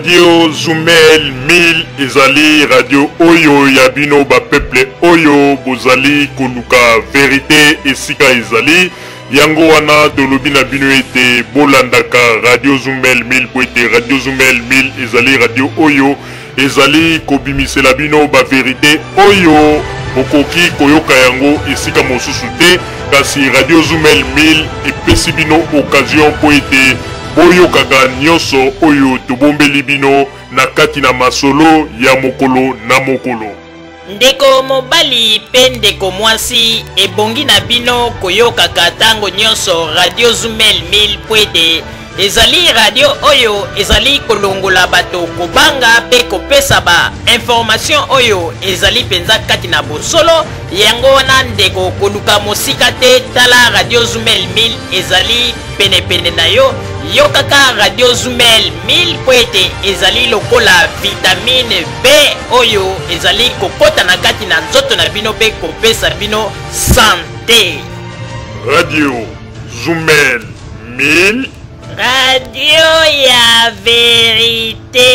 Radio Zumel 1000 ezali radio oyo ya bino ba peuple oyo bozali koluka vérité esika ezali yango wana tolobi na bino ete bolandaka Radio Zumel 1000 po ete Radio Zumel 1000 ezali radio oyo ezali kobimisela bino ba vérité oyo bokoki koyoka yango esika mosusu te kasi Radio Zumel 1000 epesi bino occasion po ete boyokaka nyonso oyo tobombeli bino na kati na masolo ya mokolo na mokolo. Ndeko mobali pe ndeko mwasi ebongi na bino koyokaka tango nyonso Radio Zumel 1000 pwede ezali radio oyo ezali kolongola bato kobanga pe kopesa ba information oyo ezali penza kati na bosolo yango wana ndeko koluka mosika te tala Radio Zumel 1000 ezali pene na yo yokaka Radio Zumel 1000 pwete ezali lokola vitamine B oyo ezali kokota na kati na nzoto na bino pe kopesa bino santé. Radio Zumel 1000 Radio ya vérité.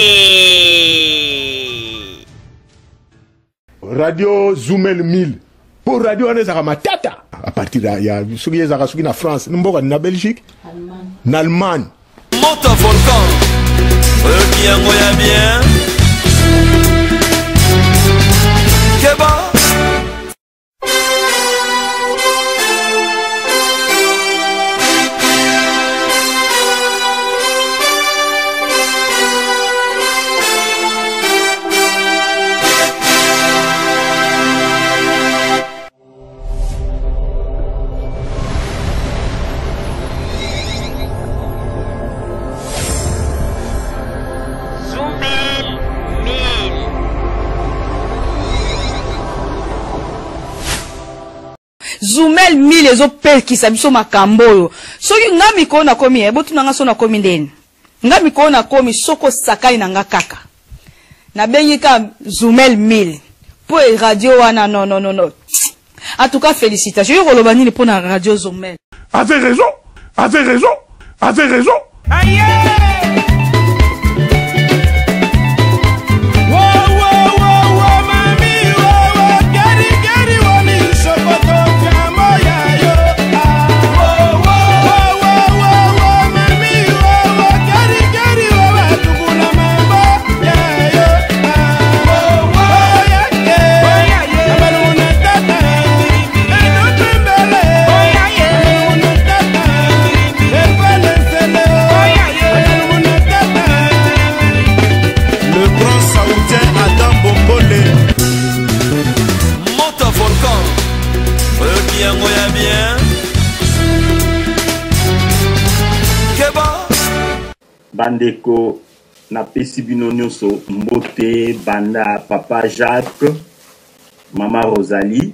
Radio Zumel 1000 pour radio on ezaka matata à partir ya suki ezaka suki na France mboka na Belgique na Allemagne Moto volcan qui envoie bien Keba Zumel 1000 ezope kisa biso makambo oyo soki ngami ko na komi ebotu nanga so na komi ndeni ngami ko na komi soko sakai nanga kaka na bengika Zumel 1000 po radio wana non en tout cas félicitations yo kolobani ni pona Radio Zumel avez raison aïe bandeko na pesi bino nyonso mbote banda papa Jacques mama Rosalie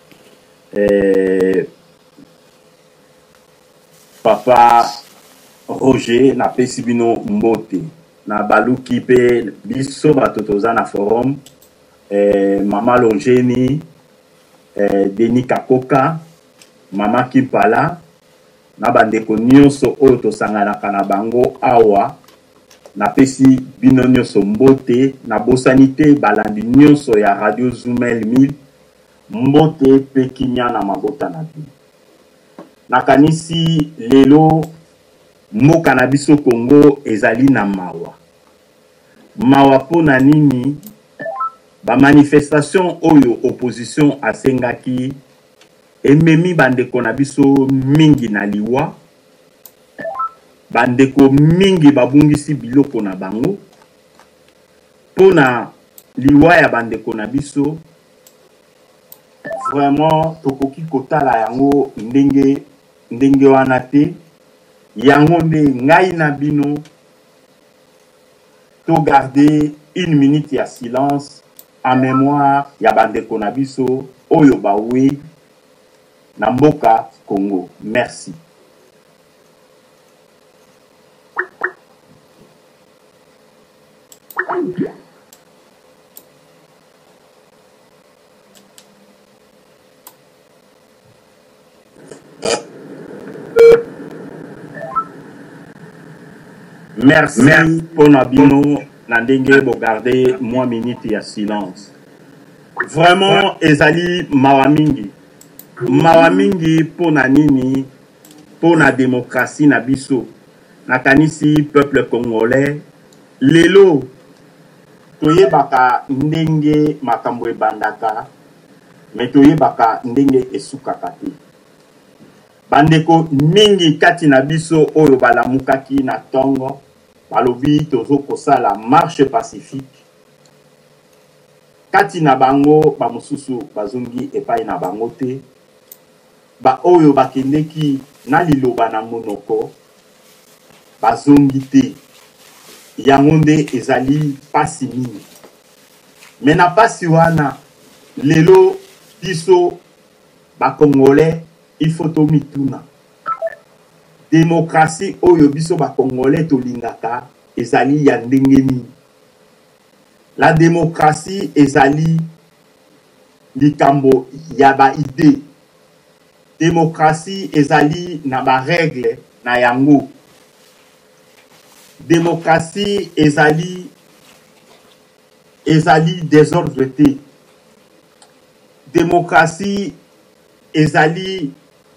papa Roger na pesi bino mbote na baluki pe biso bato toza na forum mama Longeni Denis Kakoka mama Kimpala na bandeko nyonso oyo tosanganaka na bango awa na pesi bino nyonso mbote na bosanite balandi nyonso ya Radio Zumel 1000 mbote pe kinya na mabota na bino nakanisi lelo mboka na biso Congo ezali na mawa pona nini ba manifestation oyo opposition asengaki ememi bandeko na biso mingi na liwa bandeko mingi babungisi biloko na bango pona liwa ya bandeko na biso vraiment tokoki kotala yango ndenge wana te yango nde ngai na bino to garder une minute ya silence en mémoire ya bandeko na biso oyo bawe na mboka Congo. Merci. Merci pour Nabino Nandenge Bogarde, moi minute ya silence. Vraiment, ezali mawamingi. Mawamingi pour na nini, pour na démocratie na biso. Nakanisi peuple congolais. Lelo, toye baka ndenge makambo ebandaka, mais toye baka ndenge esukaka te. Bandeko mingi kati na biso oyo balamukaki na tongo, balobi tozo kosala marche pacifique. Kati na bango ba mususu bazongi epai na bango te. Ba oyo bakendeki na liloba na monoko bazongi te. Yango nde ezali pasi mingi. Mena pasi wana lelo biso ba Congolais il faut to mituna. Démocratie oyo biso ba Congolais to lingaka ezali ya ndenge nini. La démocratie ezali likambo ya ba idée. Démocratie ezali na ba règle na yango. Démocratie ezali désordre te. Démocratie ezali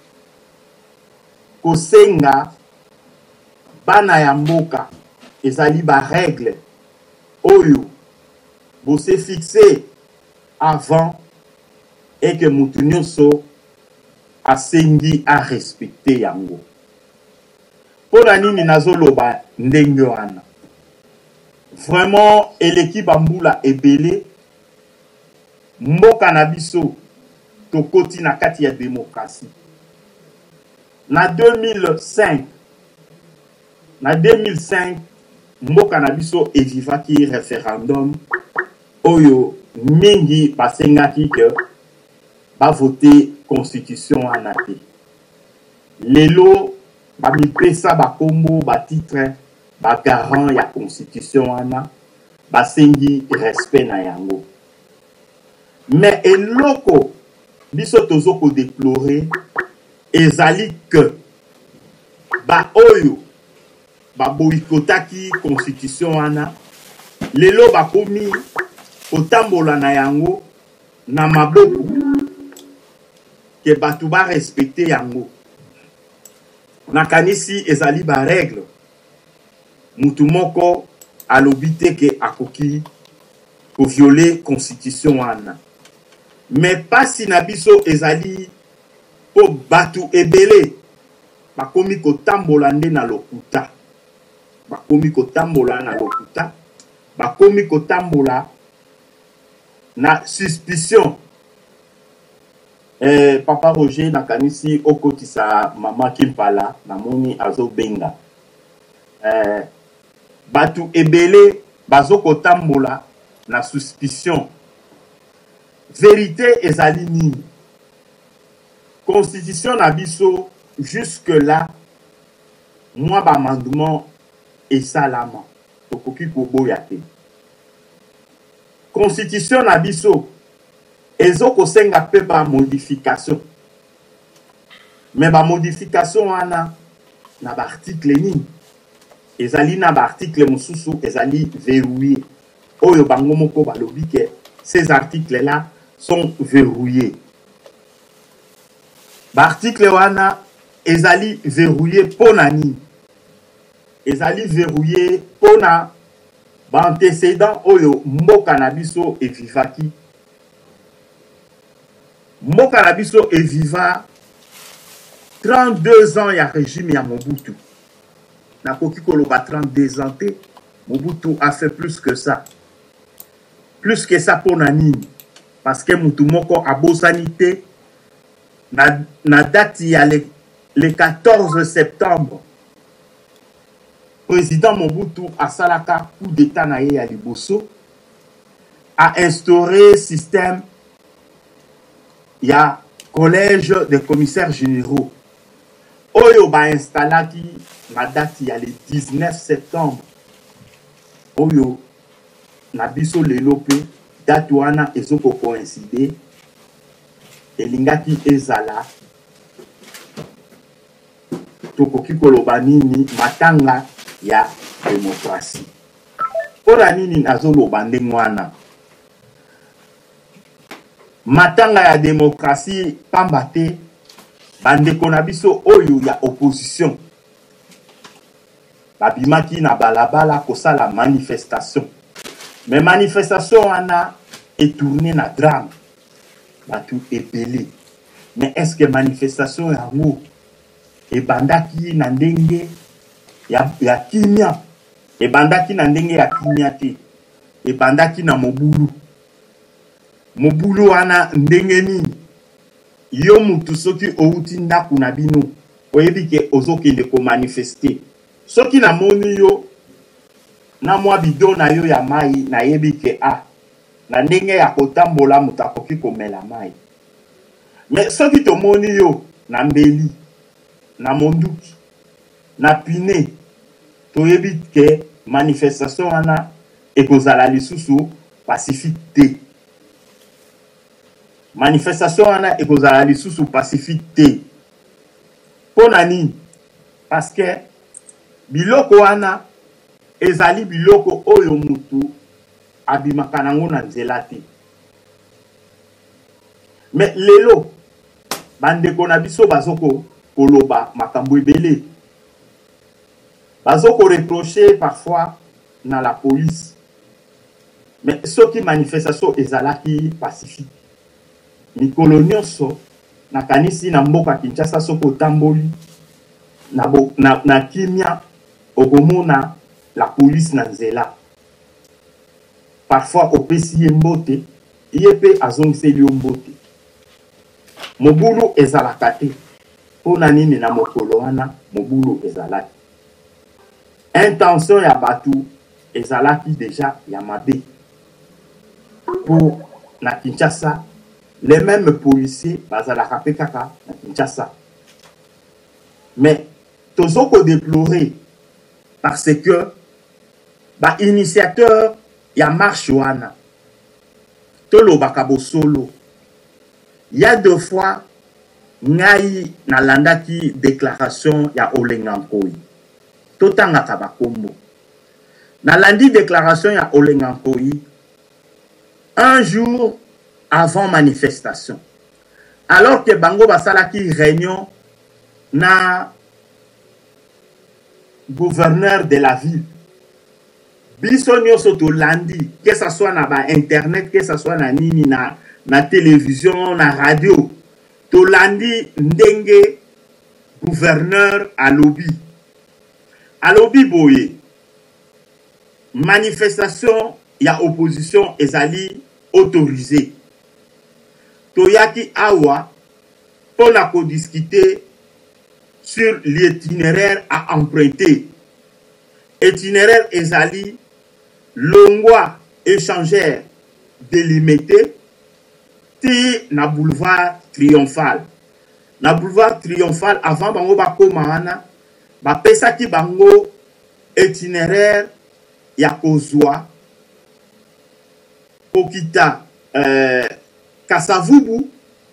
kosenga bana ya mboka ezali ba règle oyo bo se fixer avant et que mutu nyonso asengi a respecter yango. Pona nini nazoloba ndenge wana. Vraiment eleki bambula ebele mboka na biso tokoti na kati ya démocratie. Na 2005 mboka na biso evivaki référendum oyo mingi basengaki ke ba voter constitution wana te. Lelo ba mipesa ba kombo ba titre ba garant ya constitution wana basengi respect na yango. Mais eloko biso tozoko déplorer ezali que ba oyo ba boycotaki constitution wana lelo bakomi kotambola na yango na maboko ke batu ba respecter yango. Nakanisi ezali ba règle mutu moko alobite ke akoki ko violer constitution wana. Mais pasi na biso ezali po batu ebele bakomi kotambola nde na lokuta. Bakomi kotambola na lokuta. Bakomi kotambola na suspicion. Papa Roger nakanisi okotisa mama Kimpala na moni azo benga. Batu ebele bazoko tambola na suspicion. Vérité ezali nini. Constitution na biso jusque là moi ba amendement et salama tokoki koboya te. Constitution na biso ezoko senga pe ba modification. Mais ba modification wana na ba article nini. Ezali na ba article mususu ezali verrouillé. Oyo bango moko balobi ke ces articles là sont verrouillés. Ba article wana ezali verrouillé pona nini. Ezali verrouillé pona ba antécédent oyo mboka na biso evivaki. Mboka na biso eviva 32 ans ya régime ya Mobutu. Na koki koloba 32 ans te, Mobutu a fait plus que ça. Plus que ça pona nini. Parce que mutu moko abosani te na date ya le 14 septembre. Président Mobutu a salaka coup d'état na ye ya liboso a instauré système ya collège des commissaires généraux. Oyo ba installaki na date ya le 19 septembre. Oyo na biso lelo pe date wana ezoko coïncider elingaki ezala tokoki koloba nini matanga ya démocratie. Ora nini nazoloba ndenge wana matanga ya démocratie pamba te bandeko na biso oyo ya opposition babimaki na balabala kosala manifestation, mais manifestation wana etourné na drame, batu ebele. Mais est-ce que manifestation yango ebandaki na ndenge ya kimia? Ebandaki na ndenge ya kimia te, ebandaki na mobulu. Mobulu wana ndenge nini? Yo mutu soki outi ndaku na bino oyebi ke ozokende ko manifester, soki na moni yo na mwa bidon na yo ya mai na yebi ke na ndenge ya kotambola mutu akoki komela mai. Mais soki tomoni yo na mbeli, na monduki, na pine, toyebi ke manifestation wana ekozala lisusu pacifique te. Manifestation wana ekozala lisusu pacifique te. Pona nini? Parce que biloko wana ezali biloko oyo mutu abimaka nango na nzela te. Mais lelo bandeko na biso bazoko koloba makambo ebele, bazoko reprocher parfois na la police. Mais soki manifestation ezalaki pacifique, mikolo nyonso nakanisi na mboka Kinshasa soko tamboli na kimia okomona la police na nzela. Parfois opesi ye mbote, ye pe azongiseli yo mbote. Mobulu ezalaka te. Pona nini na mokolo wana mobulu ezalaki? Intention ya batu ezalaki déjà ya mabe. Pour na Kinshasa, les mêmes policiers bazalaka pe kaka na Kinshasa. Mais tozoko déplorer parce que ba initiateur ya marche wana tolo bakabo solo. Il y a 2 fois ngai nalandaki déclaration ya Olengankoi. Totanga kabakombo. Nalandi déclaration ya Olengankoi un jour avant manifestation. Alors que bango basalaki réunion na gouverneur de la ville. Biso nyonso to landi, que ça soit na ba internet, que ça soit na nini na télévision, na radio. To landi ndenge gouverneur alobi. Alobi boye. Manifestation ya opposition ezali autorisée. Toyaki awa pour la discuter sur l'itinéraire à emprunter. Itinéraire ezali longwa échangeur délimité ti na boulevard Triomphal. Na boulevard Triomphal avant bango bakoma wana bapesaki bango itinéraire ya kozwa kokita Kasavubu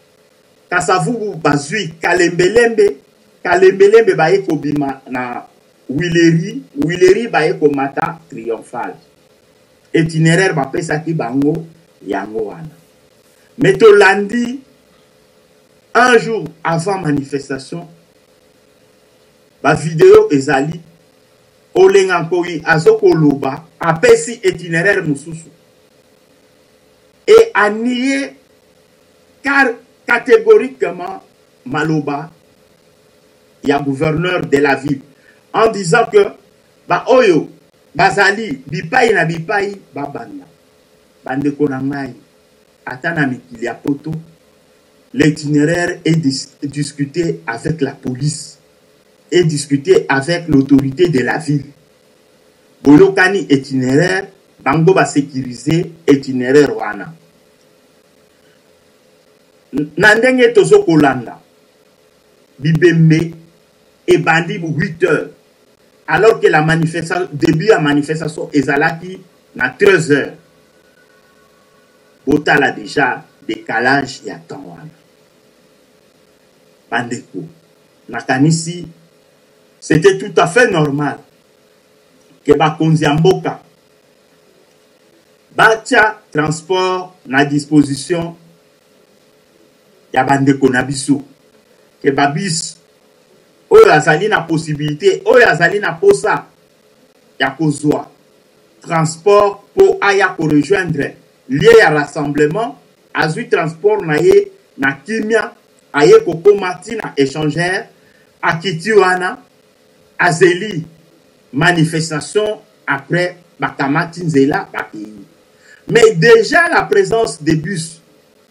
bazui Kalembelembe baye kobima na Wileri baye komata Triomphal. Itinéraire bapesaki bango yango wana. Mais tolandi un jour avant manifestation ba vidéo ezali Olengankoi azoko loba apesi itinéraire mususu et a nié car catégoriquement maloba ya gouverneur de la ville en disant que ba oyo bazali bipai na bipai babanda bandeko na ngai atana mikili ya poto. L'itinéraire est discuté avec la police et discuté avec l'autorité de la ville. Bolokani itinéraire bango ba sécuriser itinéraire wana. Nandenge tozo kolanda bibembe et bandi 8 heures alors que la manifestation début à manifestation ezalaki na 13 heures. Botala déjà décalage ya temps wana. Bandeko nakanisi c'était tout à fait normal ke bakonzi ya mboka batia transport na disposition ya bandeko na biso ke babis oyo azali na possibilité oyo azali na posa ya kozwa transport po aya ko rejoindre lieu ya rassemblement azwi transport na ye na kimia aye kokoma tina échangeur akiti wana azeli manifestation après bakamati nzela bakei. Mais déjà la présence des bus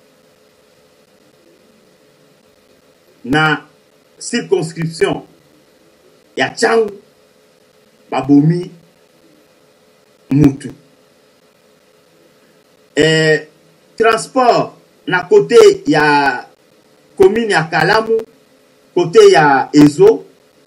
na circonscription ya Tchang babomi mutu. Transport na côté ya commune ya Kalamu, côté ya Ezo,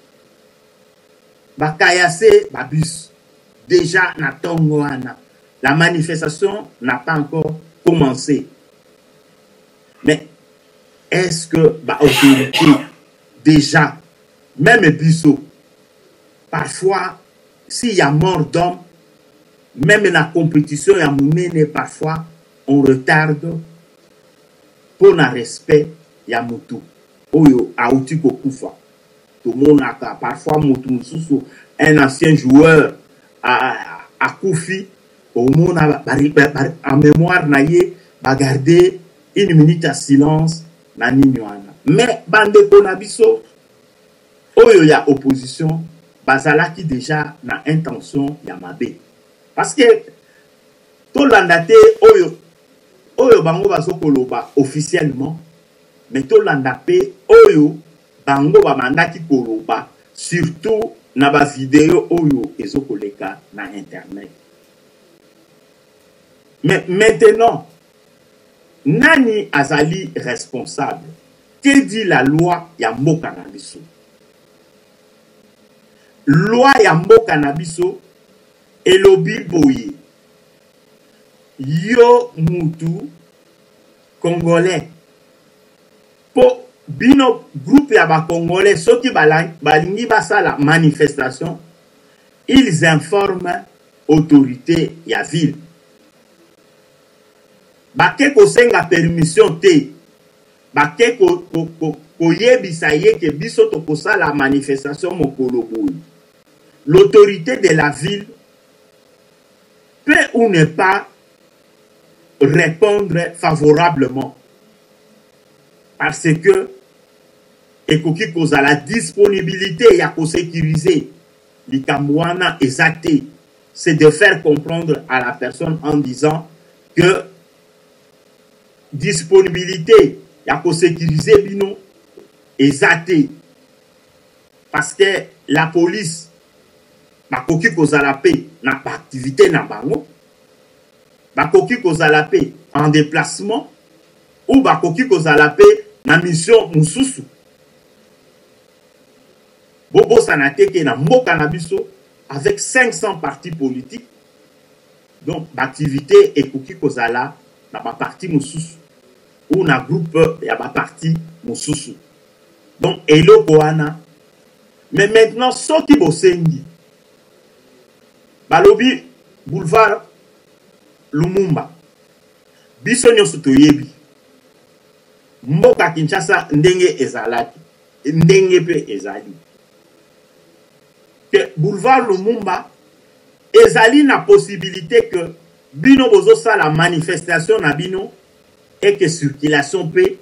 bakayase babus. Déjà na Tongoana. La manifestation n'a pas encore commencé. Mais est-ce que l'autorité, déjà, même Bissot, parfois, s'il y a mort d'homme, même dans la compétition, il y a mené parfois, on retarde pour le respect, il y a Moutou. Oyo, a outi kokufa. Tout le monde a parfois Moutou, un ancien joueur à Koufi. Au monde en mémoire naye ba garder une minute à silence na ninywana. Mais bande konabiso oyo ya opposition bazalaki déjà na intention ya mabe. Parce que to landate oyo bango bazokoloba officiellement, mais to landape oyo bango ba mandaki koloba surtout na ba vidéo oyo ezokoleka na internet. Mais maintenant, nani azali responsable? Que dit la loi ya mboka na biso? Loi ya mboka na biso elobi boye. Yo mutu congolais. Po bino groupe ya ba congolais soki balingi basala manifestation, ils informent autorité ya ville. Bake kosenga permission te. Bake koyebisa ye ke biso tokosa la manifestation mokolo boye. L'autorité de la ville peut ou ne pas répondre favorablement. Parce que ekoki koza la disponibilité ya ko sécuriser likamwana exacté. C'est de faire comprendre à la personne en disant que disponibilité ya ko sécuriser bino exacté. Parce que la police bakoki kozala pe na activité na bango, bakoki kozala pe en déplacement ou bakoki kozala pe na mission mususu. Bobo sanateke na mboka na biso avec 500 partis politiques. Donc l'activité ekoki kozala na ba parti mususu ou na groupe ya ba parti mususu. Donc eloko wana. Mais maintenant soki bosengi balobi boulevard Lumumba biso nyonso toyebi mboka Kinshasa ndenge ezalaki ndenge pe ezali que boulevard Lumumba ezali na possibilité que bino bozo sa la manifestation na bino et que circulation pe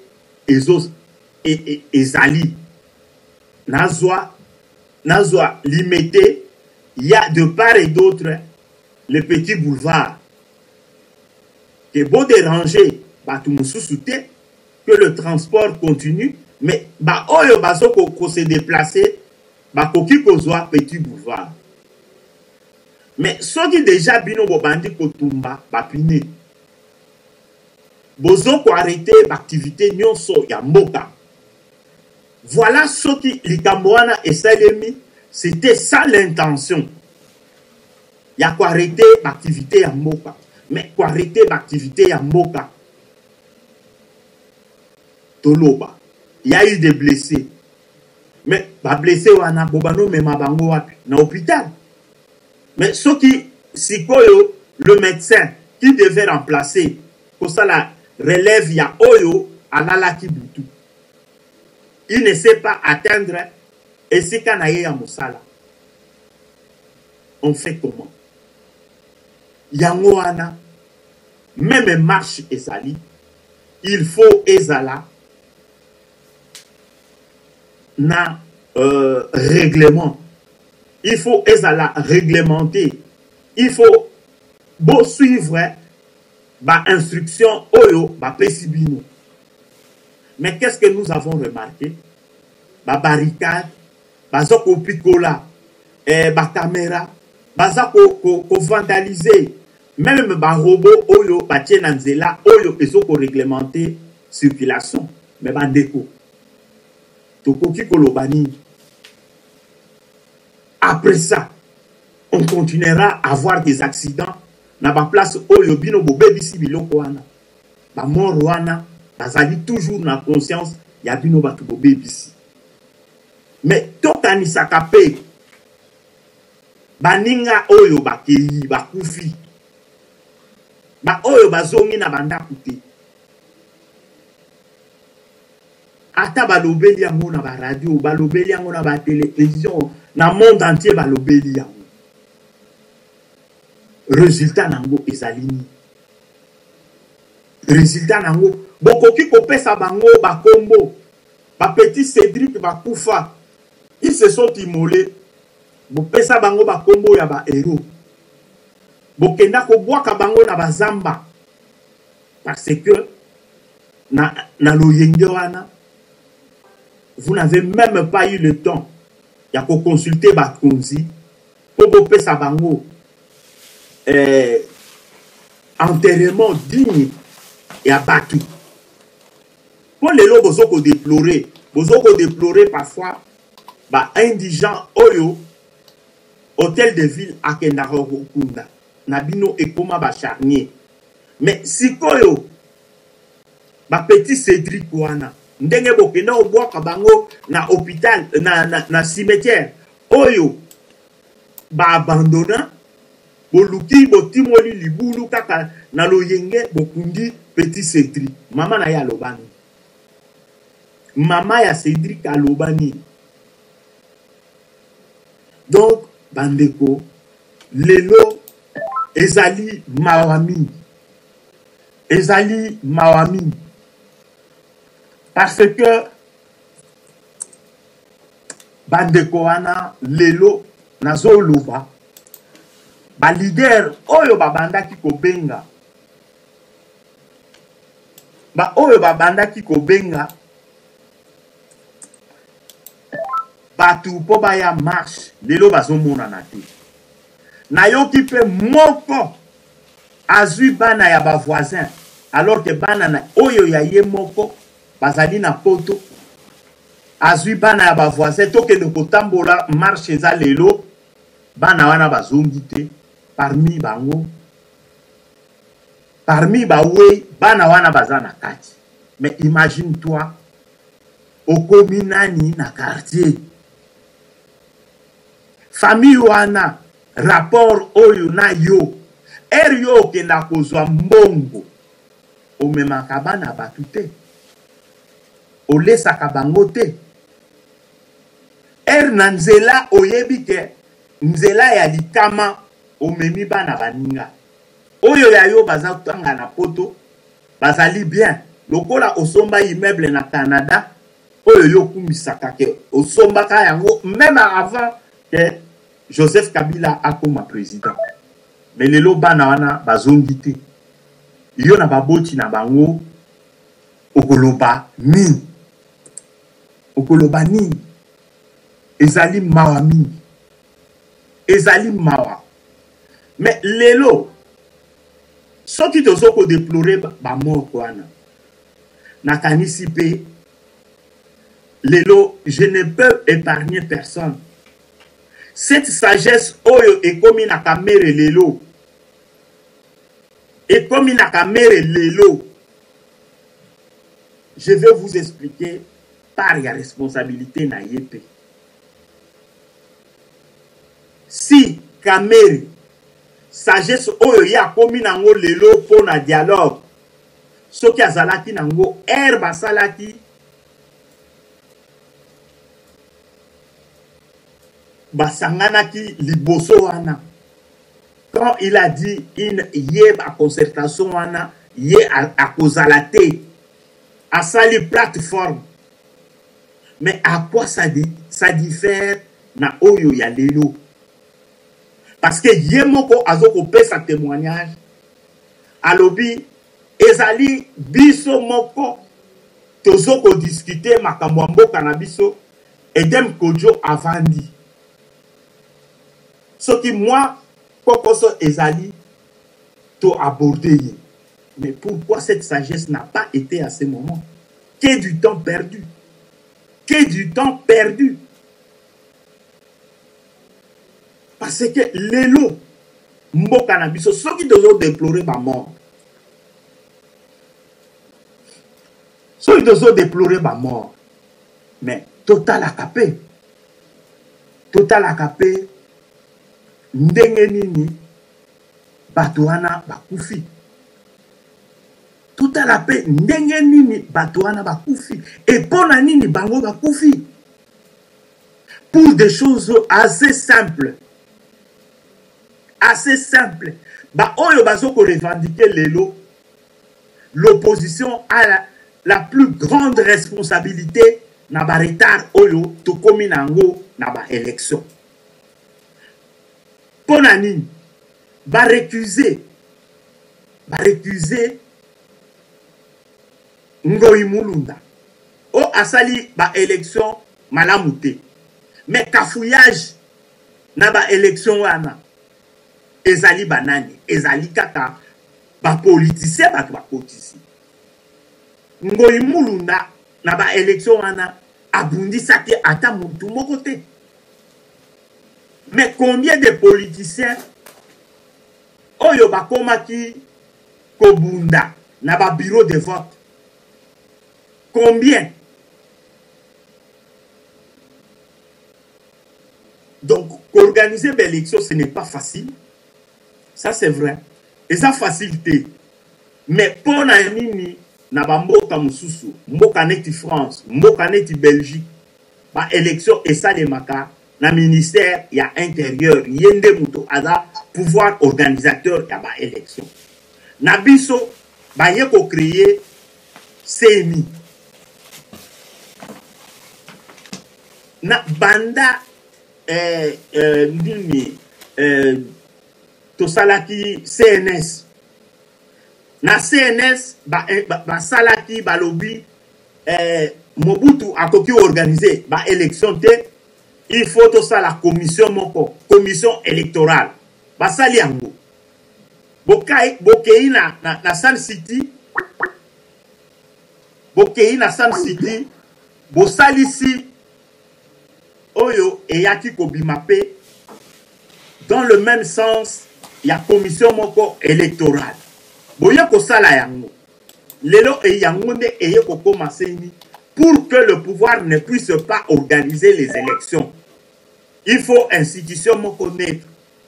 ezali nazwa limité. Il y a de part et d'autre les petits boulevards qui est beau déranger que le transport continue, mais oyo baso ko se déplacer koki kozwa petit boulevard. Mais ceux qui déjà bino bobandi kotumba bapine bozo ko arrêter l'activité nyonso ya mboka. Voilà ce qui likambo wana esalemi. C'était ça l'intention. Il y a quoi arrêter l'activité à Moka. Mais quoi arrêter l'activité à Moka. Toloba. Il y a eu des blessés. Mais les blessés wana bobano mais mabango wapi na hôpital. Mais ce qui, si le médecin qui devait remplacer, pour ça la relève, il y a Oyo à l'Alaki Boutou. Il ne sait pas atteindre et c'est qu'un aïe à Moussala. On fait comment? Yangoana, même marche et sali, il faut ezala na règlement. Il faut ezala réglementer. Il faut beau suivre ba instruction oyo ba pesibino. Mais qu'est-ce que nous avons remarqué? Ba barricade, ba zoko picola, ba caméra, ba zoko vandaliser. Même ba robot oyo ba tienanzela oyo ezoko réglementer circulation. Mais ba ndeko. Tokoki kolobani. Après ça, on continuera à avoir des accidents. Na ba place oyo bino bo bebisi biloko wana. Ba mort wana, bazali toujours na conscience ya bino ba bo bebisi. Mais tokani sakape. Baninga oyo ba kei ba kufi. Ba oyo bazongi na banda kuté. Ata balobeli yango na ba radio, balobeli yango na ba télévision, na monde entier balobeli yango. Résultat nango ezalini. Résultat nango bokoki kopesa bango ba kombo. Ba petit Cédric ba kufa. Ils se sont immolés. Bopesa bango ba kombo ya ba héros. Bokenda ko boaka bango na bazamba. Parce que na loyenge wana vous n'avez même pas eu le temps ya ko consulter ba konzi pour bopesa bango enterrement digne et abattu. Pour les lots, vous déplorer parfois bah, indigent oyo hôtel de ville à Kendaro Kunda Nabino et Koma ba charnier. Mais si koyo bah petit Cédric wana ndenge bokena obwaka bango na hôpital na cimetière oyo ba abandonna boluki botimoli libulu kaka na loyenge bokundi petit Cédric. Mama na ya lobani. Mama ya Cédric a lobani. Donc, bandeko, lelo ezali mawami. Ezali mawami. Parce que bandeko wana lelo nazo loba. Ba leader oyo babanda ki kobenga. Ba oyo babanda ki kobenga. Batu po baya marche. Lelo bazo mona na te. Na yo ki pe moko. Azui bana ya ba voisin. Alors que bana na oyo ya ye moko. Bazali na poto. Azui bana ya ba voisin. Toke de kotambola marche za lelo. Bana wana bazongi te. Parmi bango, parmi bawe, bana wana bazana kati. Mais imagine-toi, au kominani na quartier. Famille wana, rapport oyo na yo. Yo ke na kozwa mbongo. O memaka bana batute. O lesa kabango te. Nanzela oyebi ke, nzela ya likama. Omemi bana baninga oyo ya yo baza tanga na poto bazali bien lokola osomba immeuble na Canada oyo yo kumisaka ke osomba ka yango même avant que Joseph Kabila akoma président. Mais lelo bana wana bazongi te yo na baboti na bango okoloba nini ezali mawa mingi ezali mawa. Mais lelo, ce qui te sont déplorer ba mort kwana. Nakanisi pe lelo, je ne peux épargner personne. Cette sagesse oyo est comme na kamere lelo. Et comme na kamere lelo. Je vais vous expliquer par la responsabilité na yépe. Si Kameri sagesse oyo ya komi nango lelo po na dialogue soki azalaki nango basalaki basanganaki liboso wana quand il a dit yé ba concertation wana yé a kozala te asali plateforme. Mais à quoi ça diffère na oyo ya lelo? Parce que yemoko azoko pesa témoignage alobi ezali biso moko tozoko discuter makambo mboka na biso Edem Kojo avandi soki moi kokoso ezali to aborder. Mais pourquoi cette sagesse n'a pas été à ce moment? Que du temps perdu. Que du temps perdu. Parce que lelo mboka na biso soki dozo déplorer ba mort. Soki dozo déplorer ba mort. Mais total akapé. Total akapé ndenge nini bato wana bakufi. Tout à la paix, ndenge nini batuana bakufi et pona nini bango bakufi pour des choses assez simples. Assez simples. Ba oyo bazoko revendiquer lelo, l'opposition a la plus grande responsabilité na ba retard oyo to komi nango na ba élection. Pona nini ba récuser Ngoyi Mulunda o asali ba élection malamute mais kafouillage na ba élection wana ezali banani ezali kaka ba politicien ba kotisi Ngoyi Mulunda na ba élection wana abundisaki ata mutu moko te. Mais combien de politiciens oyo bakomaki kobunda na ba bureau de vote? Combien? Donc, organiser l'élection, ce n'est pas facile. Ça, c'est vrai. Et ça, facilité. Mais pour nini, na ba mboka mususu, mboka neti France, mboka neti Belgique, ba élection et ça les maka, na ministère ya intérieur, yende muto ada pouvoir organisateur ya ba élection. Na biso, ba yeko créer CNI. Na banda nini tosalaki CNS na CNS ba salaki balobi Mobutu akoki organiser ba élection te, il faut to sala commission moko, commission électorale ba sali yango bokei na Sun City, bokei na Sun City bosalisi oyo eyaki kobimape dans le même sens ya commission moko électorale boya ko sala yango lelo yango nde eye ko commencer ni pour que le pouvoir ne puisse pas organiser les élections. Il faut institution moko neutre,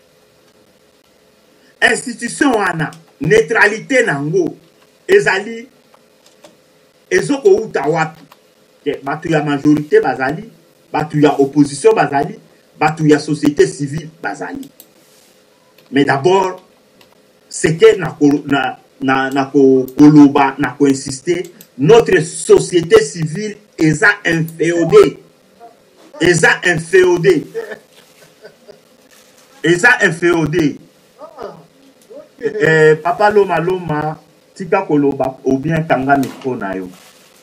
institution wana neutralité nango ezali ezoko uta wapi ke batu ya majorité bazali, batu ya opposition bazali, batu ya société civile bazali. Mais d'abord c'est que na koloba na ko insister, notre société civile est inféodée. Papa Loma tika koloba ou bien kanga mikro na yo.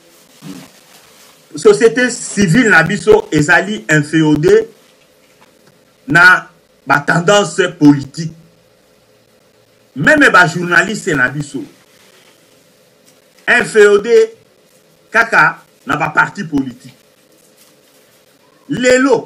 Société civile na biso ezali inféodée na ba tendance politique. Même ba journaliste na biso inféodé kaka na ba parti politique. Lelo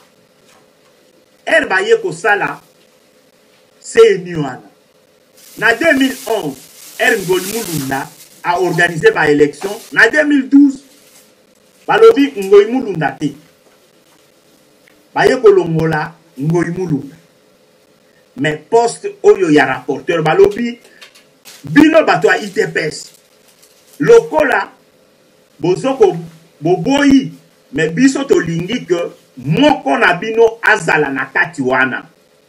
baye ko sala c'est niwana. Na 2011 Ngoyi Mulunda a organisé ba élection. Na 2012 balobi Ngoyi Mulunda te. Baye ko longola Ngoyi Mulunda. mais poste oyo ya rapporteur balobi bino bato ya ITPS lokola bozoko boboyi mais biso tolingi que moko na bino azala na kati wana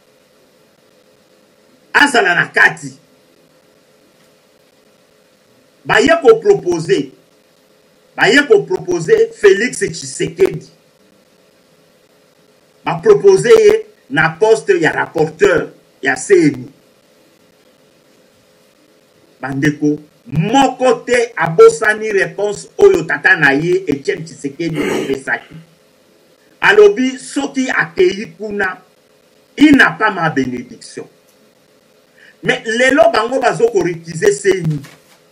azala na kati baye ko proposer Félix Tshisekedi ba proposer na poste ya rapporteur ya CNI bandeko moko te abosani réponse oyo tata na ye Etienne Tshisekedi opesaki alobi soki akei kuna il n'a pas ma bénédiction mais lelo bango bazoko réquiser CNI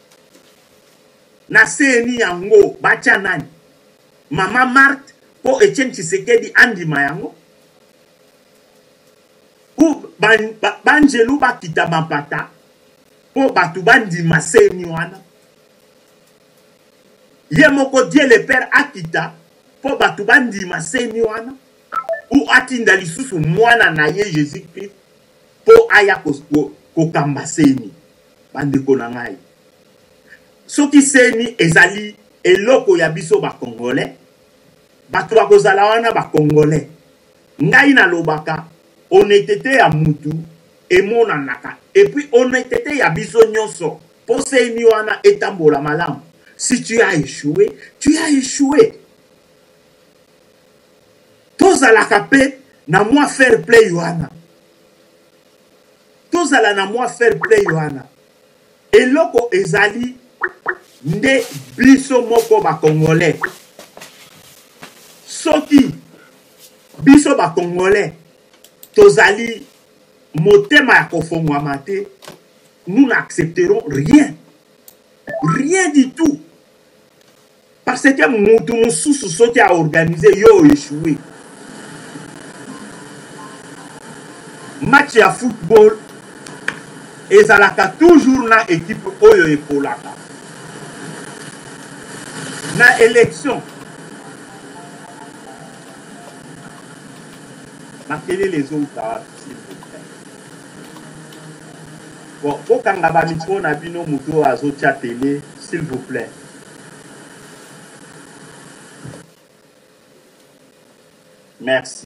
na CNI yango bacha nani Mama Marthe po Etienne Tshisekedi andima yango ou banjelu bakita mapata po batu bandima CNI wana ye moko Dieu le Père akita po batu bandima CNI wana ou atinda lisusu mwana na ye Jésus Christ po aya kokamba CNI bandeko na ngai soki CNI ezali eloko ya biso ba Congolais batu bakozala wana ba Congolais ngai na lobaka honnêteté ya mutu emonanaka et puis honnêteté ya biso nyonso po CNI wana etambola malamu si tu as échoué tozalaka pe na moi fair play wana tozala na moi fair play wana eloko ezali nde biso moko ba Congolais soki biso ba Congolais tozali motema ya kofongwama te nous n'accepterons rien du tout parce que mutu mususu soki a organisé yo échoué match ya football ezalaka toujours na équipe oyo epolaka na élection marquez les autres s'il vous plaît bon okanga ba micro na bino muto azotia télé s'il vous plaît merci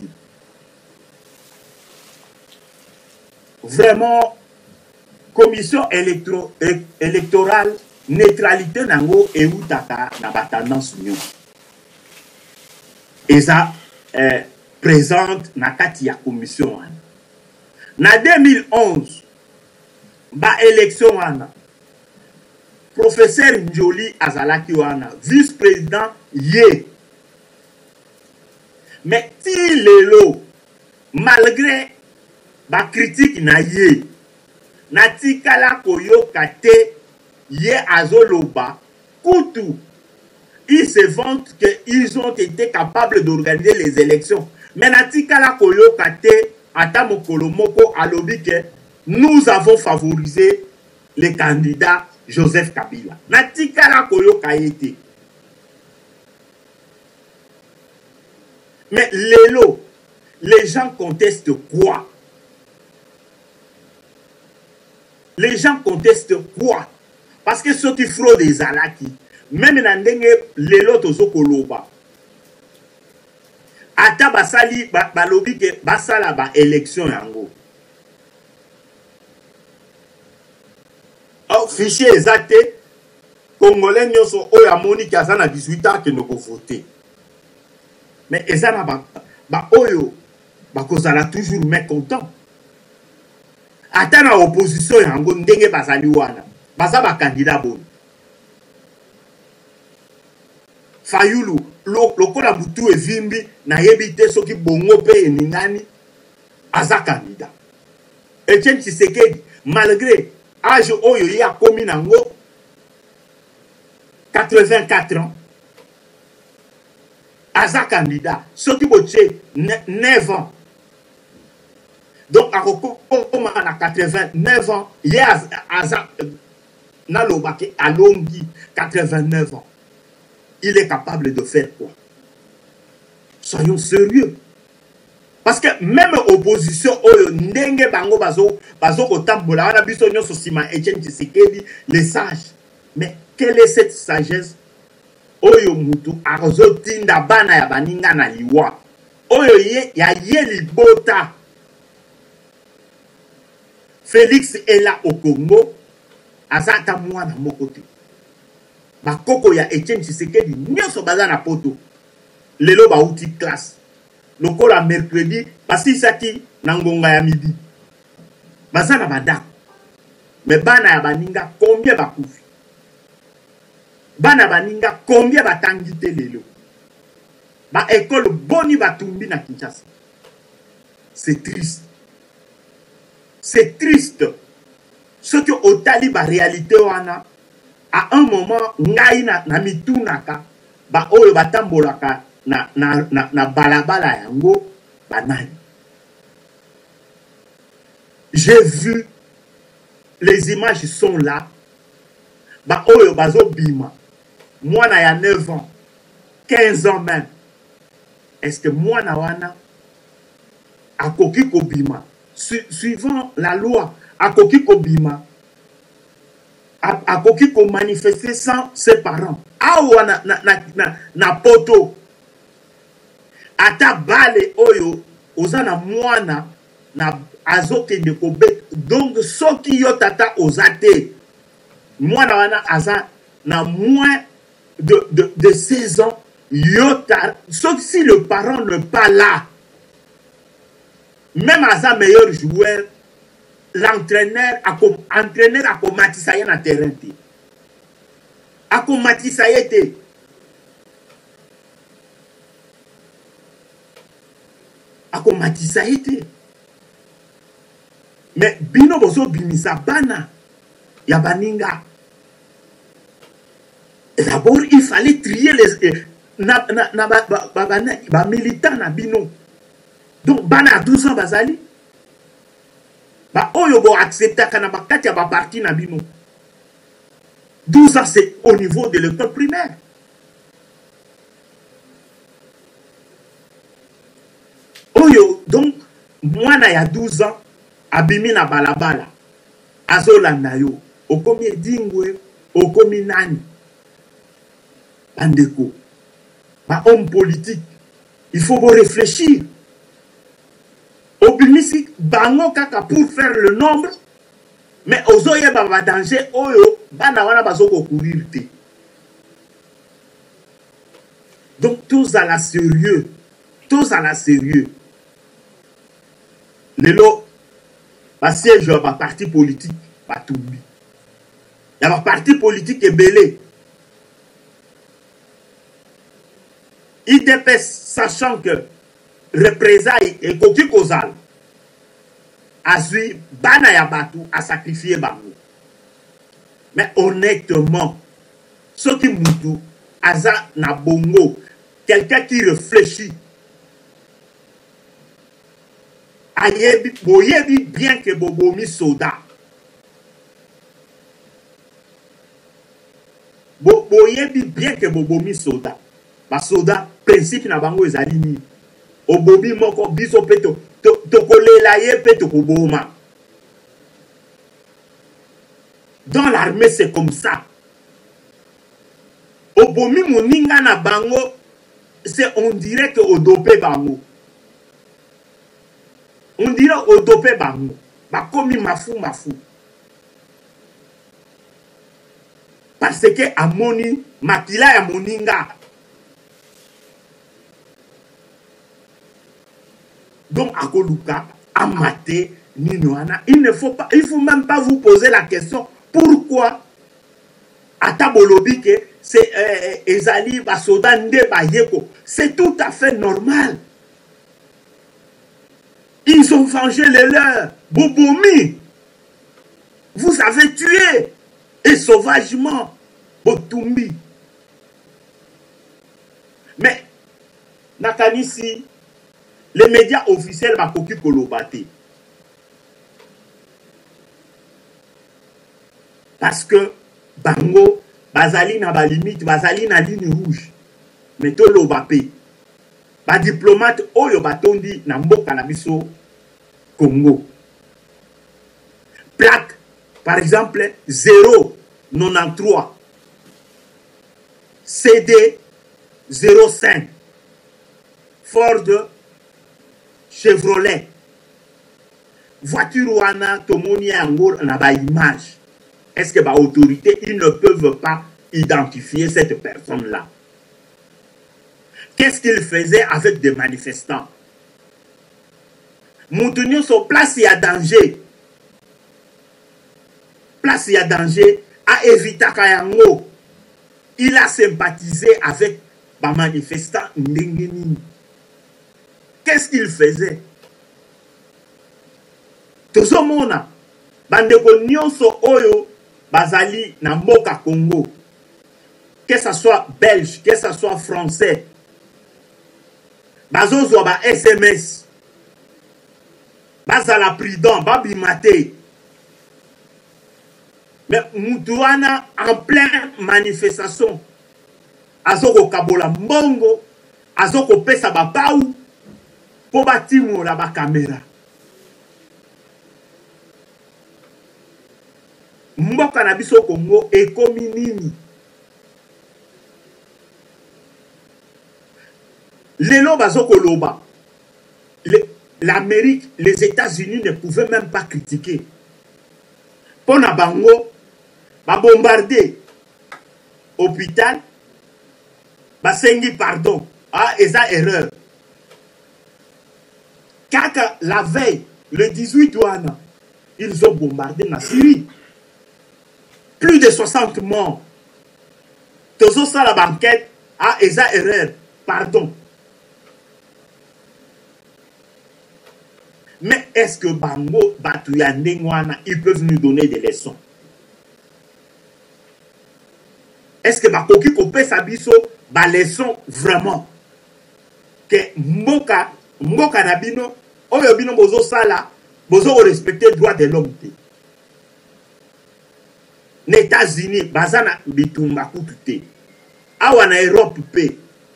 vraiment commission électorale neutralité nango eutaka na batendance nyonso eza présente na kati ya commission wana na 2011 ba élection wana professeur Njoli azalaki wana vice-président ye mais ti lelo malgré ba critique na ye na tikala koyoka te ye azoloba kutu ils se vantent qu'ils ont été capables d'organiser les élections mais na tikala koyoka te ata mokolo moko alobi ke nous avons favorisé le candidat Joseph Kabila na tikala koyoka ete mais lelo les gens contestent quoi? Les gens contestent quoi? Parce que ceux qui fraudent des alaki, même dans les lots koloba, ata basali balobi ke basala ba élection yango. Au fichier exact, Congolais nyonso oyo amoni ki aza na 18 ans ke noko voter. Mais ezana ba oyo bakozala toujours mécontent. Ata na opposition yango ndenge bazali wana baza ba candidat bon Fayulu lokola butu evimbi na yebite soki bongo pe eningani aza candidat Etienne Tshisekedi malgré âge oyo ya komi nango 84 ans aza candidat soki boche 9 ans. Donc, à 89 ans, il y a à Longi, 89 ans. Il est capable de faire quoi? Soyons sérieux. Parce que même opposition oyo ndenge bango bazo kotambola wana biso nyonso sima Etienne Tshisekedi les sages. Mais quelle est cette sagesse oyo mutu azotinda bana ya baninga na liwa oyo ya libota. Félix est là au Congo azata mwana moko te bakoko ya Etienne Tshisekedi nyonso baza na poto lelo bauti classe lokola mercredi basisaki na ngonga ya midi baza na badako. Mais bana ya baninga combien bakufi, bana baninga combien batangi te lelo, ba école boni batumbi na Kinshasa. C'est triste, c'est triste. Ce que otali ba réalité wana à un moment ngai na mitunaka ba oyo batambolaka na balabala yango banani. J'ai vu, les images sont là. Ba oyo bazo bima. Moi na ya 9 ans, 15 ans même. Est-ce que moi na wana akoki ko bima suivant la loi akoki ko bima akoki ko manifester sans ses parents. Awa na poto ata bale oyo ozana mwana na azoke de kobet. Donc soki yo tata ozate mwana wana aza na moins de 16 ans yota, sauf si le parent n'est pas là, même aza meilleur joueur, l'entraîneur a comatisaye na terrain te, a comatisaye te. Akomatisaye te. Mais bino bozo bimisa bana ya baninga. D'abord il fallait trier les militants na bino. Donc bana 12 ans bazali ba oyo bo accepta kana bakati ya ba parti na bino. 12 ans c'est au niveau de l'école primaire. Oyo donc mwana ya 12 ans abimi na balabala azolanda yo okomi edingwe okomi nani bandeko ba homme politique il faut vous réfléchir obimisi bango kaka pour faire le nombre mais ozoye ba danger oyo bana wana bazoko courir te. Donc tous à la sérieux, tous à la sérieux. Lelo ba siège ba parti politique ba tumbi. Ya ba parti politique ebele. IDPS sachant que représailles et koki kozal azui bana ya batu a sacrifié bango. Mais honnêtement, ce qui mutu aza na bongo, quelqu'un qui réfléchit boyebi bien que bobomi soda. Boyebi bien que bobomi soda. Ba soda principe na bango ezali ni. Obobi moko biso peto tokolela ye peto koboma. Dans l'armée c'est comme ça. Obomi moninga na bango c'est on dirait que odopé bango. On dirait odopé bango. Ba komi mafu. Parce que amoni makila ya moninga. Donc à Koluka, à Maté, Ninoana, il faut même pas vous poser la question pourquoi à Tabolobi que c'est Ezali Basoda Nde Bayeko. C'est tout à fait normal. Ils ont vengé les leurs. Bobomi, vous avez tué et sauvagement Botumbi. Mais Nakanisi, les médias officiels va koki kolobate. Parce que bango, bazali na ba limite, bazali na ligne rouge. Mais to lobapé. ba diplomate oyo batondi na mboka na biso Congo. Plaque par exemple 093 CD 05 Ford Chevrolet. Voiture wana tomoni yango na ba image. Est-ce que ba autorité ils ne peuvent pas identifier cette personne là? Qu'est-ce qu'il faisait avec des manifestants? Moutounio sur place il y a danger. Place il y a danger à éviter Kayango. Il a sympathisé avec les manifestants. Qu'est-ce qu'il faisait? Tout ce monde, bandeko nyonso oyo bazali na mboka Congo, que ce soit belge, que ce soit français, bazozwa ba SMS, bazala prudent, babimate. Mais Moutouana en pleine manifestation, azoko kabola mbongo, azoko pesa babau, po batimo la ba caméra. Mboka na biso Congo ekomi nini? Lelo bazoko loba. L'Amérique, les États-Unis ne pouvaient même pas critiquer. Pona bango, ba bombarder hôpital, ba sengi pardon. Ah, eza erreur. Kaka la veille, le 18 ouana, ils ont bombardé la Syrie. Plus de 60 morts. Tozo ça la banquette, ah, eza erreur. Pardon. Mais est-ce que Bango, Batuyandengwana, ils peuvent nous donner des leçons? Est-ce que Bakoki Kopé Sabiso, ba leçon vraiment? Que Mboka Nabino, Oyobino Bozo Sala, Bozo respecter le droit de l'homme. Les États-Unis, Bazana Bitumba Koutute, Awana Europe P.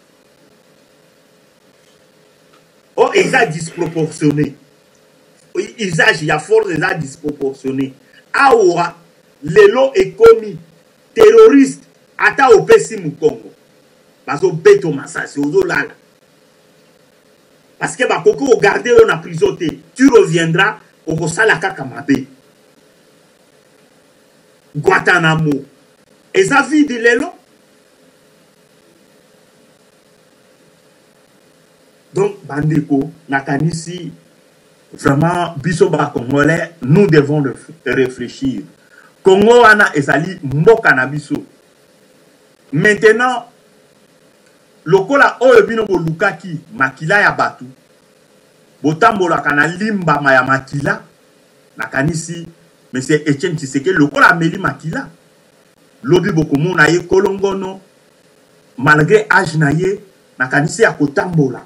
Oh, ils ont disproportionné. Usage ya force est disproportionné. Awa lelo ekomi terroriste ata opesi mu Congo. Bazo beto masasi ozo lala. Parce que ba koko o garder on a prison te. Tu reviendras au kosala kaka mabe. Guantanamo. Eza vide lelo. Donc bandeko nakanisi vraiment, bisoba congolais, nous devons réfléchir. Congo ana ezali mboka na biso. Maintenant, lokola oyo bino bolukaki makila ya batu, botambola kana limba ma ya makila, nakanisi, monsieur Etienne Tshisekedi lokola meli makila, lobi bokomona ye kolongono, malgré âge na ye, nakanisi akotambola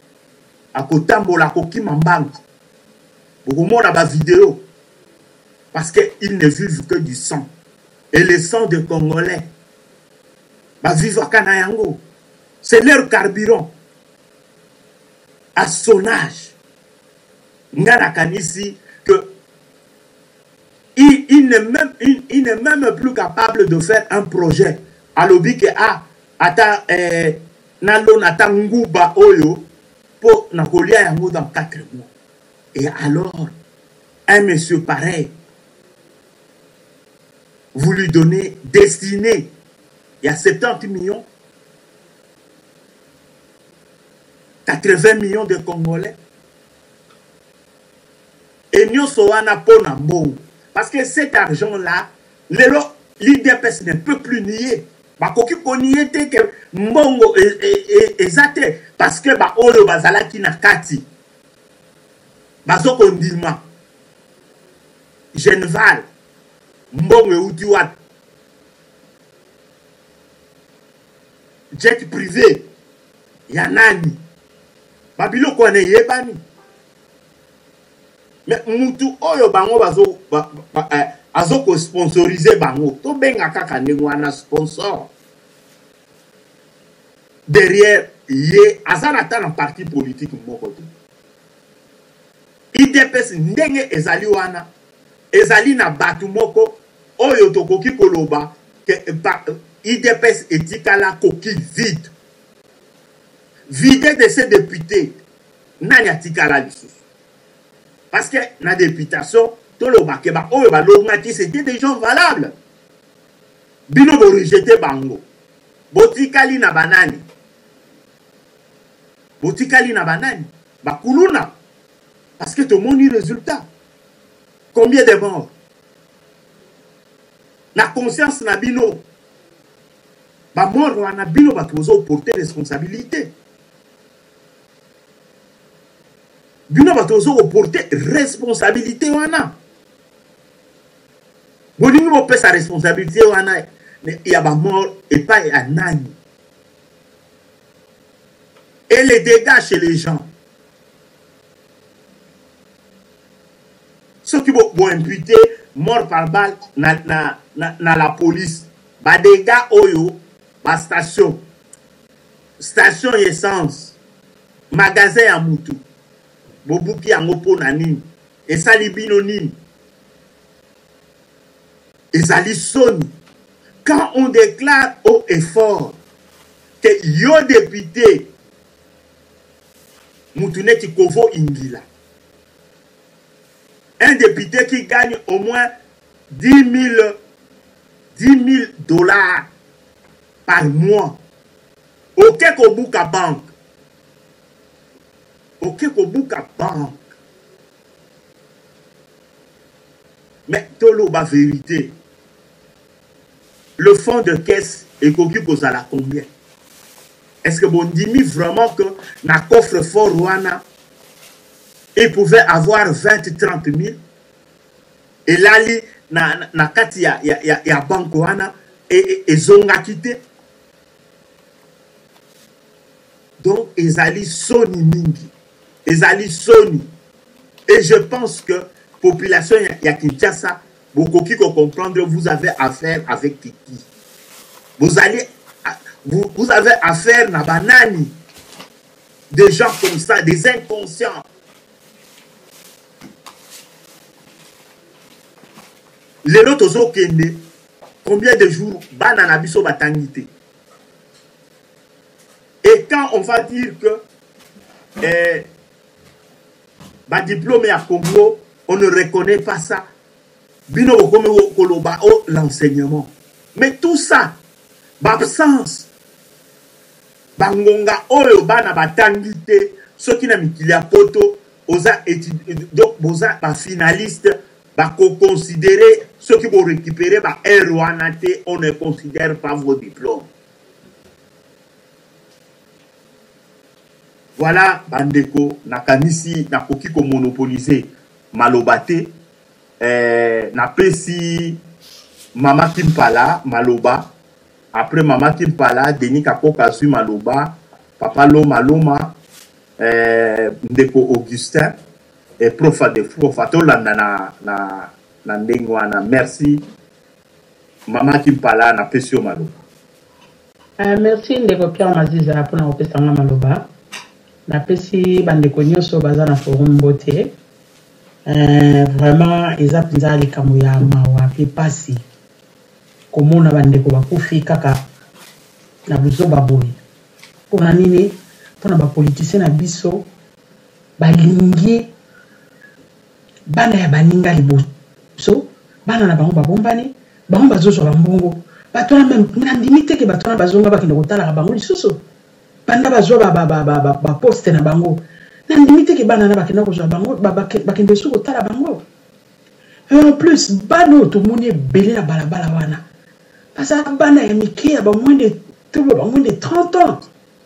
kokima mbangu. Beaucoup de la vidéo parce qu'ils ne vivent que du sang et le sang des Congolais va vivre à Kanayango, c'est leur carburant à son âge. Ngana Kanisi que il n'est même plus capable de faire un projet à l'obi que ata nalo natanguba oyo pour nakolia yango dans 4 mois. Et alors, un monsieur pareil, vous lui donnez destiné, il y a 70 millions, 80 millions de Congolais. Et nous sommes en bon. Parce que cet argent-là, l'IDPS ne peut plus nier. Bakoki ko nier que mbongo ezate parce que ba oyo bazalaki na kati. Bazoko ndima Genval mbongo euti wat jet privé ya nani babilo kone yebani mais mutu oyo bango bazo azoko sponsoriser bango to benga kaka ndengwana sponsor derrière ye azanata na parti politique moko te. IDPS ndenge ezali wana ezali na batu moko oyo tokoki koloba ke IDPS etikala coquille vide. Vide de ces députés nani atikala lisusu. Parce que na députation toloba ke ba oyo balongaki c'était des gens valables. Bino bo rejeter bango. Botikali na banani. Botikali na banani. Bakuluna. Parce que tout le monde y résultat. Combien de morts? La conscience na bino. Ba mort wana bino ba tozo porter responsabilité. Bino ba tozo porter responsabilité wana. Boningo bo pesa responsabilité wana il y a ba mort et pas à nani. Et les dégâts chez les gens. Ceux qui vont imputer mort par balle na la police. Ba dégâts oyo, ba station essence, magasin ya mutu. Bobuki yango po na nini. Esali bino nini. Ezali soni. Quand on déclare haut et fort que yo député Moutouneti Kovo Ingila, un député qui gagne au moins 10 000 dollars par mois, au Kekobuka Bank, mais tolo ba vérité. Le fonds de caisse est coquille à la combien? Est-ce que bon dit vraiment que na coffre fort Rwanda il pouvait avoir 20-30 000 et là na kati ya banque Rwanda et zonga quitté. Donc ezali soni mingi, ezali soni, et je pense que population ya Kinshasa beaucoup qui comprendre vous avez affaire avec qui. Vous avez affaire na banani, des gens comme ça, des inconscients. Les autres ont combien de jours banana biso batangité. Et quand on va dire que diplôme à Congo, on ne reconnaît pas ça. Bino koloba l'enseignement. Mais tout ça, l'absence, bangonga oyo bana batangité, ceux qui n'a mis a poto, osa donc boza ba finaliste, ba considérer ceux qui vont récupérer ba R1AT, on ne considère pas vos diplômes. Voilà bandeko nakanisi nakoki ko monopoliser malobate. Na pesi Mama Kimpala Maloba, après Mama Kimpala Denis Kakoka Sui Maloba, Papa Loma Loma, Ndeko Augustin et Profato na ndengwana. Merci Mama Kimpala na pesi Maloba. Merci Ndeko Pierre Maziza pour na opesa Maloba. Na pesi bandeko nyoso baza na forum bote. Vraiment eza pinza likambo ya mawa pe pasi komona bandeko bakufi kaka na buzoba boy pona nini pona ba politicien na biso balingi bana ya baninga liboso bana na bango babombani bango bazozo bambongo batona même na limite ke batona bazonga bakende kotala bango lisusu banda bazo ba poste na bango na limite ke bana na bakenda kozwa bango bakende su kotala bango. Et en plus bano to moni belé na balabala wana parce que bana ya mike ba moins de 30 ans.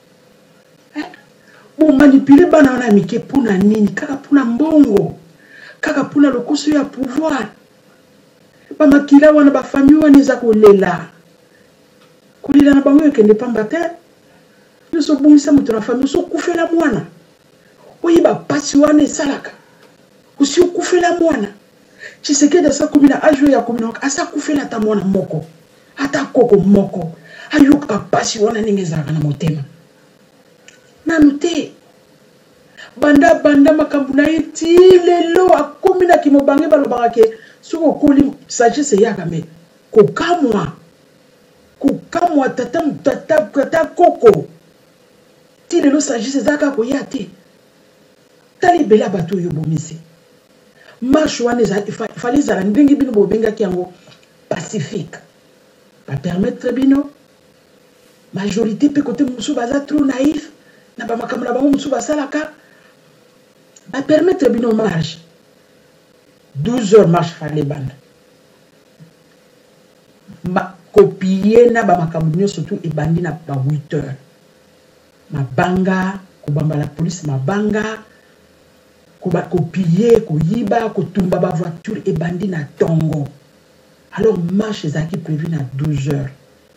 Bon manipuler bana na mike puna nini kaka puna mbongo kaka puna lokoso ya pouvoir ba makila wana ba famille wana za kolela na bango ekende pamba te yo so bungisa mutu na famille so kufela mwana oyiba pasi wana esalaka usi okufela mwana Tshisekedi asa kumina ajo ya kumina asa kufela ta mwana moko ata koko moko ayoka pasi wana ninge ezalaka na motema nanu te banda makambo na ye ti lelo akomi na kimobange balobaka ke soki okoli sagesse yaka me kokamwa tata koko ti lelo sagesse ezalaka koya te tala ebele ya bato oyo bomisi marche wana fale ezala ndenge bino bobengaki yango pacifique bapermettre bino majorité mpe kote mosusu baza trop naïf na bamakambo na bango mosusu basalaka bapermettre bino marche 12 heures marche fale banda kopie na bamakambo nyonso tu ebandi na ba 8 heures mabanga kobamba la police mabanga kopie koyiba kotumba ba voiture ebandi na tongo. Alors marche ezalaki prévu na 12 heures.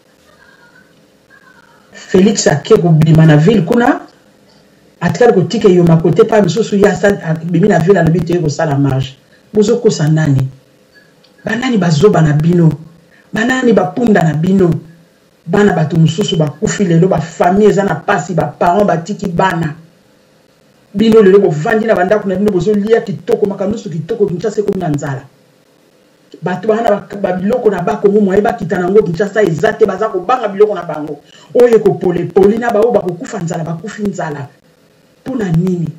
Félix ake kobima na ville kuna atikali kotika yo makote pa misusu ya bimi na ville alobi te kosala marche bozokosa nani banani bazoba na bino banani bapunda na bino bana bato mosusu bakufi lelo bafamille eza na pasi baparent batiki bana bino lelo bovandi na bandako na bino bozolia kitoko makambo nyonso kitoko Kinshasa ekomi na nzala bato bana babiloko na bakongo mwaye bakita nango Kinshasa eza te baza kobanga biloko na bango oyo ekopolepoli na bao bakokufa nzala bakufi nzala mpona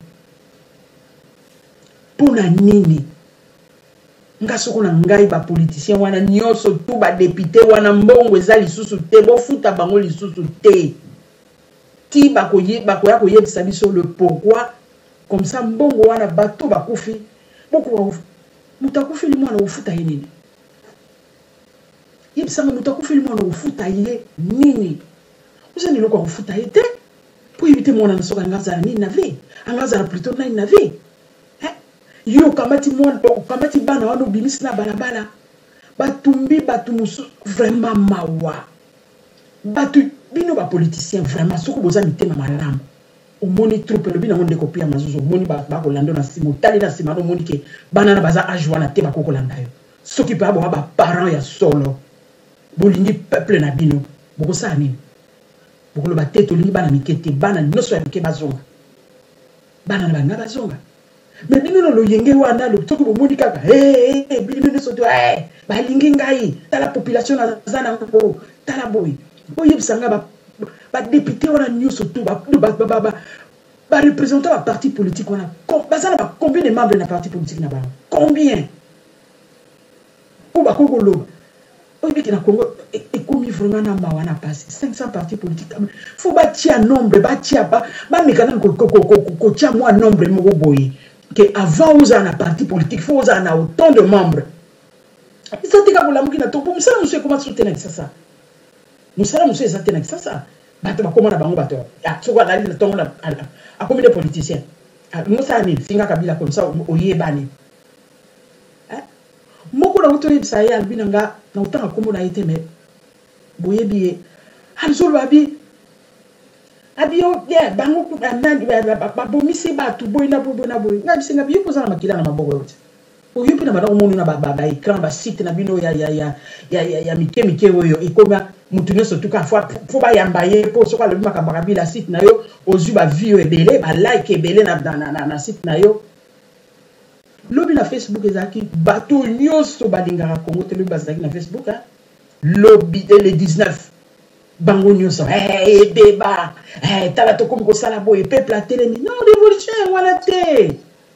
nini nga soko na ngai bapoliticien wana nyonso tu badepute wana mbongo eza lisusu te bofuta bango lisusu te ti bakoya koyebisa biso le pourquoi comme ça mbongo wana bato bakufi boko mutu akufili mwana ofuta ye nini yebisanga mutu akufili mwana ofuta ye nini uzani loko ofuta ye te po yebite mwana na soka ngazala nini na vie angazala plutôt nini na vie yo kamati mwana kamati bana wana obimisi na balabala batumbi batu musu vraiment mawa batu bino ba politicien vraiment soko boza mitema malamu omoni troupe le bina ngonde kopia mazuzo omoni ba kolanda na simo tali na sima no moni ke bana na baza age wana te ba kokolanda yo soki pa ba parents ya solo bolingi peuple na bino boko sa nini boko ba tete olingi bana mikete bana noso ya mike bazonga bana na banga bazonga mais bino lo yenge wana lo toko bomoni kaka bino so to ba lingi ngai tala population na zana ko tala boy oyebisanga ba député wana nyonso tout ba représentant ba parti politique wana bazana ba combien de membres na parti politique na ba combien ko ba kokolo oyebiki na Congo ekomi vraiment na mawana passe 500 partis politiques faut ba tia nombre ba tia ba mekana ko tia moi nombre moko boye que avant vous en a parti politique faut vous en a autant de membres ça te ka bolamuki na to pour ça monsieur comment soutenir ça musala monsieur ezate na kisasa bato bakoma na bango bato soko azali na tongo na akomi de politicien musala ni singa kabila comme ça oyebani moko na utoyebisa ye albina nga na utanga kombo na yete me boyebi hamsolo abi o ya bango nandi babomisi bato boy na nga bisenga biyo kozala makila na maboko yote oyo pe na bana omonu na ba écran ba site na bino ya mike oyo ekoma mutu nyonso tuka fo bayamba ye po soka lobi makambo kabila site na yo ozwi ba view ebele ba like ebele na site na yo lobi na Facebook ezaki bato nyonso balingaka Congo te lobi bazaki na Facebook lobi le 19 bango nyonso débat tala to komi kosala boye peuple atelemi non révolution wana te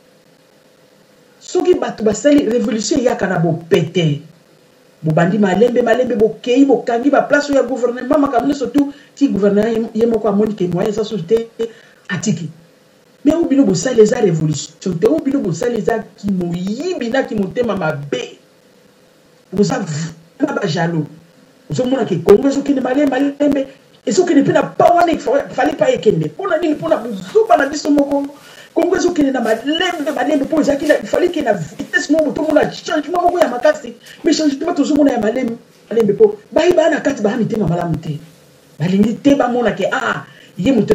soki bato basali révolution yaka na bopete bobandi malembe bokei bokangi ba place ya gouvernement makamne surtout ti gouvernement ye moko amoni ke moyen sa société atiki mais obino bosali eza révolution te obino bosali eza ki moyibi na ki motema mabe boza na ba jalo ozomona ke Congo ezokende malembe ezokende pe na pawane fallait pas ekende pona nini pona bozuba na biso moko Congo ezokende na malembe po ezaki il fallait que na vitesse mo to mona changement moko ya makasi mais changement tozomona ya malembe po bayiba na kati ba mitema malamu te balingi te bamona ke ye mutu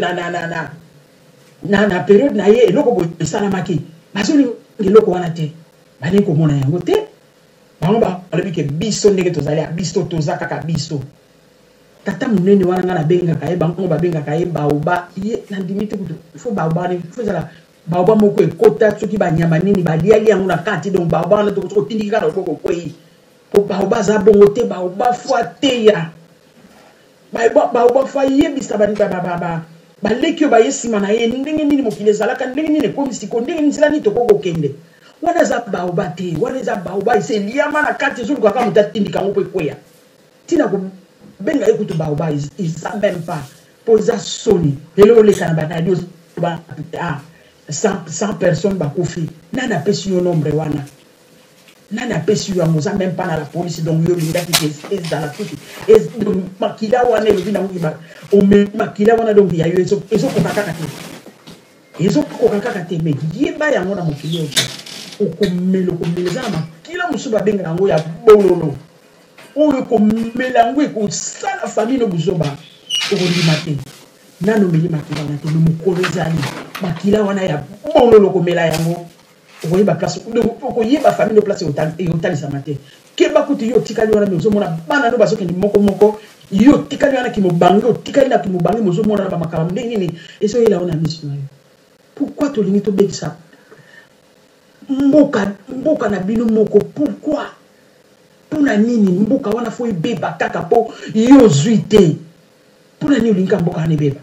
na période na ye eloko bo salamaki bazolingi eloko wana te balingi komona yango te bango balobi ke biso ndenge tozali biso toza kaka biso tata munene wana nga na benga kaye bango ba benga kaye baoba ye na ndimite kutu faut baoba ne faut ça baoba moko ekota soki ba nyama nini ba liali yango na kati donc baoba na to tindika na koko kwei po baoba za bongo te baoba foate ya baoba fa yebisa ba baleki ba yesima na ye ndenge nini mokile zalaka ndenge nini komi siko ndenge nini zilani to koko kende wana za baoba te wana za baoba ise liama na kati zulu kaka mutatindika ngo kweya tina ko benga ekutu baoba isa même pas posa soni lelo le kana banadi ba 100 personnes bakufi nana pesi yo nombre wana nana pesi yo amoza même pas na la police donc yo linga ki est dans la toute et makila wana le bina ngiba o me makila wana donc ya yo eso ko kaka te me yeba ya ngona mokili o ko melo za makila musuba benga ngo ya bololo o ko mela ngo ko sala famille no buzoba o ko limate nano meli makila wana te no mukolo zali makila wana ya bololo ko mela yango o yeba place o yeba famille no place otali sa mate keba kuti yo tikali wana mezo mona bana no basoke ni moko yo tikali wana ki mo bango tikali na ki mo bango mozo mona ba makala ndenge ni eso ila wana mission yo pourquoi to lingi to bekisa mboka na bino moko pourquoi puna nini mboka wana fo ibeba kaka po yo zuite puna nini linga mboka ne beba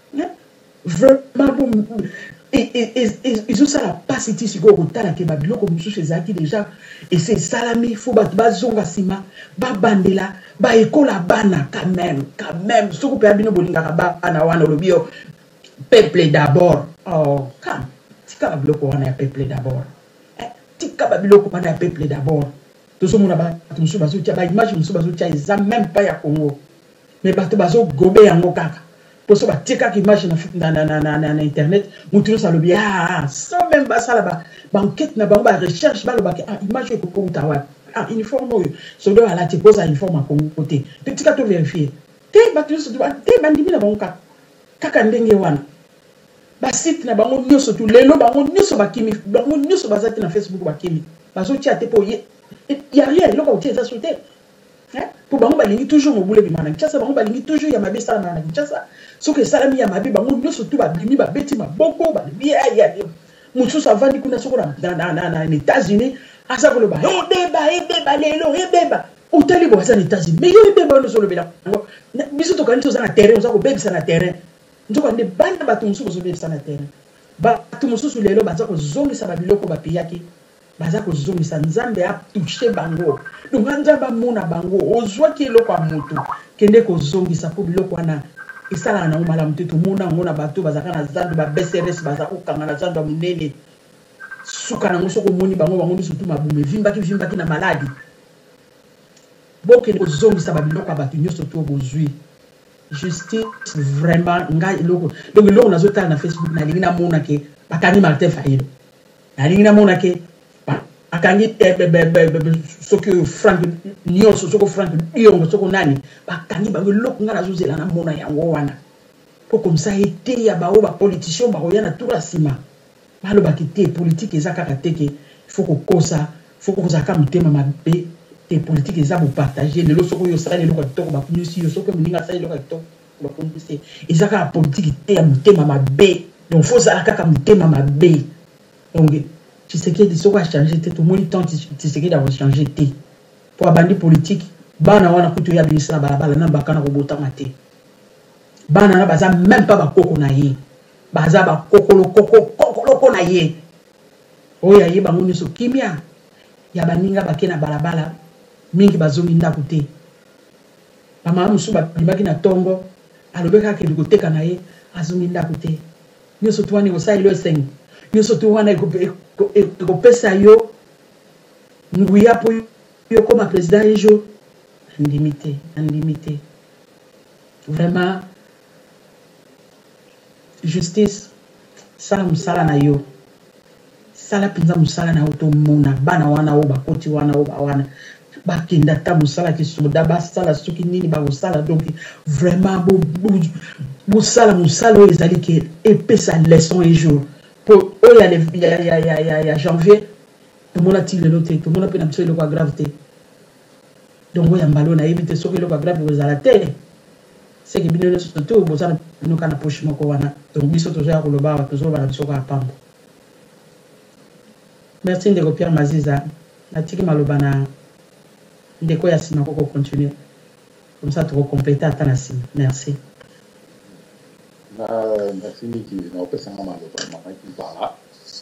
vraiment bon ils ont ça la passe ici sur kotala ke babilo ko mususu ezaki déjà et c'est salami faut bazonga sima ba bandela ba ekola bana quand même soko pe abino bolinga ka bana wana lobio peuple d'abord oh quand tika babilo ko wana peuple d'abord tika babilo ko wana peuple d'abord to so mona ba mususu bazo tia ba image mususu bazo tia eza même pas ya Congo mais bato bazo gobe yango kaka pour ça tika ki image na internet mutuno sa lobi sans même ba sala ba enquête na ba recherche ba loba image ko ko tawa uniforme oyo so do ala te posa uniforme a Congo côté tika to vérifier te bato so te bandimi na bango kaka ndenge wana ba site na bango nyoso tu lelo bango nyoso bakimi bango nyoso bazati na Facebook bakimi bazo tia te po ye y a rien loko tia ça sur terre pour bango balingi toujours mobule bimana Kinshasa bango balingi toujours ya mabe sala na Kinshasa soki salami ya mabe bango nyoso tu babimi babeti maboko balibi ya mususu avandi kuna soko na États-Unis asa ko loba beba lelo beba utali bo za États-Unis mais yo beba no solo bela biso to kanito za na terrain uza ko bebisa na terrain nzoka nde bana bato mususu zo bebisa na terrain bato mususu lelo baza ko zongisa babiloko bapiyaki baza ko zongisa nzambe a toucher bango donc nzamba mona bango ozwa ki eloko ya moto kende ko zongisa po biloko wana isala na umala mteto mona ngona bato bazaka na zando ba BCRS baza ko kanga na zando munene suka na ngosoko moni bango ni surtout mabume vimbaki na maladi boke ko zongisa ba biloko bato nyoso to bozui justice vraiment ngai eloko donc eloko nazotala na Facebook na lingi na mona ke bakani Martin Fayulu na lingi na mona ke akangi soko Frank nyonso soko Frank yongo soko nani bakangi bango loko ngana zozela na mona yango wana po comme ça été ya ba politicien ba oyana tura sima balo bakite politique ezaka kateke faut ko kosa faut ko zaka mutema mabe te politique eza bo partager le soko yo sala le loko kitoko ba kunisi yo soko mininga sala le loko kitoko ba kunisi ezaka politique te ya mutema mabe donc faut zala kaka mutema mabe donc tu sais que ce qu'on a changé tout le monde temps tu sais que d'avoir changé pour abandi politique bana wana kutu ya ministre balabala na bakana ko bota mate bana na baza même pas bakoko na ye baza bakoko na ye oya ye bango niso kimia ya baninga bakena balabala mingi bazomi ndako te mama musu babimaki na tongo alobeka ke likoteka na ye azomi ndako te nyoso twani ko sai lo seng nyoso tu wana ko pesa yo nguya po yo comme président un jour limité vraiment justice sala musala na yo sala pinza musala na auto mona bana wana o bakoti wana o bawana bakenda ta musala ki soda ba sala soki nini ba musala donc vraiment musala ezali ke epesa leçon un jour pour il y a janvier tout le monde a tiré l'autre tout le monde a pénétré le quoi gravité donc il y a mbalo na éviter ce que le quoi grave vous à la terre c'est que bino nyonso to bozana bino kana poche moko wana donc biso tozoya koloba tozoloba na biso kaka pambo. Merci ndeko Pierre Maziza natiki maloba na ndeko ya nsima koko continuer comme ça tokokomplete ata na nsima. Merci. Merci Niki naopesanga maloba mamaki bala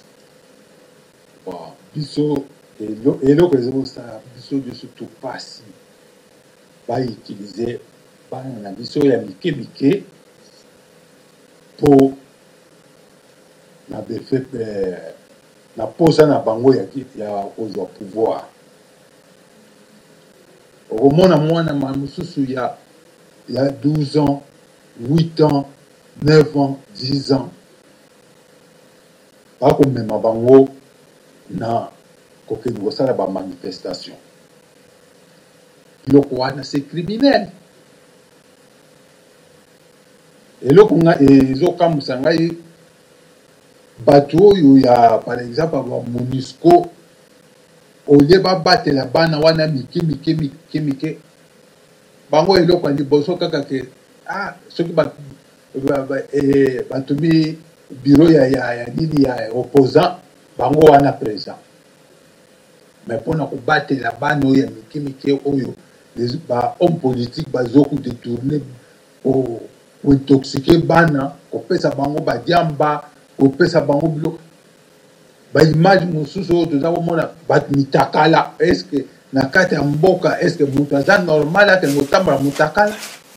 biso eloko ezokosala biso nyonso topasi bautilize bana na biso ya mike mike mpo na befe na posa na bango ya kozwa pouvoir. Okomona mwana mosusu ya 12 ans 8 ans 9 ans 10 ans bakomema bango na kokende kosala bamanifestation. Biloko wana c'est criminel. Eloko ezokamwisa ngai bato oyo ya par exemple ba MONUSCO olie babatela bana wana mike bango eloko ya liboso kaka ke soki batomi biro ya nini ya opposant bango wana présent. Mais mpona kobatela bana oyo ya mike oyo bahomme politique bazokudetourne kointoxike bana kopesa bango badiamba kopesa bango biloko baimage mosusu oyo toza komona bato mitakala. Estce na kati ya mboka estce moto aza normal akende kotambola motakala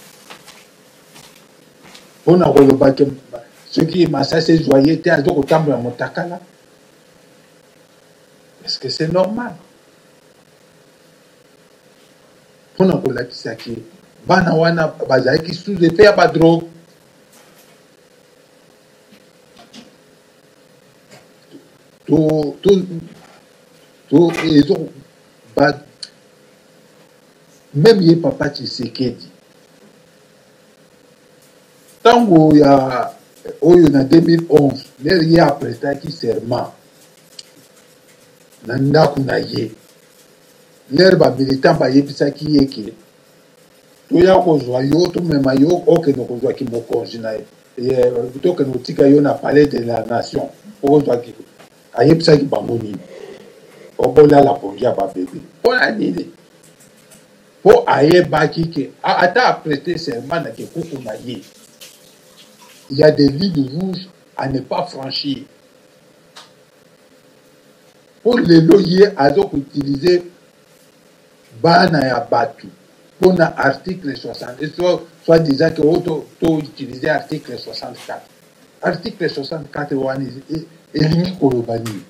mpona koloba ke soki masasi ezwaye te aza kotambola motakala? Est-ce que c'est normal? Mpona kolakisa ke bana wana bazalaki sous effet ya badrogue. Même ye papa Tshisekedi tango ya oyo na 2011 lere ye apretaki serment na ndako na ye lere bamilitant bayebisaki ye ke toya kozwa yo tomema yo okende kozwaki mokonzi na ye tokende kotika yo na palais de la nation okozwaki ayebisaki bango nini obolala pongi ya babebe mpona nini mpo ayebaki ke ata aprete serment na kekuku na ye il y a des lignes rouges à ne pas franchir. Pour les loyers, ils ont utilisé bana ya batu. Pour l'article 60, soit disant que ont utilisé l'article 64. Article 64 est limite kolobani.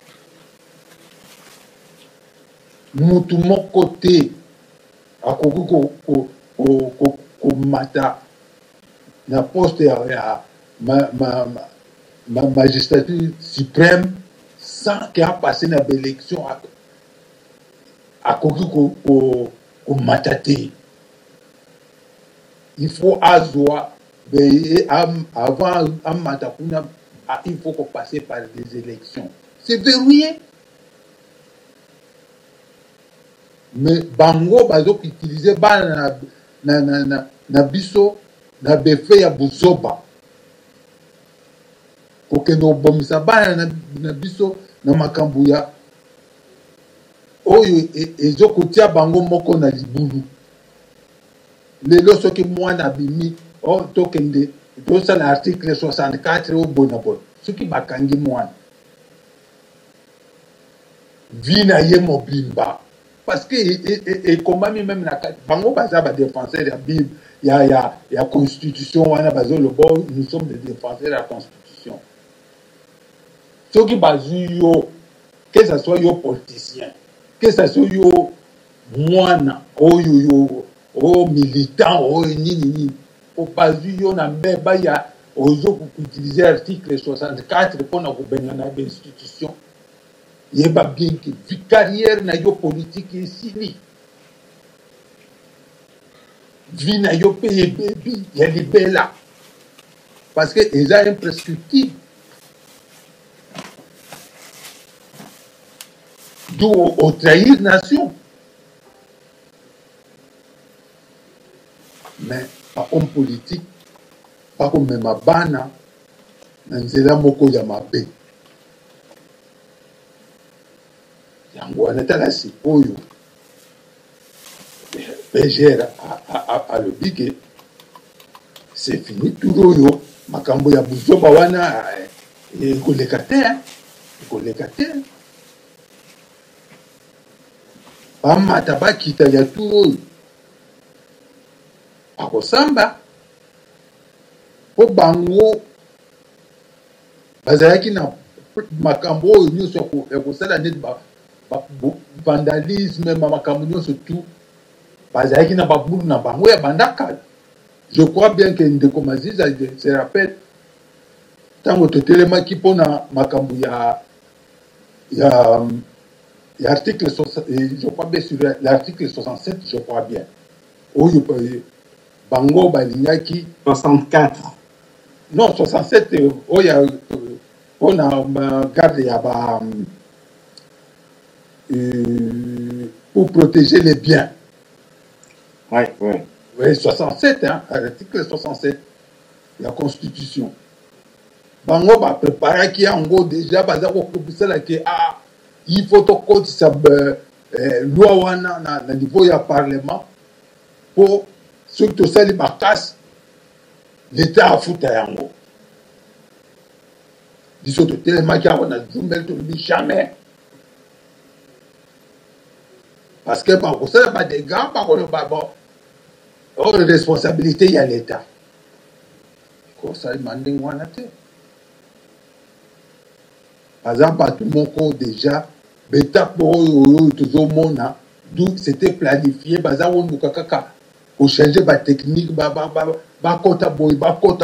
Mutu mon côté, à mata na poste ya magistrature suprême sans qu'il a passé na élection à matate. Il faut azwa avant matakuna il faut qu'on passe par des élections. C'est verrouillé. Mais bango bazo utiliser ba na biso na befe ya buzoba kokende obomisa bana na biso na makambo ya oyo ezokotia bango moko na libulu. Lelo soki mwana bimi tokende tosala article 64 obonabona soki bakangi mwana vina ye mobimba parce que ekomami même na kati bango baza badéfenseur ya bible ya constitution wana bazolobo nous sommes des défenseurs de la constitution. Soki bazui yo que ça soit yo politicien que ça soit yo mwana oyo militant oyo nini o bazui yo na mbeba ya ozo utiliser article 64 pour na kubenga na institution yeba bien que carrière na yo politique ici vie na yo paye baby ya libela parce que ils ont imprescriptible d'où au trahir nation mais ba homme politique bakomema bana na nzela moko ya mabe yango wana tala sikoyo PGR alobi ke c'est fini tout oyo makambo ya buzoba wana ekoleka te bamata bakita ya tu oyo akosamba po bango bazalaki na makambo oyo nyonso ekosala neti vandalisme makambo nyonso tu bazalaki na babulu na bango ya bandakala. Je crois bien que ndeko Maziza se rappelle tango totelemaki mpona makambo ya article 60, je crois bien sur l'article 67, je crois bien oyo bango balingaki 64 non 67 oyo mpona garde ya ba pour protéger les biens. Oui, 67, hein, l'article 67 de la Constitution. Bango va préparer qui en gros déjà baza ko kubisala ke il faut to code sa loi wana na niveau ya parlement pour surtout ça les bakas l'état a foutu yango. Biso to tellement ki on a Zumel to jamais. Parce que par ça pas des gars par bon responsabilité il y a l'état. Ko ça demande wana te. Par exemple, tout mon corps déjà, bêta pour toujours mona, d'où c'était planifié, baza on nous kaka, pour changer ma technique, ba kota boy.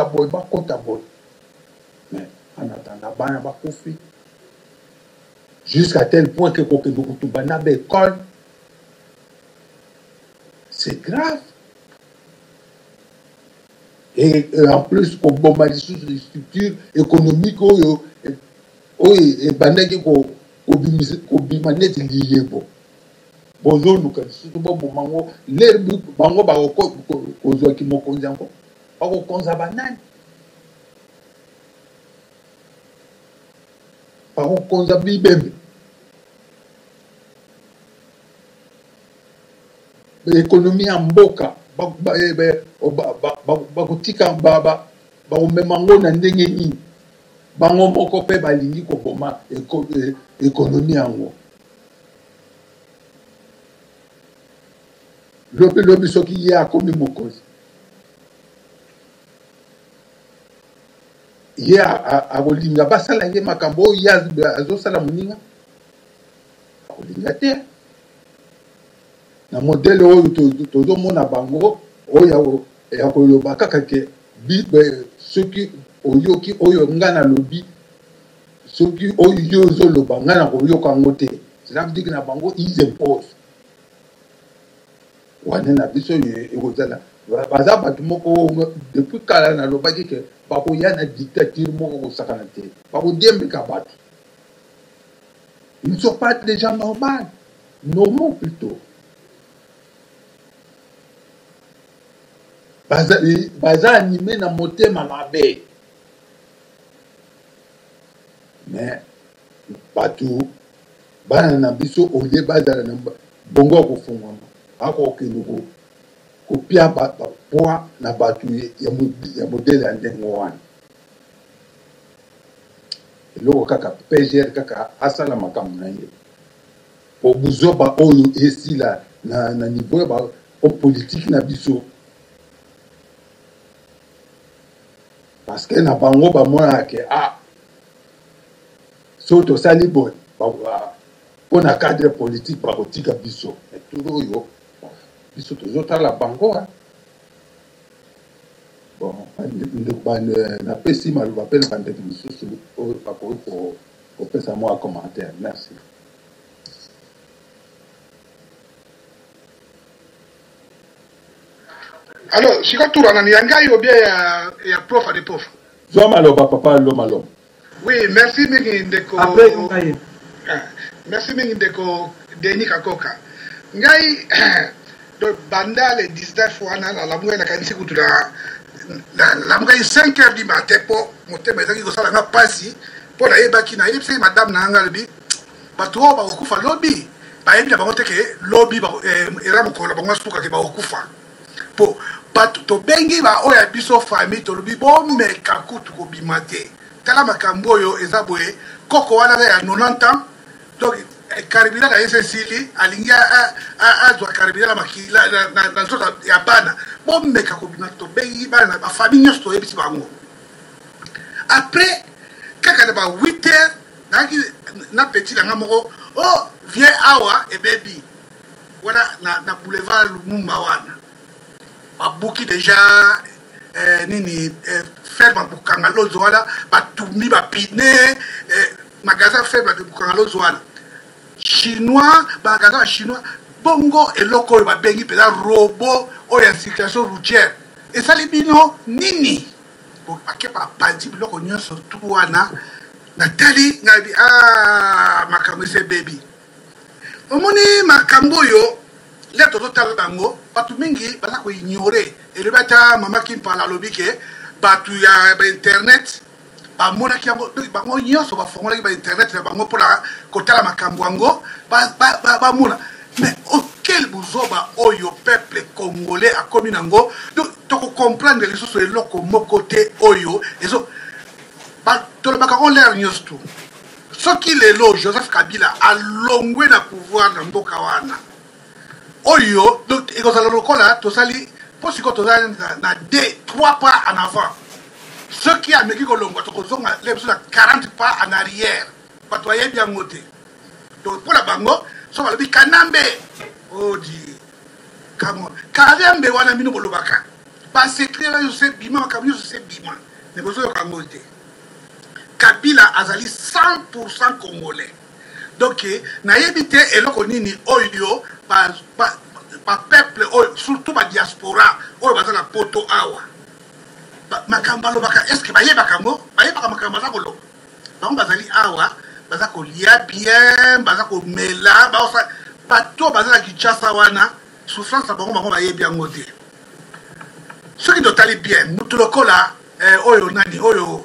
Mais en attendant, ba kofi. Jusqu'à tel point que quand nous tout bana école, c'est grave. Et en plus, qu'on bombarde sur les structures économiques, oye bandaki ko bima neti liye bo bozo luka surtout bo mango l'air bango ba ko zo ki mokonzi anko ba ko konza banani ba ko konza bibembe économie en mboka ba kotika ba memango na ndenge nini bango moko pe balingi koboma économie yango lobi soki ye akomi mokonzi ye akolinga basala ye makambo oyo ye azosala moninga akolinga te na modele oyo tozomona bango oyo ya koloba kaka ke soki oyoki oyo nga na lobi soki oyo yo ozoloba nga na koyoka yango te cela veut dire que na bango ils imposent wane na biso ekozala baza bato moko depuis kala nalobaki ke bakoya na dictature moko kosakana te bakodiembeka bato ils ne sont pas des gens normaux plutôt baza animé na motema mabe. Mais bato bana na biso olie bazala na bongo kofungwa ako kenuko kopia ba poa na bato ya modele ya ndenge wana eloko kaka PGR kaka asala makambo na ye po buzoba oyo esila na niveau ba politique na biso parce que na bango bamona ke so tosali boy mpona cadre politique bakotika biso etulu oyo biso tozotala bango bon napesi maloba mpe na bandeko mosusu oyo bakoki kopesa mwa commentaire. Merci. Alors, sikotura na niangai ou bien ya prof à des profs. Zo maloba papa lo maloba. Oui, merci mingi ndeko. Après ngai. Merci mingi ndeko Denis Kakoka. Ngai donc banda le 19 wana la lamuka na kanisi kutu la lamuka 5 heures du matin po motema ezaki kosala nga pasi po na yebaki na yebisi madame na nga lobi bato oyo bakokufa lobi bayebi na bango te ke lobi eza mokolo bango suka ke bakokufa po bato tobengi baoyo ya biso famille tolobi bomeka kutu kobima te tala makambo oyo eza boye koko wana aza ya 90 ans donc carburant na ye sesili alingi azwa carburant na makila na nzoto ya bana bomeka kobima tobengi bana na bafamille nyonso toyebisi bango après kaka na ba 8 heures na petit na nga moko oh viens awa et baby wana na boulevard Lumumba wana babuki déjà nini ferme bukanga lozo wana batumbi bapine magasin ferme bukanga lozo wana chinois magasin chinois bongo eloko oyo babengi pela robot oyo ya circulation routière esali bino nini bakepa bandi biloko nyonso tu wana natali ngabi makambo ese baby omoni makambo oyo le tozotala bango bato mingi baza koignore elobi ata mama kimpala alobi ke bato ya bainternet bamonaki yango bango nyonso bafongolaki bainternet na bango mpona kotala makambo yango bamona mais okel buzoba oyo peuple congolais akomi nango tokocomprendre lisusu eloko moko te oyo ezo tolobaka ngo lere nyonso tu soki lelo Joseph Kabila alongwe na pouvoir na mboka wana oyo donc ekozala lokola tosali po siko tozali na 3 pas en avant ceux qui ameki kolongwa tokozonga le biso na 40 pas en arrière bato ayebi yango te donc mpo na bango so balobi kanambe odi kanambe wana mino bolobaka basekret oyo se bima makambo nyonso se bima ne bozoyoka yango te Kabila azali 100% congolais. Donc, nayebi te eloko nini oyo ba peuple oyo surtout ba diaspora oyo bazala poto awa. Makambo lobaka est-ce que baye bakambo makambo za kolo. Bango bazali awa baza ko lia bien, baza ko mela, bato bazala Kinshasa wana souffrance bango bayebi yango te. Ce qui dotali bien, mutu lokola oyo nani oyo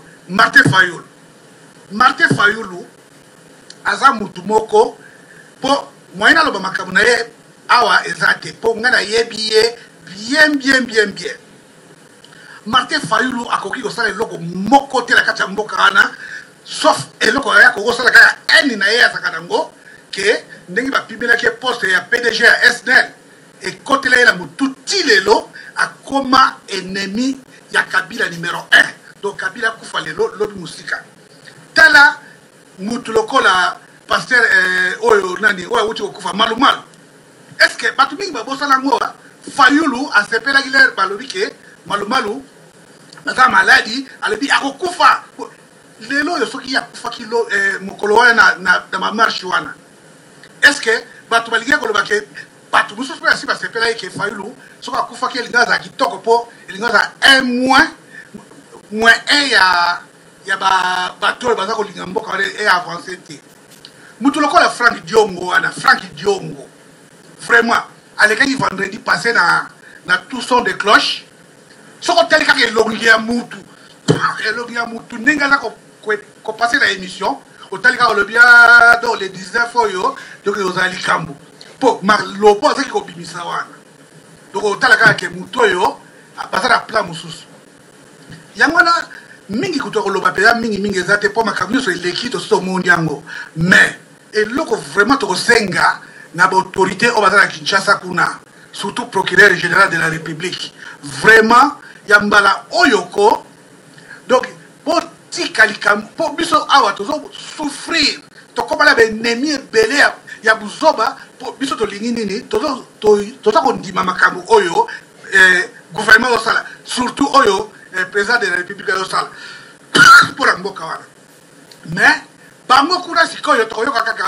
Martin Fayulu aza mutu moko po moyena loba makambo na ye awa ezate po ngana yebi ye bien Martin Fayulu akoki kosala eloko moko te na kati ya mboka wana sauf eloko ya kokosala kaka eni na ye azaka nango ke ndenge bapimelaki poste ya PDG ya SNEL ekotela ye na mutu ti lelo akoma ennemi ya Kabila numéro 1 donc Kabila kufa lelo lobi musika tala mutu lokola pasteur oyo nani oyo uti okufa malumalu est-ce que batu mingi babosala ngo Fayulu asepelaki le balobi ke malumalu naza maladi alobi akokufa lelo yo soki yakufa kilo mokolo wana na mamarche wana est-ce que batu balingi koloba ke batu mususu pe asi basepelaki ke Fayulu soki akufa ke elinga za kitoko po elinga za moins 1 ya bato baza kolinga mboka wana e avancé te mutu lokola Frank Diongo vraiment alekaki vendredi passé na tout son de cloche soko teli kaka elongi ya mutu ndenge aza kopase na émission otali kaka olobi donc le 19 oyo donc ozali likambo po lobo azaki kobimisa wana donc otala kaka ke mutu oyo baza na plan mosusu yango wana mingi kutoka loba pela mingi ezate po makambo nyonso eleki tosoto omoni yango mais eloko vraiment tokosenga na baautorité oyo baza na Kinshasa kuna surtout procureur général de la République vraiment ya mbala oyoko donc po tika likambo po biso awa tozo souffrir tokomala baennemi ebele ya buzoba po biso tolingi nini toza kondima makambo oyo gouvernement osala surtout oyo président de la République osala pour la mboka wana mais bango kuna sikoyo tokoyoka kaka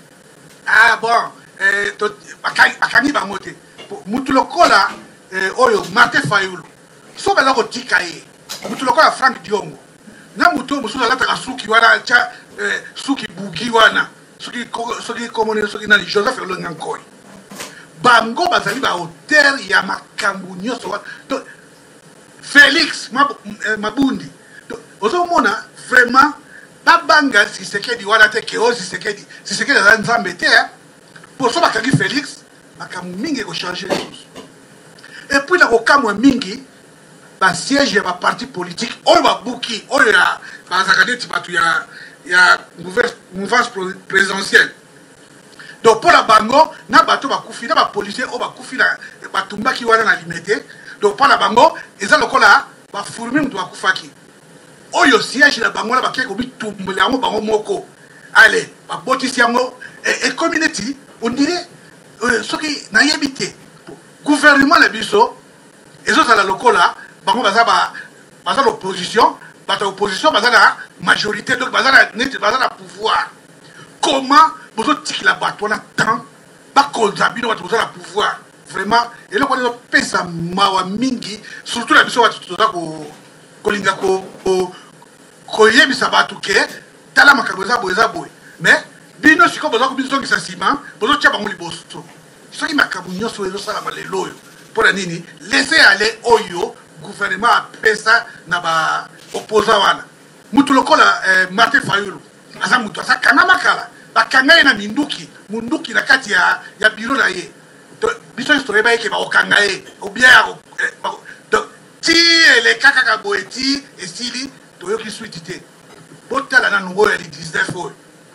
bon bakangi bango te mutu lokola oyo Martin Fayulu so baza kotika ye mutu lokola Frank Diongo na mutu mosusu alataka suki wana suki buki wana soki komoni soki nani Joseph Olonga Nkoi bango bazali ba auteur ya makambo nyonso donc Félix Mabundi ozomona vraiment babanga Tshisekedi wana te ke o Tshisekedi za nzambe te pour ça bakangi Félix makambo mingi ko changer les choses et puis na ko kamwa mingi ba siège ba parti politique oyo ba buki oyo ya ba zakadeti batu ya mouvance présidentielle. Donc pour la bango na bato ba kufi na ba policier o ba kufi na batumba ki wana na limité. Donc pour la bango eza lokola ba fourmi mutu ba kufaki. Oyo siège la bango na ba keko bitumbula ngo bango moko. Allez, ba botisi yango et community on dirait soki na yebité. Gouvernement la biso ezo za la lokola bango baza l'opposition, baza l'opposition, baza la majorité, donc baza la pouvoir. Comment vous avez la bateau on a tant, pas qu'on a bien votre pouvoir. Vraiment, et là on a pensé à mawa mingi, surtout la mission tout ça ko linga ko yebi sabatu ke, tala makaboza boy. Mais bino siko boza ko biso ngisa sima, bozo tia bango liboso. Ce qui makabu nyoso ezo sala malelo. Pour la nini, laissez aller oyo gouvernement a pesa na ba opposant wana. Mutu lokola Martin Fayulu. Asa mutu asa kanama kala. Ba kangaye na munduki na kati ya biro na ye. Biso histoire ba yeke ba okangaye. Obia donc ti le kaka boeti esili to yoki suitité. Botala na ngo ya 19 fois.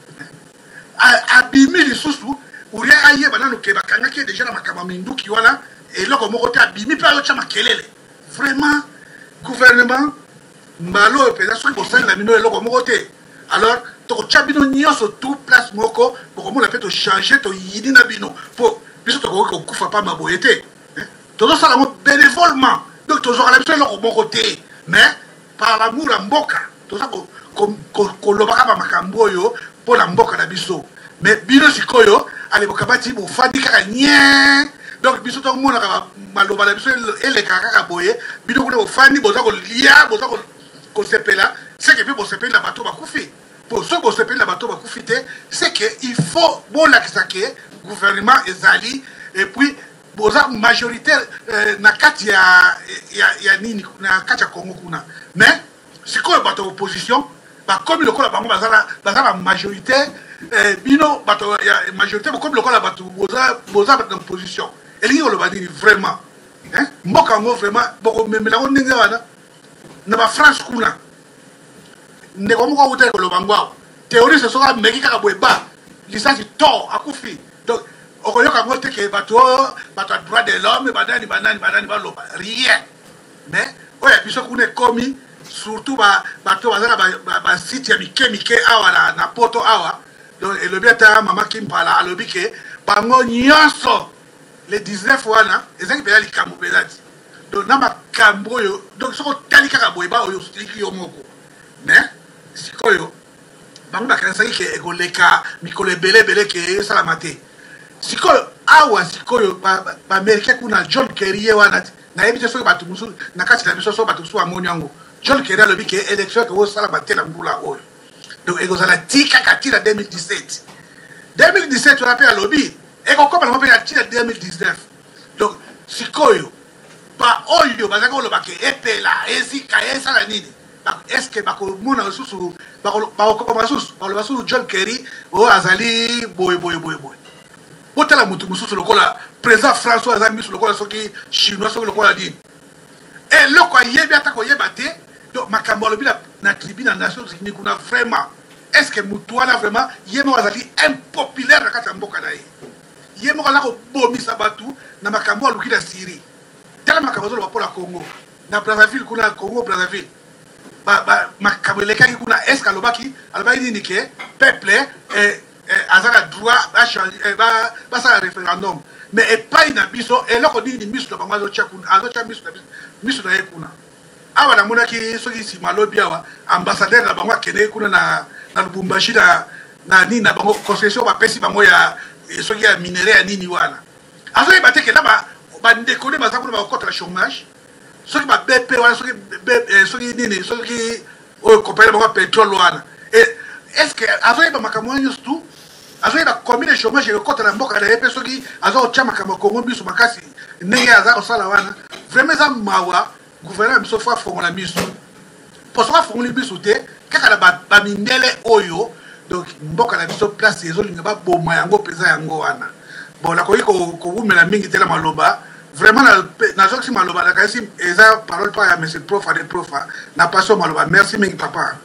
Abimi lisusu uria aye banano ke ba kangaki déjà na makama minduki wana et là comme côté abimi pa yo chama kelele. Vraiment, gouvernement, malo peut-être que vous savez la mino est là comme côté. Alors, to chabino nyonso tout place moko, pour comment la fait changer to yidi na bino pour biso to ko kufa pa maboyete. To ça la bénévolement. Donc to zo la biso là comme côté. Mais par l'amour à mboka, to ça ko lobaka ba makambo yo pour la mboka na biso. Mais bino sikoyo ale bokabati bo fandi kaka nye. Donc biso to mona ka maloba la biso ele kaka boye bino kuna ofandi boza ko lia boza ko sepela c'est que pe bo sepela bato ba kufi pour ce bo sepela bato ba kufi te c'est que il faut bon la kisake gouvernement ezali et puis boza majoritaire na kati ya nini na kati ya Congo kuna mais siko bato opposition ba comme le kola bango bazala majoritaire bino bato ya majorité comme le kola bato boza dans position. Et il y a vraiment, hein, mboka ngo vraiment, boko memela ngo ndenge wana, na ba France kuna, ndeko moko uta ko lobangwa, théorie ce sera meki kaka boeba, lisasi to akufi, donc okoyoka ngo teke bato droit de l'homme, banani ba loba, rien, mais oya biso kuna komi, surtout bato bazala ba site ya mike awa na poto awa, donc et le biata mama kimpala alobi ke bango nyonso les 19 wana ezaki pela likambo pelati donc na makambo yo donc soko tali kaka boyeba oyo siki yo moko mais sikoyo bango bakanisaki ke ekoleka mikolo ebele ke esala te sikoyo awa sikoyo baamerikain kuna John Kerry wana nayebi te soki bato mosusu na kati na biso so bato mosusu amoni yango John Kerry alobi ke élection ekosala te na mbula oyo donc ekozala ti kaka ti na 2017 wana mpe alobi et qu'on comprend pas la 2019. Donc, sikoyo, ba oyo, ba zako lo ba ke epela, ezika, esa la nini. Est-ce que ba ko mona susu, ba ko susu, ba lo susu John Kerry, o azali boy. Botala mutu mususu lokola président François azami mususu lokola soki chinois soki lokola dit. Et loko yebi atako yebate, donc makambo lo bila na tribune na Nations Unies kuna vraiment. Est-ce que mutu wana vraiment yemo azali impopulaire na kata mboka na ye. Yemo kala ko bomi sabatu na makambo aluki na Syrie. Tala makambo zo pour la Congo. Na Brazzaville kuna Congo Brazzaville. Makambo lekaki kuna est-ce alobaki alobaki ni ke peuple azala droit ba sa référendum. Mais et pas na biso et loko ni miso to bango zo kuna azo cha miso na kuna. Awa na mona ki soki si malobi awa ambassadeur na bango kene kuna na Lubumbashi na nini na bango concession ba pesi bango ya soki ya minéraux ya nini wana azo yebate ke na ba ndekone baza kuna ba contre le chômage soki ba BP wana soki nini soki o compagnie ba pétrole wana et est-ce que azo yeba makambo nyusu azoyeba combien de chômage ekota na mboka na ye mpe soki azokotya makambo kongo biso makasi ndenge aza kosala wana vraiment eza mawa gouvernement biso fo afongola biso mpo soki afongoli biso te kaka na bamindele oyo donc mboka na biso place ezolinga baboma yango mpenza yango wana bon nakoki kowumela mingi te na maloba vraiment nazoki maloba nakayesi eza parole pa ya monsieur prof ade prof na passion maloba merci mingi papa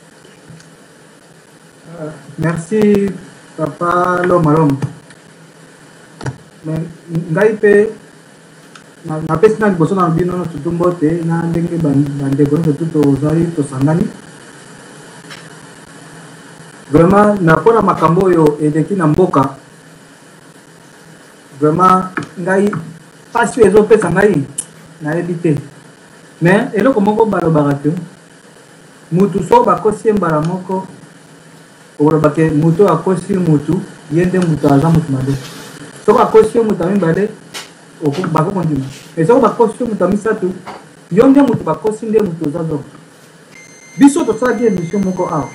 merci papa loma ngai mpe napesi na liboso na bino tutu mbote na ndenge bandeko nyonso tu tozali tosangani vraiment na mpona makambo oyo eleki na mboka vraiment ngai pasi oyo ezopesa ngai nayebi te mais eloko moko balobaka te mutu so bakosi ye mbala moko okolobake mutu akosi mutu ye nde mutu aza mutu mabe soko akosi ye mutu amibale bakokondima mais soko bakosi ye mutu amisatu yo nde mutu bakosi nde mutu oza zoka biso tosalaki émission moko awa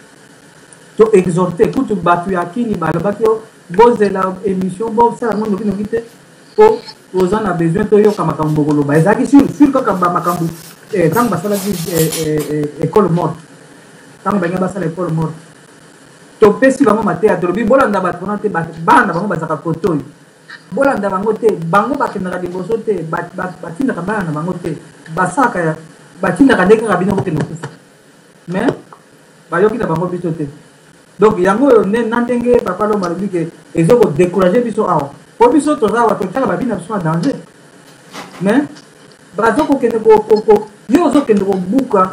to exhorte kutu bato ya kini balobaki yo bozela émission bosala ngo nokinoki te po toza na besoin toyoka makambo bokoloba ezalaki sur kaka bamakambo ntango basalaki école morte ntango bange basala école morte topesi bango mateya tolobi bolanda bato wana te balanda bango bazaka kote oyo bolanda bango te bango bakendaka liboso te batindaka bana na bango te basalaka batindaka nde kaka bino bokende okufa mais bayoki na bango biso te donc yango oyo na ndenge papa lo malobi ke ezokodécourage biso awa po biso toza awa totala babina biso na danger mais bazokokende yo ozokende kobuka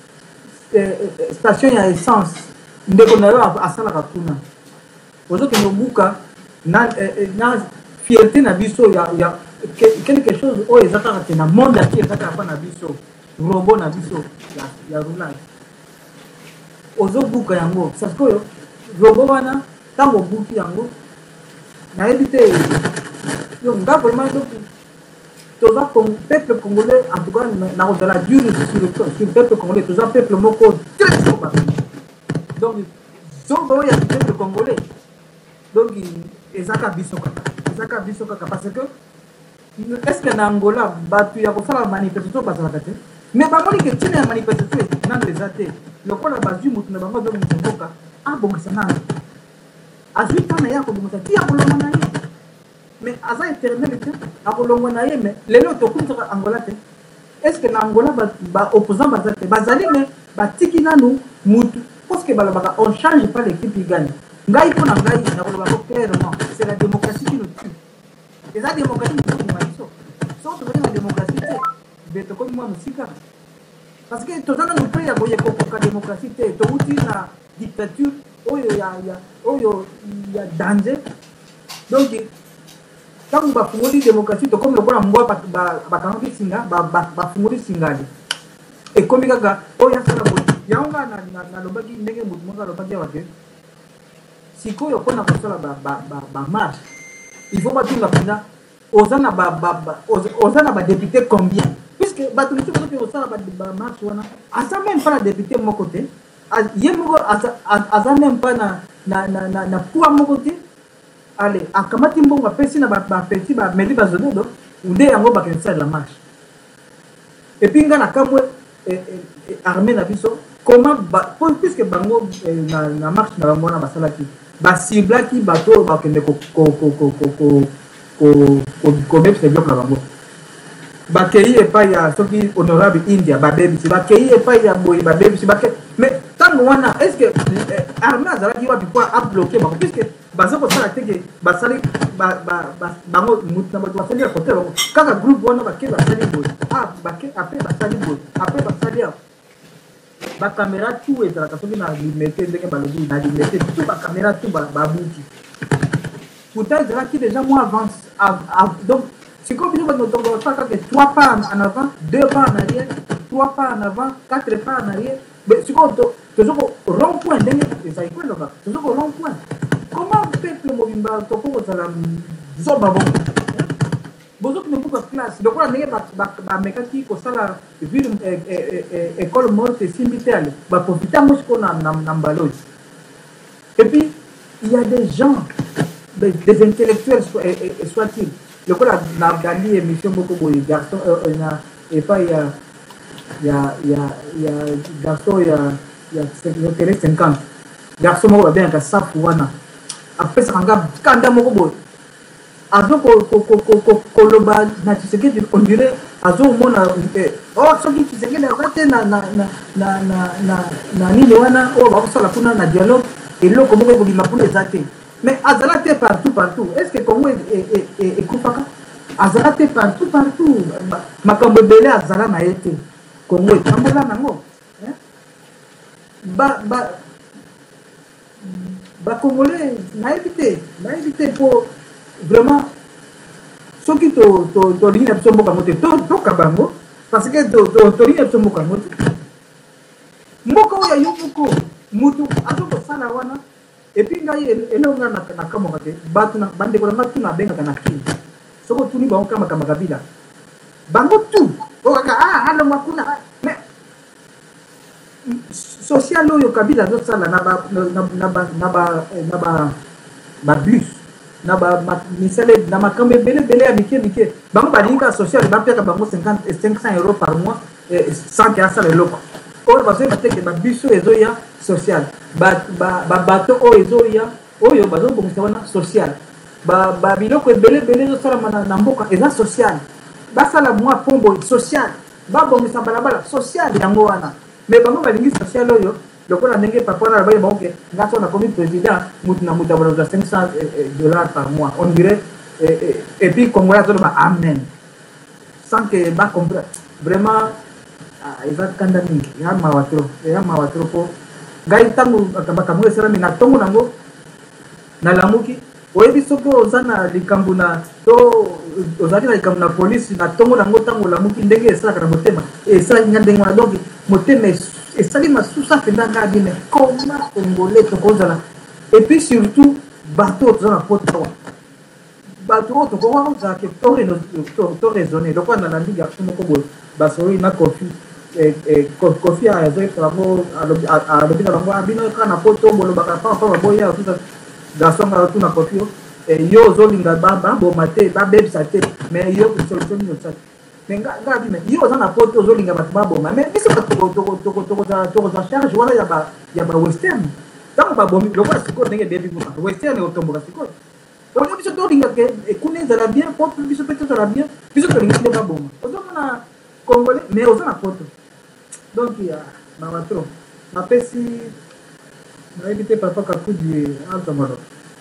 station ya essence ndeko na yo asalaka kuna ozokende kobuka na fierté na biso ya quelque chose oyo eza kaka te na monde aki eza kaka mpa na biso robot na biso ya roulage ozobuka yango parce que oyo robot wana ntango obuki yango nayebi te yo nga vraiment toza peuple congolais en tout cas nakozala dur sur peuple congolais toza peuple moko très soba donc zoba oyo ya peuple congolais donc ezaka biso kaka parce que est-ce que na Angola bato ya kosala manifestation bazalaka te mais bamoni ke ntina ya manifestation nano eza te lokola bazwi motu na bango azobongisa mboka abongisa nano azwi tana ye akobongisa ti akolongwa na ye mais aza éternel te akolongwa na ye mais lelo tokumisaka Angola te est-ce que na Angola baopposant baza te bazali mais batiki nanu mutu parce que balobaka on change pas l'équipe igane ngai mpo na ngai nakolobaka clairement c'est la démocratie qui nous tue eza démocratie mokokima biso soki tozali na démocratie te be tokomi mwa mosika parce que toza nanu mpe ya boye kokoka démocratie te touti na dictature oyo ya danger donc ntango bafungoli démocratie tokomi lokola mbwa bakangaki singa bafungoli singali ekomi kaka oyo asala boye yango nga nalobaki ndenge motu moko alobaki awa te sikoyo mpona kosala bamarche il faut batunga mpenza oza na badepute combien puisque bato mosusu bazoki kosala bamarche wana aza même mpa na depute moko te ye moko aza même mpa na poids moko te ale akamati mbongo apesi na bapeti bameli bazododo nde yango bakende sala la marche epuis nga na kamwe armée na biso comment puisque bango na marche na bango wana basalaki basiblaki bato oyo bakende komepisa biloko na bango bakei epai ya soki honorable India babebisi bakei epai ya boye babebisi mais ntango wana est ce que armée azalaki wapi po abloke bango puisque baza kosala teke basali bango mutu na bato basali ya kote bango kaka groupe wana bake basali boye apres basali boye apres basali ya bakamera tu ezalaka soki na limete ndenge balobi na limete tu bakamera tu babuki pourtant ezalaki déjà moins avance donc c'est comme nous avons fait 3 pas en avant 2 pas en arrière 3 pas en avant 4 pas en arrière mais c'est comme toujours rond-point ndenge ezali kwenda toujours rond-point comment peuple mobimba toko kozala zoba bongo bozoki nobuka classe lokola ndenge bamekaki kosala ville école morte esimbi te ale baprofite yango siko na mbaloji et puis il y a des gens, des intellectuels, soit-ils. Le coup, on a gagné émission beaucoup de garçons, et pas il y a garçons, il y a 50. Garçons, on va bien qu'à ça, après, ça regarde, quand on a beaucoup azo koloba na Tshisekedi on dirait azo mona oh soki Tshisekedi akate na nini wana o bakosala kuna na dialogue eloko moko ebobima kuna eza te mais azala te partout est-ce que Congo ekufaka azala te partout makambo ebele azala na ye te Congo etambola nango Congolais nayebi te mpo vraiment soki tolingi na biso mboka mo te tokabango parce que tolingi na biso mboka mo te mboka oyo yo moko mutu azokosala wana epuis ngai elonga na kamwaka te bato bandeko na nga tu nabengaka na kini soki otuni bango kamaka makabila bango tu okaka alongwa kuna mais social oyo kabila azosala na babus na misale na makambo ebele ya mike bango balingi social bapeka bango 500 euros par mois sans que asala eloko oyo bazoyeba teke babiso ezoya social babato oyo ezoya oyo bazobongisa wana social biloko ebele ezosalama na mboka eza social basala mwa pombo social babongisa balabala social yango wana mais bango balingi social oyo lokola ndenge papa na baye bango ke ngaso na komi président mutu na mutu abona 500 dollars par mois on dirait et puis Congolais azoloba amen sans que ba comprendre vraiment eza kanda mingi ya mawatro po ngai ntango makambo esalami na ntongo nango nalamuki oyebi soki oza na likambo na to ozalaki na likambo na polisi na ntongo nango ntango olamuki ndenge esalaka na motema esalaki nga ndenge wana donc motema esali masusa mpenza ngai bine koma Congolais tokozala et puis surtout bato oyo toza na poto awa bato oyo tokoka kozalaki to raisonné lokola na landi garçon moko boye basoi na kofi azoyebisa bango alobi na bango bino kaka na poto bolobaka papa baboya tuta garçon nga tuna kofi yo ozolinga baboma te babebisa te mais yo solution nini osali mais nga bime yo oza na poto ozolinga bato baboma mais biso tokozwa charge wana ya bawestern ntango babomi lokola sikoyo ndenge bebi kuna western otomboka sikoyo oyo biso tolinga ke kuna ezala bien poto biso mpe tozala bien biso tolingi nde baboma ozomona Congolais mais oza na poto donc ya mawa tro napesi nayebi te papa kakudi altamaro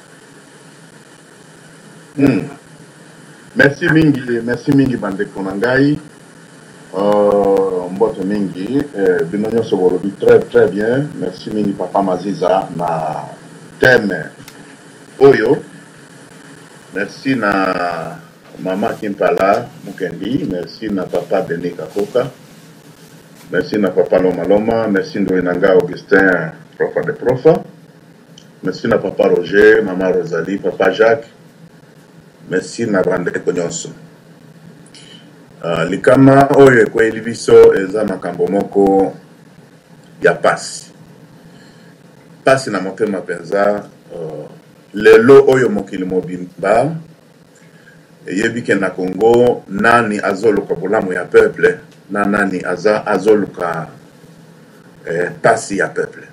merci mingi bandeko na ngai mboto mingi bino nyonso bolobi très bien merci mingi papa Maziza na thème oyo merci na mama Kimpala Mukendi merci na papa Denis Kakoka merci na papa Loma merci Ndoinanga Augustin profa de profa merci na papa Roger mama Rosalie papa Jacques merci na bandeko nyonso likama oyo ekweli biso eza makambo moko ya pasi na motema mpenza lelo oyo mokili mobimba eyebike na Congo nani azoluka bolamu ya peuple na nani azoluka pasi ya peuple.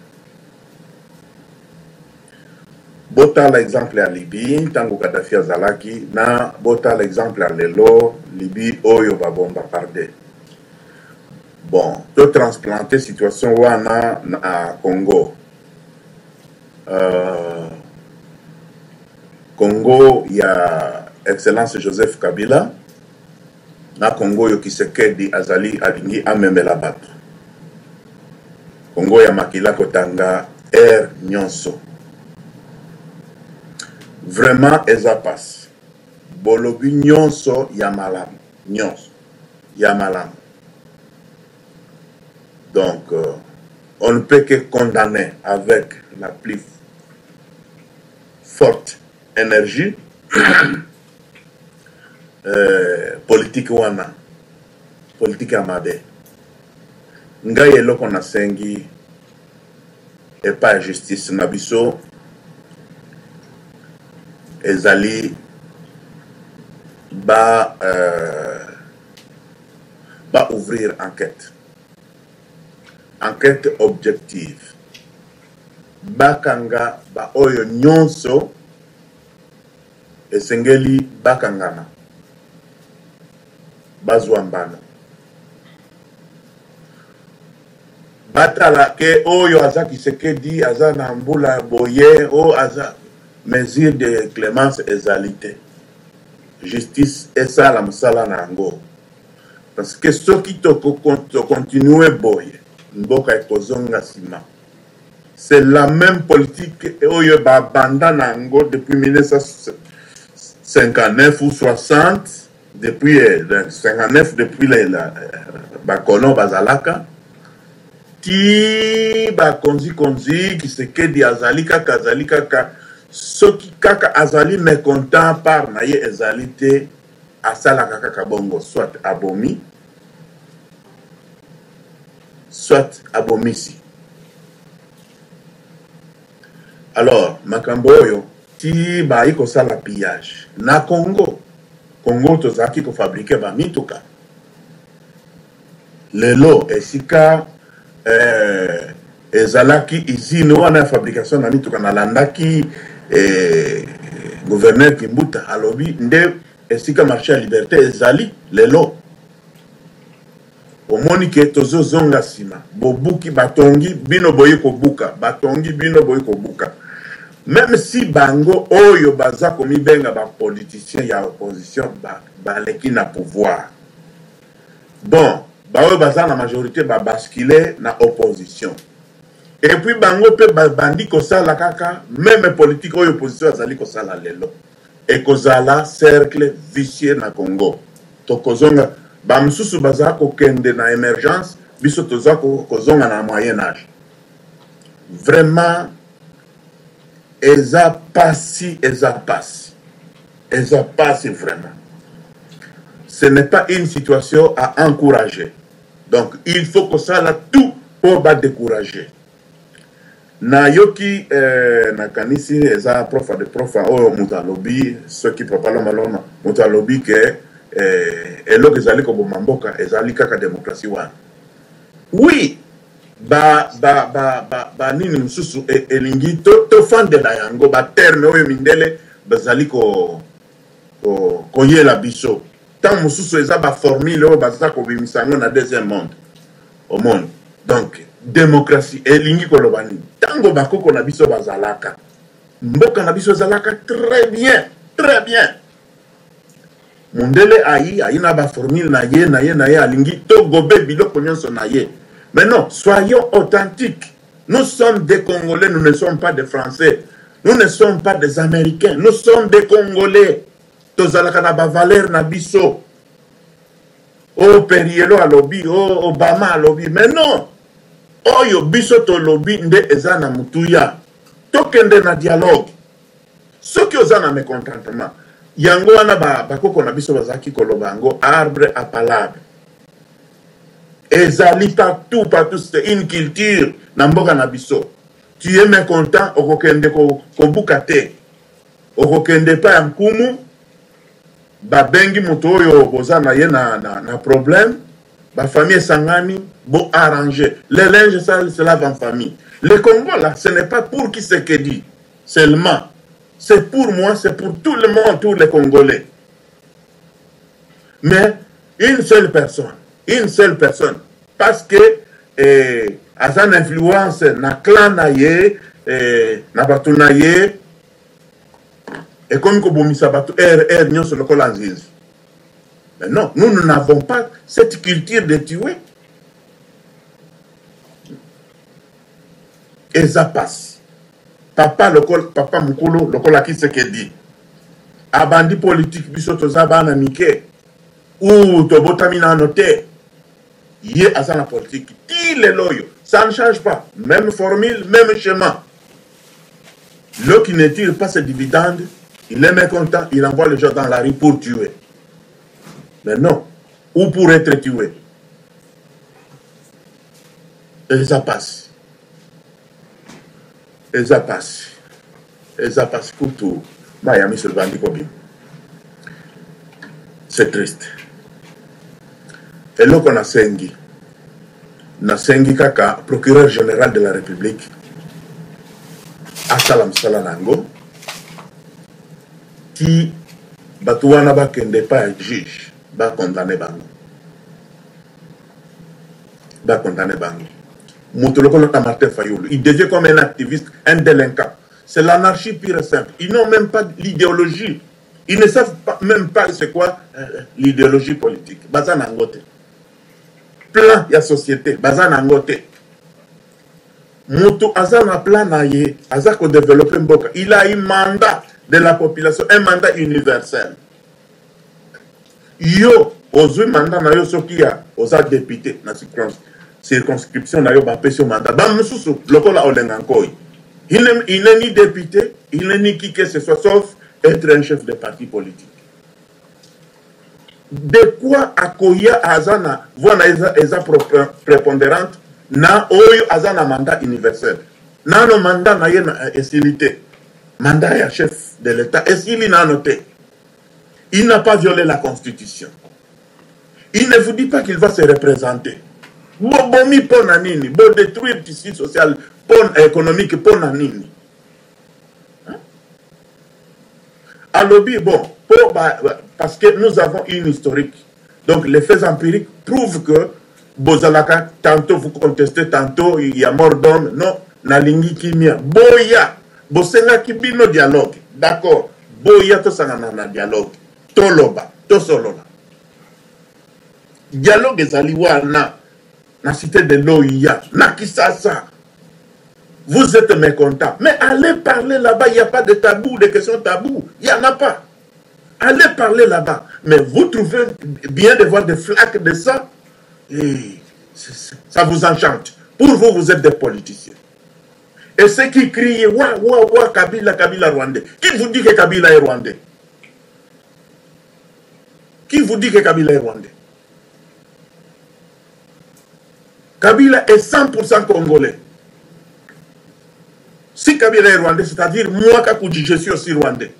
Botala exemple ya Libye tango Gaddafi azalaki na botala exemple ya lelo Libye oyo babomba parde. Bon, to transplanter situation wana na Congo. Congo ya Excellence Joseph Kabila na Congo yo Kisekedi azali alingi amemela bato. Congo ya Makila Kotanga nyonso. Vraiment eza passe. Bolobi nyonso ya malamu. Nyonso ya malamu. Donc on ne peut que condamner avec la plus forte énergie politique wana, politique amade. Ngai eloko na sengi et pas justice na biso ezali ba ouvrir enquête objective bakanga ba oyo nyonso esengeli bakangana bazwa mbano batala ke oyo aza Kisekedi aza na mbula boye o aza mesure de clémence ezalité justice esala mosala na yango parce que soki tokontinue boye mboka ekozonga nsima. C'est la même politique oyo babanda na yango depuis 1959 ou 60 depuis 59 depuis bakolon bazalaka ti bakonzi Kisekedi azali kaka soki kaka azali mécontent par na ye ezali te asalaka kaka bongo soit abomi soit abomisi. Alors makambo oyo ti bayi kosala pillage na Congo tozalaki kofabrike bamituka lelo esika ezalaki usine wana ya fabrication na mituka nalandaki gouverneur Kimbuta alobi nde esika marché ya liberté ezali lelo omoni ke tozozonga nsima bobuki batongi bino boye kobuka même si bango oyo baza komibenga bapoliticien ya opposition baleki na pouvoir bon baoyo baza na majorité bascule na opposition et puis bango pe bandi kosala kaka même politique oyo opposition azali kosala lelo ekozala cercle vicieux na Congo tokozonga bamususu baza kokende na émergence biso toza kozonga na moyen âge vraiment eza pasi vraiment. Ce n'est pas une situation à encourager. Donc il faut que ça là tout pour pas décourager. Na yoki na kanisi eza prof o mutalobi ceux qui propalent maloma mutalobi que eloko ezali ko bomamboka ezali kaka démocratie wana. Oui, ba nini mususu elingi to fandela yango ba terme oyo mindele bazali ko yela biso tant mususu eza ba formule oyo baza ko bimisango na deuxième monde au monde. Donc démocratie elingi ko lobani tango bakoko na biso bazalaka mboka na biso zalaka très bien mundele ayi na ba formule na ye alingi to gobe biloko nyonso na ye. Mais non, soyons authentiques. Nous sommes des Congolais, nous ne sommes pas des Français. Nous ne sommes pas des Américains. Nous sommes des Congolais. Tozalaka na ba valeur na biso. Oh, Perielo a lobby, oh, Obama a lobby. Mais non. Oh, yo biso to lobby nde eza na mutuya. Tokende na dialogue. Ce qui oza na mécontentement. Yango wana bakoko na biso bazaki koloba ngo arbre à palabre. Ezali partout, c'est une culture. Namboka nabiso. Tu es mécontent, okokende kobukate. Okokende pa ya mkumu, babengi moto oyo boza na ye na problème, ba famille sangani, bo arranger. Le linge sale se lave en famille. Le Congo là, ce n'est pas pour qui c'est que dit seulement. C'est pour moi, c'est pour tout le monde, tous les Congolais. Mais une seule personne, parce que à son influence na clan na ye na batu na ye et comme ko bomisa batu nyonso lokola nzizi. Mais non, nous n'avons pas cette culture de tuer. Et ça passe. Papa mukulu lokola Kisekedi. Abandi politique biso tozaba na mike. Ou tobotami na note. Yé à la politique. Il est loyal. Ça ne change pas. Même formule, même schéma. L'eau qui ne tire pas ses dividendes, il est mécontent, il envoie les gens dans la rue pour tuer. Mais non. Ou pour être tué. Et ça passe. Et ça passe. Et ça passe pour tout. Bah, yami se bandi kobi. C'est triste. Et là qu'on a sengi. Na sengi kaka procureur général de la République. Asalam Salanango. Qui batouana ba kende pas juge. Ba condamné bango. Ba condamné bango. Moutoloko Martin Fayoulou. Il devient comme un activiste, un délinquant. C'est l'anarchie pure et simple. Ils n'ont même pas l'idéologie. Ils ne savent même pas c'est quoi l'idéologie politique. Bazan Angote. Plan ya société. Bazan Angote. Moutou Azana plan naye. Azako développer Mboka. Il a un mandat de la population. Un mandat universel. Yo, aux mandat na yo sokia, aux députés, na circonscription na yo bapé sur mandat. Bam mususu, lokola olengankoi. Il n'est ni député, il n'est ni qui que ce soit, sauf être un chef de parti politique. De quoi Akoya Azana, voilà eza prépondérante, na oyo Azana mandat universel. Na no mandat na yen estilité. Mandat ya chef de l'État, esili na noté. Il n'a pas violé la Constitution. Il ne vous dit pas qu'il va se représenter. Bon mi pon nanini, bon détruire le tissu social, pon économique pon nanini. Alobi, bon, parce que nous avons une historique. Donc les faits empiriques prouvent que Bozalaka, tantôt vous contestez, tantôt il y a mort d'homme. Non, nalingi kimia. Boya, Bosenga kibino dialogue. D'accord. Boya to sanana dialogue. Toloba, to solola. Dialogue ezaliwana. Na cité de l'OIA, na Kisasa. Vous êtes mécontents. Mais allez parler là-bas, il n'y a pas de tabou, de questions tabou. Il n'y en a pas. Allez parler là-bas. Mais vous trouvez bien de voir des flaques de ça. Et ça vous enchante. Pour vous, vous êtes des politiciens. Et ceux qui crient, ouah, ouah, ouah, Kabila, Kabila rwandais. Qui vous dit que Kabila est rwandais? Qui vous dit que Kabila est rwandais? Kabila est 100% congolais. Si Kabila est rwandais, c'est-à-dire moi, Kakuji, je suis aussi rwandais.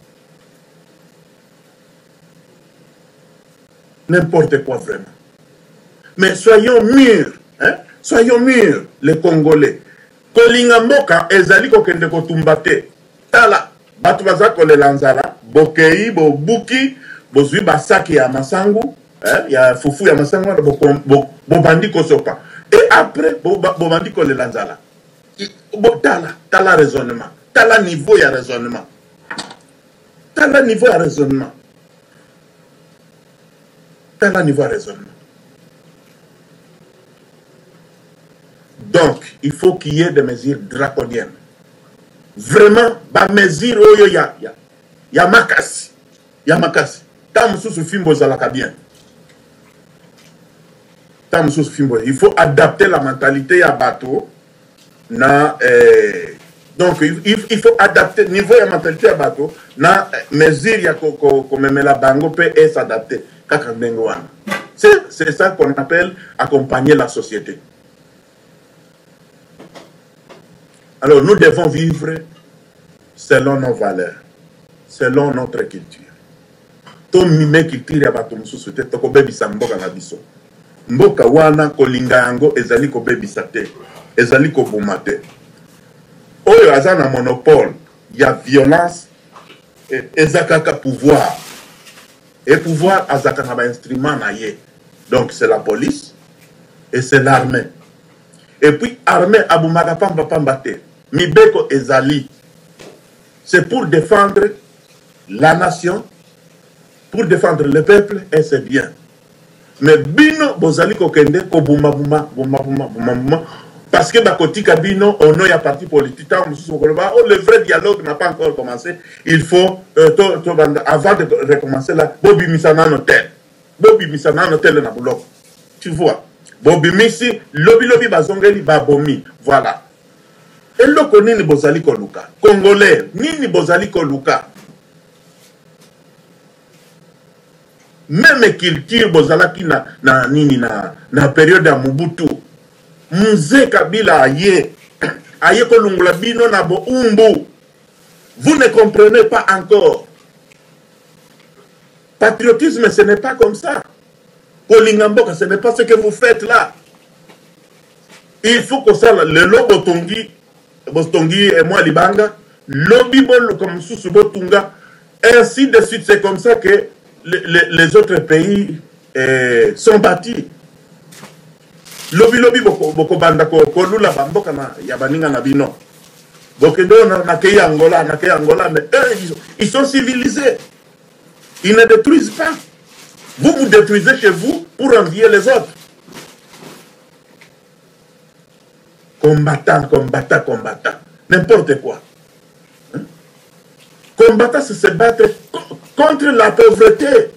N'importe quoi vraiment. Mais soyons mûrs, hein? Soyons mûrs, les Congolais. Kolinga mboka, ezali kokende kotumbate. Tala, batu baza kolelanzala, bokei, bobuki, bozui basaki ya masangu, ya fufu ya masangu, bobandi kosopa. Et après, bobandi kolelanzala. Tala raisonnement. Tala niveau ya raisonnement. Tala niveau ya raisonnement. Tala niveau ya raisonnement. Donc, il faut qu'il y ait des mesures draconiennes. Vraiment, ba mesure oyo ya makasi. Ya makasi. Tam sous fimbo zalaka bien. Tam sous fimbo. Il faut adapter la mentalité à bateau. Donc, il faut adapter le niveau de la mentalité à bateau. Na mesure ya la bango peut s'adapter. C'est ça qu'on appelle accompagner la société. Alors, nous devons vivre selon nos valeurs, selon notre culture. To mime culture ya bato mususu te to ko bebisa mboka na biso. Mboka wana kolinga yango ezali ko bebisa te, ezali ko boma te. Oyo aza na monopole ya violence ezakaka pouvoir. Et pouvoir azaka na ba instrument na ye. Donc c'est la police et c'est l'armée. Et puis armée abumaka pamba pamba te. Mibeko ezali. C'est pour défendre la nation, pour défendre le peuple, et c'est bien. Mais bino bozali kokende ko buma buma parce que bakoti kabino ono ya parti politique le vrai dialogue n'a pas encore commencé. Il faut avant de recommencer là bobi misana notel na boulot. Tu vois, bobi misi lobi bazongeli babomi, voilà. Et loko nini bozali ko luka congolais nini bozali ko luka. Même culture bozalaki na nini na période ya Mobutu. Mzee Kabila aye ko lungula bino na bo umbu. Vous ne comprenez pas encore. Patriotisme, ce n'est pas comme ça. Kolingamboka, ce n'est pas ce que vous faites là. Il faut que ça, le lobo Bostongi et moi, Libanga, lobby comme sous Botunga, ainsi de suite. C'est comme ça que les autres pays sont bâtis. Lobby boko banda ko lula bamboka na yabaninga na bino. Bokendo na kei Angola, mais eux ils sont civilisés. Ils ne détruisent pas. Vous détruisez chez vous pour envier les autres. Combattant. N'importe quoi. Hein? Combattant, c'est se battre contre la pauvreté.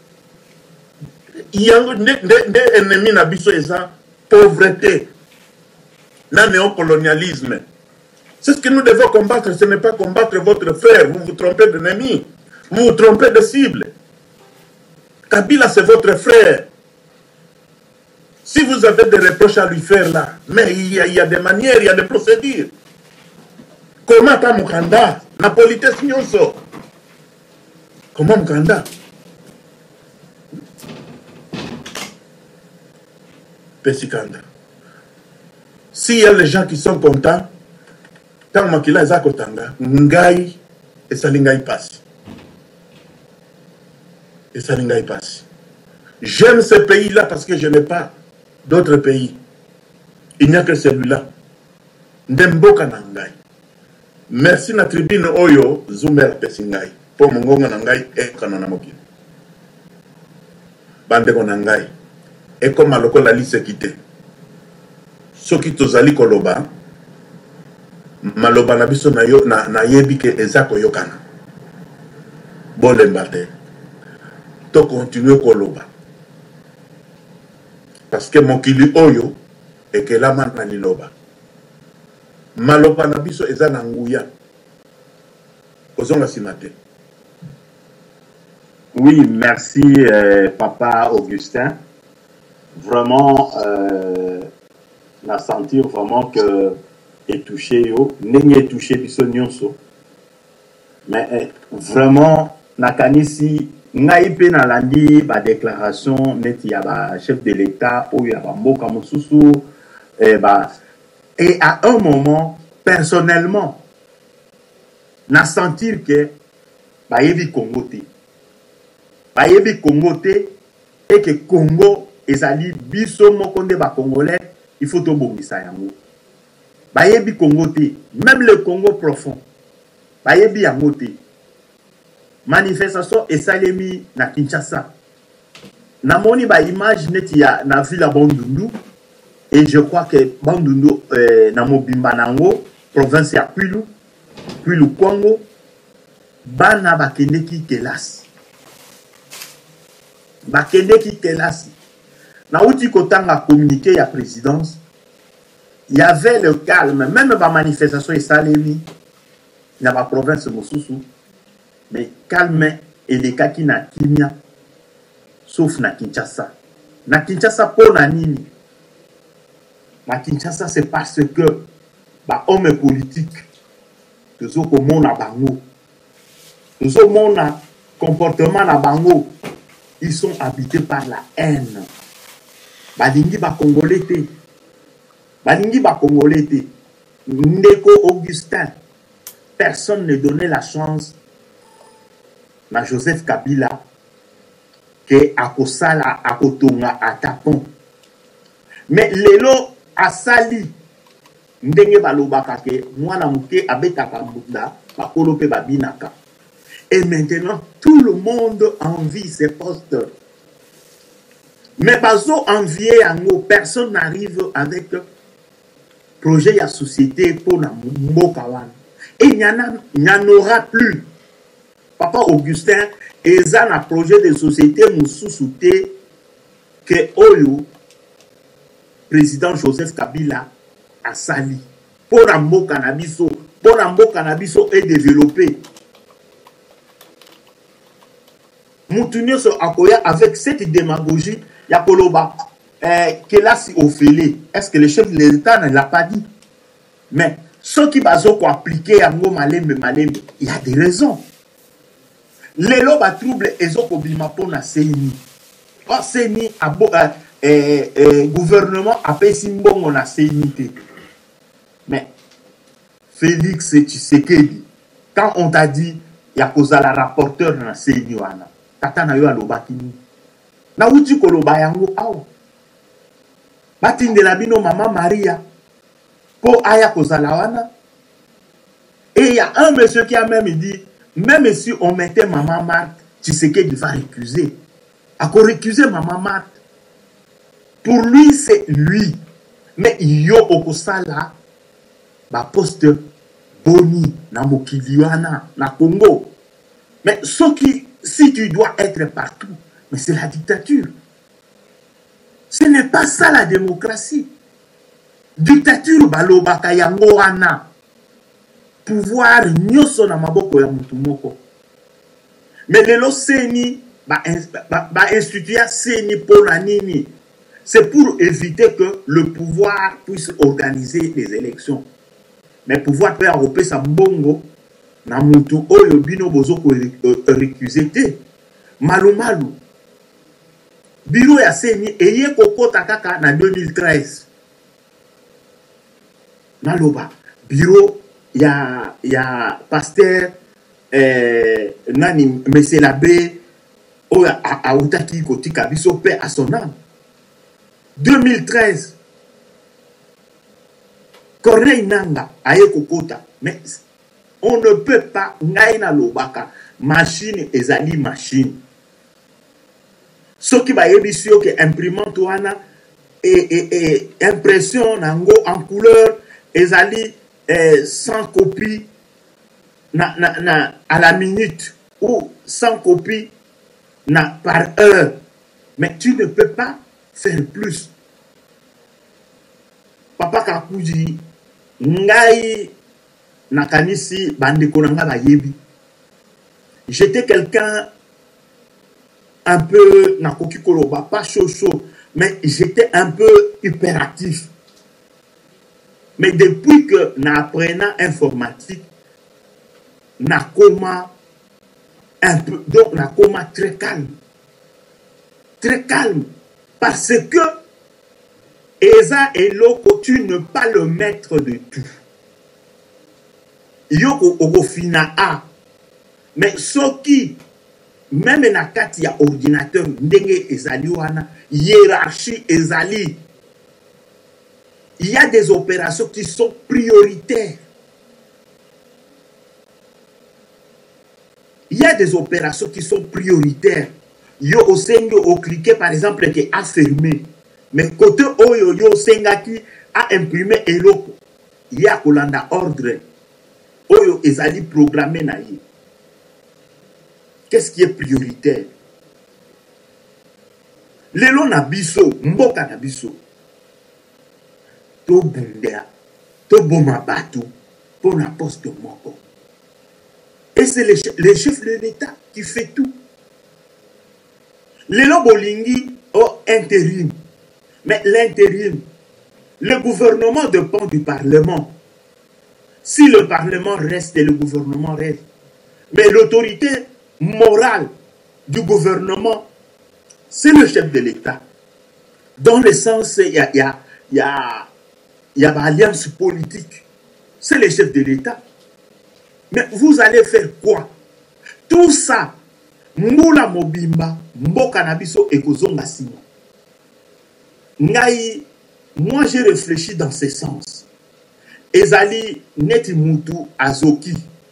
Il y a des ennemis na biso eza pauvreté. Na néocolonialisme. C'est ce que nous devons combattre. Ce n'est pas combattre votre frère. Vous vous trompez d'ennemi. Vous vous trompez de cible. Kabila, c'est votre frère. Si vous avez des reproches à lui faire là, mais il y a des manières, il y a des procédures. Comment ta Mukanda? La politesse nyonso. Comment Mukanda? Pesikanda. S'il y a les gens qui sont contents, tant makila eza kotanga, ngai et salingai passe. Et salingai passe. J'aime ce pays-là parce que je n'ai pas d'autres pays. Il n'y a que celui-là. Ndemboka nangai. Merci na tribune oyo Zumel pesingai. Po mongonga nangai e kanona mokili. Bandeko nangai. E koma lokola lise kite. Soki tozali koloba maloba na biso na yo na yebi ke ezako yokana. Bolemba te. To continue koloba. Parce que mokili oyo ekelama na liloba. Maloba na biso eza na nguya. Kozonga simate. Oui, merci Papa Augustin. Vraiment, on a senti vraiment que est touché yo, n'est touché biso nyonso. Mais vraiment, nakanisi naipe na landi ba déclaration neti ya ba chef de l'État ou ya ba mboka mosusu et à un moment personnellement na sentir que ba yebi Congo te et que Congo ezali biso moko nde ba congolais il faut to bongisa yango ba yebi Congo te même le Congo profond ba yebi yango te. Manifestation et salemi na Kinshasa. Na moni ba image neti ya na ville Bandundu et je crois que Bandundu na mobimba nango province ya Kwilu Kongo bana bakendeki kelasi. Na uti kotanga communiqué ya présidence. Il y avait le calme même ba manifestation et salemi na ba province mosusu. Mais calme et les kaki na kimia sauf na Kinshasa. Na Kinshasa pour na nini? Na Kinshasa c'est parce que ba homme politique tous au komona bango. Tous au mona comportement na bango, ils sont habités par la haine. Balingi ba congolais te. Ndeko Augustin. Personne ne donnait la chance na Joseph Kabila que akosala akotonga atapon. Mais lelo asali ndenge balobaka ke mwana muke abetaka mbunda bakolo pe babinaka. Et maintenant tout le monde envie ces postes. Mais bazo envier yango, personne n'arrive avec projet ya société pour na mboka wana. Et il n'y en aura plus. Papa Augustin, ils ont un projet de société moussoussouté que Oyo, président Joseph Kabila, a sali. Pour un beau cannabis est développé. Moutounio se accoya avec cette démagogie, Yakoloba, Kelasi Ophélie. Est-ce que le chef de l'État ne l'a pas dit? Mais ceux qui basent appliquer à Malembe, il y a des raisons. lelo ba trouble ezoko bima pona seni o seni abo gouvernement apesi mbongo na seni te. Mais Félix Tshisekedi, quand on t'a dit ya kozala rapporteur na seni wana tata na yo alobaki ni na uti koloba yango awa batindela bino Mama Maria po aya kozala wana. Et il y a un monsieur qui a même dit, même si on mettait Maman Marthe, Tshisekedi va récuser. À quoi récuser Maman Marthe? Pour lui, c'est lui. Mais il y a au Kosala, ba poste boni, na Mokiliwana, na Congo. Mais si tu dois être partout, mais c'est la dictature. Ce n'est pas ça la démocratie. Dictature balobaka yango wana. Pouvoir nyoso na maboko ya mutu moko. Mais lelo seni ba instituer seni pour la nini. C'est pour éviter que le pouvoir puisse organiser les élections. Mais pouvoir peut arroper sa mbongo na mutu oyo bino bozo ko récuser te. Malu malu. Biro ya seni eye kokota kaka na 2013. Naloba biro ya pasteur nani Monsieur l'abbé o a utaki kotika biso paix à son âme. 2013 Corneille Nanga aye kokota, mais on ne peut pas ngaina lobaka machine ezali machine. Ce qui va ébisio que imprimante wana et impression nango en couleur ezali 100 copies à la minute ou 100 copies par heure. Mais tu ne peux pas faire plus. Papa Kakuji, ngai nakanisi bandeko nanga bayebi. J'étais quelqu'un un peu nakoki koloba, pas chaud, mais j'étais un peu hyperactif. Mais depuis que n'apprenant informatique, nakoma un peu, donc nakoma très calme, parce que Eza et Loko, tu ne pas le maître de tout. Yoko ogofina a, mais soki même na kati ya ordinateur ndenge ezali wana hiérarchie ezali. Il y a des opérations qui sont prioritaires. Yo osengo o cliquer par exemple que a fermé. Mais côté oyo yo senga qui a imprimé eloko. Il y a kolanda ordre. Oyo ezali programmé na ye. Qu'est-ce qui est prioritaire? Lelo na biso, mboka na biso. To bundea, to bomabatu, pour la poste moko. Et c'est le chef de l'État qui fait tout. Lelo bolingi au intérim. Mais l'intérim, le gouvernement dépend du Parlement. Si le Parlement reste et le gouvernement reste, mais l'autorité morale du gouvernement, c'est le chef de l'État. Dans le sens, il y a l'alliance politique. C'est le chef de l'État. Mais vous allez faire quoi? Tout ça, Moula Mobimba, Mboka Nabiso et Kozonga Sima. Ngai, moi j'ai réfléchi dans ce sens. Ezali Neti Mutu Azoki.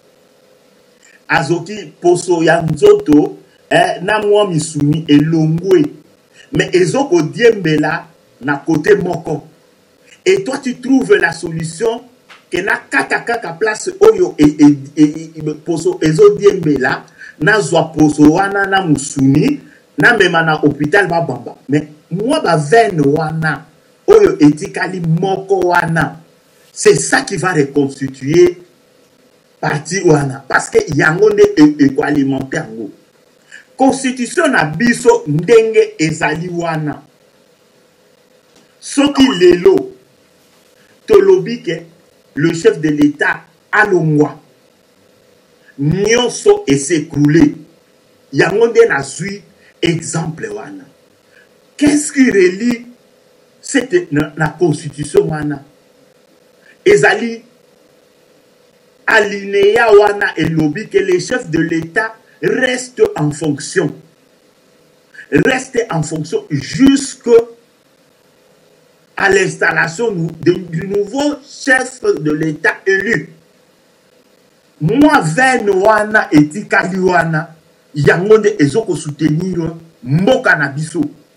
Azoki Poso Yanzoto, Namwa Misumi et Longwe. Mais Ezoko Diembela na côté Moko. Et toi tu trouves la solution que na kaka place Oyo et Poso Ezo Diembela na Zwa Poso wana na Musuni na mema na hôpital Babamba. Mais moi ba veine wana Oyo etikali Moko wana. C'est ça qui va reconstituer parti wana. Parce que yango ne éco-alimenter yango. Constitution na biso ndenge ezali wana. Soki lelo tolobi ke le chef de l'État alongwa nyonso et s'écrouler. yango nde nazwi exemple wana. Qu'est-ce qui relie cette la constitution wana? Ezali alinéa wana elobi que les chefs de l'État restent en fonction. Restent en fonction jusqu'à l'installation du nouveau chef de l'État élu. Moi, veine wana etikali wana yango nde ezoko soutenir mboka na biso.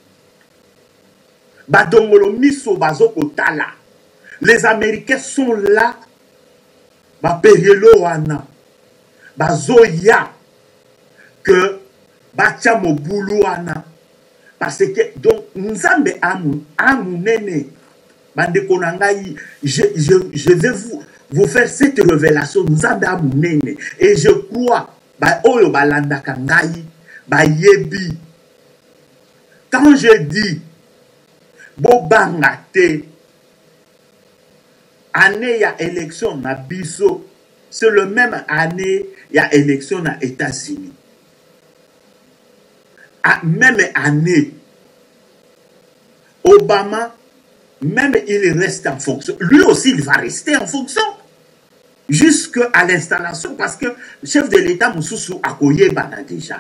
Badongolo miso bazoko tala. Les Américains sont là. Ba perielo wana. Bazoya que batia mobulu wana. Parce que donc nzambe amu nene. Bande konangai, je vais vous faire cette révélation. Nzambe amu nene. Et je crois ba oyo balanda kangai ba yebi. Quand je dis Bobanga te année ya élection na biso, c'est le même année ya élection na États-Unis. Même année, Obama, même il reste en fonction. Lui aussi, il va rester en fonction jusqu'à l'installation parce que le chef de l'État Moussoussou a koyé bana déjà.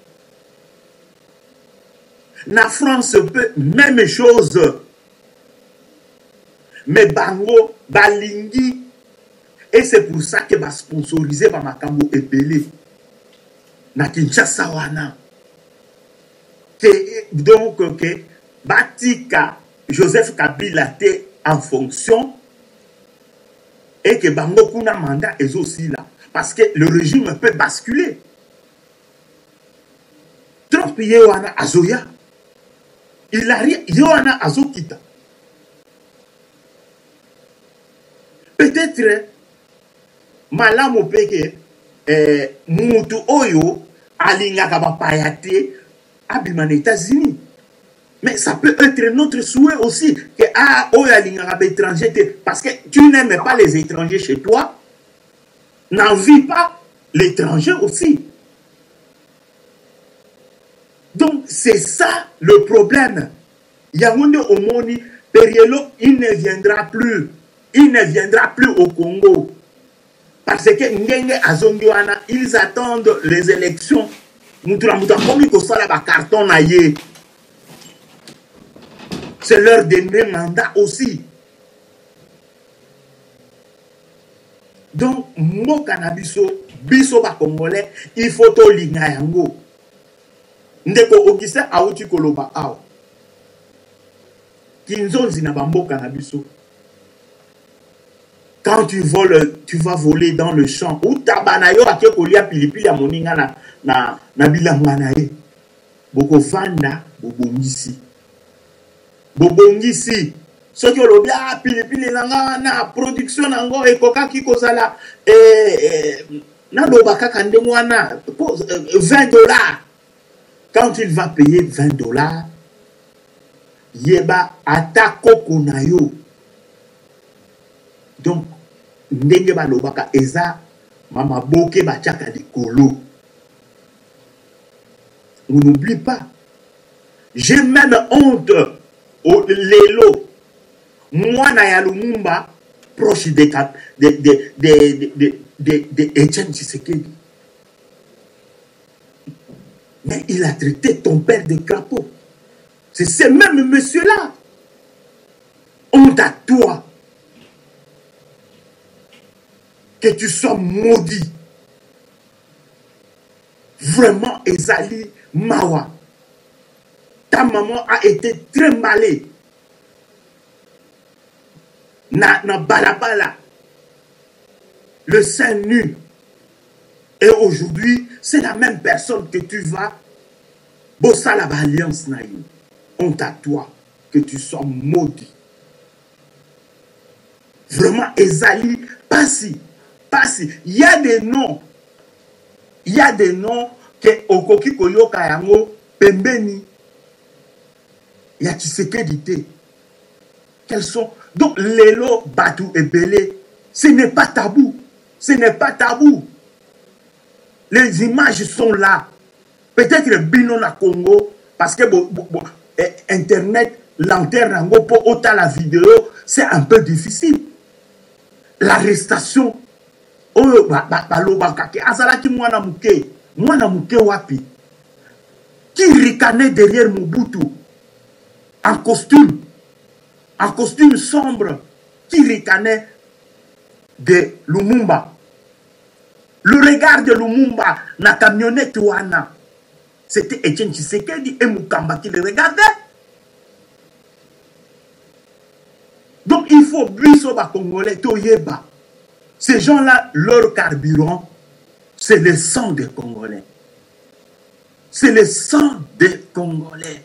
La France peut, même chose. Mais Bango, Balingi, et c'est pour ça que va sponsoriser par Makambo Ebele. Na Kinshasa wana. Donc, que Batika, Joseph Kabila était en fonction et que Bango Kuna mandat est aussi là. Parce que le régime peut basculer. Trump Yewana Azoya. Il arrive, Yohana Azokita. Peut-être, Malamo Peke, Moutou Oyo, Alinga Kabapayate, Abiman États-Unis. Mais ça peut être notre souhait aussi, que Oyo Alinga étranger, parce que tu n'aimes pas les étrangers chez toi, n'envie pas l'étranger aussi. Donc, c'est ça le problème. Yaoundé Omoni, Perielo, il ne viendra plus. Il ne viendra plus au Congo. Parce que Ngenge Azongiwana, ils attendent les élections. C'est leur dernier mandat aussi. Donc, mon cannabiso, biso ba Congolais, il faut to linga yango. Ndeko Augustin Aouti Koloba Ao. Kinzonzi na bambo cannabiso. Quand tu voles, tu vas voler dans le champ. Ou tabanayo ake kolia pilipili ya moninga na bilangana e. Boko vanda bobongisi. Bobongisi. Soki olobi pilipili na production nango ekoka ki kozala na lobaka kande mwana $20. Quand il va payer $20, yeba atako konayo. Donc, ndenge ba lobaka eza mama boke ba tchaka likolo. On n'oublie pas. J'ai même honte au Lelo. Moi na ya Lumumba proche de Etienne Tshisekedi. Mais il a traité ton père de crapaud. C'est ce même monsieur-là. Honte à toi. Que tu sois maudit. Vraiment, Ezali Mawa. Ta maman a été très malée. Na balabala. Le sein nu. Et aujourd'hui, c'est la même personne que tu vas. Bossa la alliance naïe. Honte à toi. Que tu sois maudit. Vraiment, Ezali, pas si. Il y a des noms. Il y a des noms que Okoki Koyoka Yango Pembeni. Il y a Tshisekedi. Quels sont? Donc, Lelo, Batou et Belé, ce n'est pas tabou. Ce n'est pas tabou. Les images sont là. Peut-être bino na Congo, parce que Internet, lanterne, pour autant la vidéo, c'est un peu difficile. L'arrestation, azalaki mwana muke wapi, qui ricanait derrière Mobutu, en costume sombre, qui ricanait de Lumumba. Le regard de Lumumba, na camionnette wana, c'était Etienne Tshisekedi et Mukamba qui le regardaient. Donc il faut biso ba Congolais toyeba. Ces gens-là, leur carburant, c'est le sang des Congolais. C'est le sang des Congolais.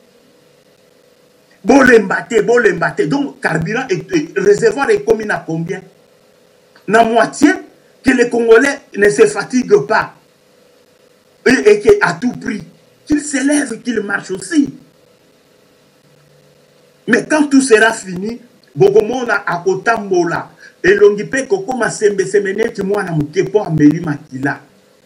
Bolembate. Donc carburant et réservoir est commis à combien? La moitié que les Congolais ne se fatiguent pas. Et qu'à tout prix, qu'ils s'élèvent, qu'ils marchent aussi. Mais quand tout sera fini, Bogomona a Kotambola, et l'ongipe Kokoma Sembe Semeneti Mwana Mukepo Ameli Makila.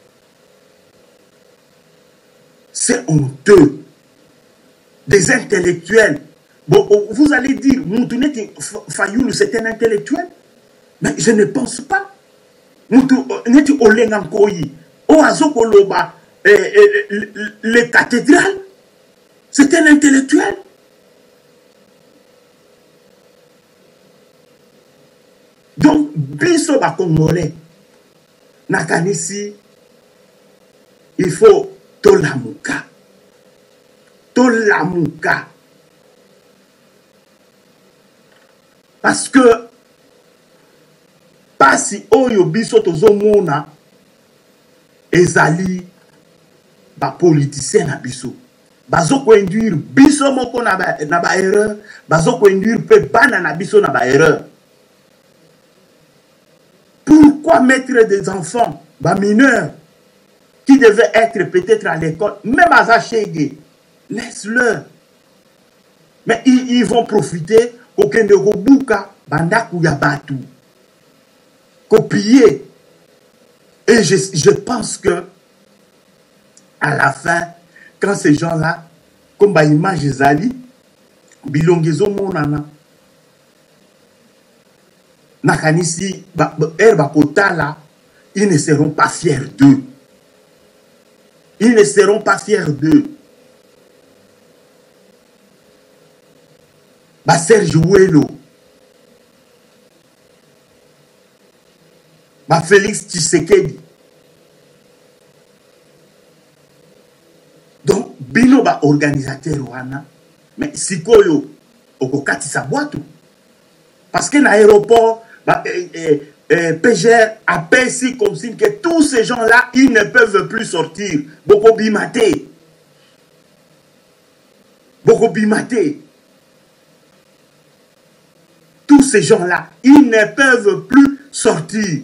C'est honteux. Des intellectuels. Bon, vous allez dire, Moutouneti Fayoulou, c'est un intellectuel? Mais je ne pense pas. Moutouneti Olengankoyi, Oazokoloba, les cathédrales, c'est un intellectuel. Donc, biso ba Congolais, nakanisi, il faut tolamuka. Parce que, pasi oyo biso tozomona, ezali, ba politicien na biso. Bazo ko induire biso moko na ba erreur, bazo ko induire pe bana na biso na ba erreur. Pourquoi mettre des enfants, bah mineurs, qui devaient être peut-être à l'école, même à Zachege, laisse-le. Mais ils vont profiter aucun de Robuka, Bandaku Yabatu, copier. Et je pense que, à la fin, quand ces gens-là, comme bah image Zali, Bilongezo Monana, Nakanisi, Bakotala, ils ne seront pas fiers d'eux. Ils ne seront pas fiers d'eux. Serge Ouelo, Félix Tshisekedi. Donc, bino ba organisateur wana, mais si koyo, okokati sa boîte. Parce que l'aéroport, PGR appelle si comme signe que tous ces gens-là, ils ne peuvent plus sortir. Boko Bimate. Tous ces gens-là, ils ne peuvent plus sortir.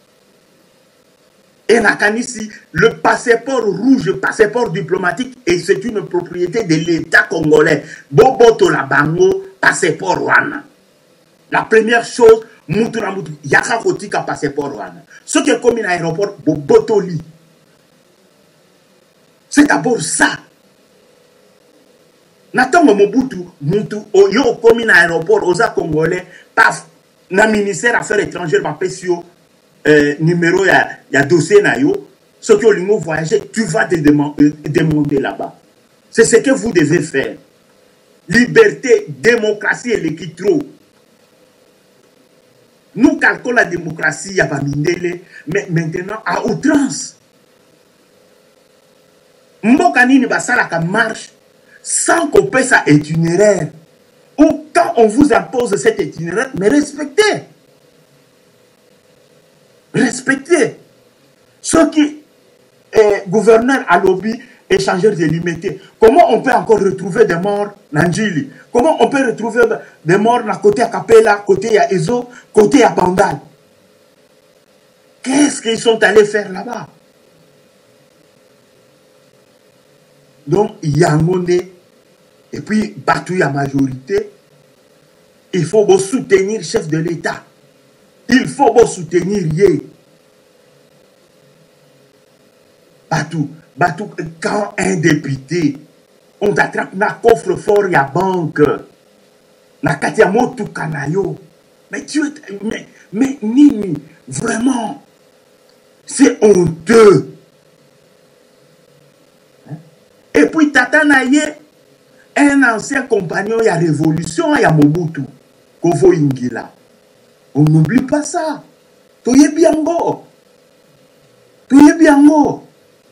Et Nakanisi, le passeport rouge, le passeport diplomatique, et c'est une propriété de l'État congolais. Boboto la bango, passeport wana. La première chose, Moutouna Moutou, Yaka Kotika passeport wana. Ce qui est commis à l'aéroport, Bobotoli. C'est d'abord ça. Nathan Mobutu, Moutou, yo commis à l'aéroport, aux Congolais, paf, na ministère Affaires étrangères, ma PSio, numéro, y a dossier na yo, ce que vous voyagez, tu vas te demander là-bas. C'est ce que vous devez faire. Liberté, démocratie et l'équitro. Nous calculons la démocratie, à Bamindele, mais maintenant à outrance. Mbokanini basalaka marche sans qu'on paie sa itinéraire. Ou quand on vous impose cet itinéraire, mais respectez. Respectez. Ceux qui gouverneurs à lobby, échangeurs de limité. Comment on peut encore retrouver des morts Nanjili? Comment on peut retrouver des morts à côté à Capella, côté à Ezo, côté à Bandal? Qu'est-ce qu'ils sont allés faire là-bas? Donc, il y a un monde, et puis, battu la majorité, il faut soutenir le chef de l'État. Il faut soutenir Yé. Batou. quand un député, on t'attrape na coffre-fort ya banque, na katia motu kanayo. Mais mais Nini, vraiment, c'est honteux. Et puis Tata Naye, un ancien compagnon, il y a révolution, il y a Mobutu, Kovo Ingila. On n'oublie pas ça. Toye biango. Toye biango.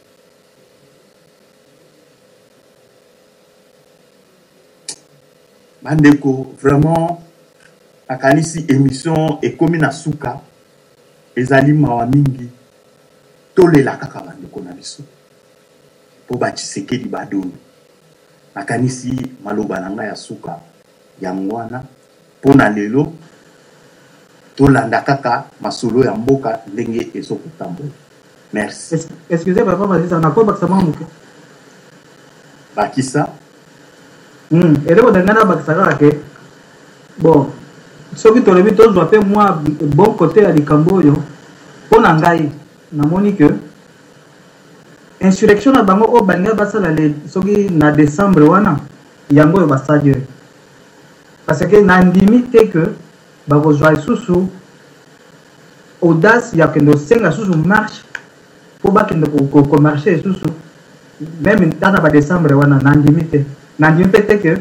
Bandeko, vraiment, akanisi émission et comme na suka, ezali mawa mingi, tole la kaka bandeko na biso. Po batiseke di badoni. Akanisi maloba nanga ya suka, ya mwana, po na lelo, tolanda kaka masolo ya mboka ndenge ezokutambola. Merci. Excusez papa, vas-y, ça n'a pas bakisama muke. Bakisa? Eleko dangana bakisaka ke. Bon, soki tolobi tozwa pe moi bon côté ya likambo oyo, po na ngai namoni ke insurrection na bango o banga basala le soki na décembre wana yango oyo basadi oyo. Parce que na ndimi te ke bakozwa lisusu audace ya kende osenga susu marche po bakende komarche lisusu même tata ba décembre wana na ndimi te te ke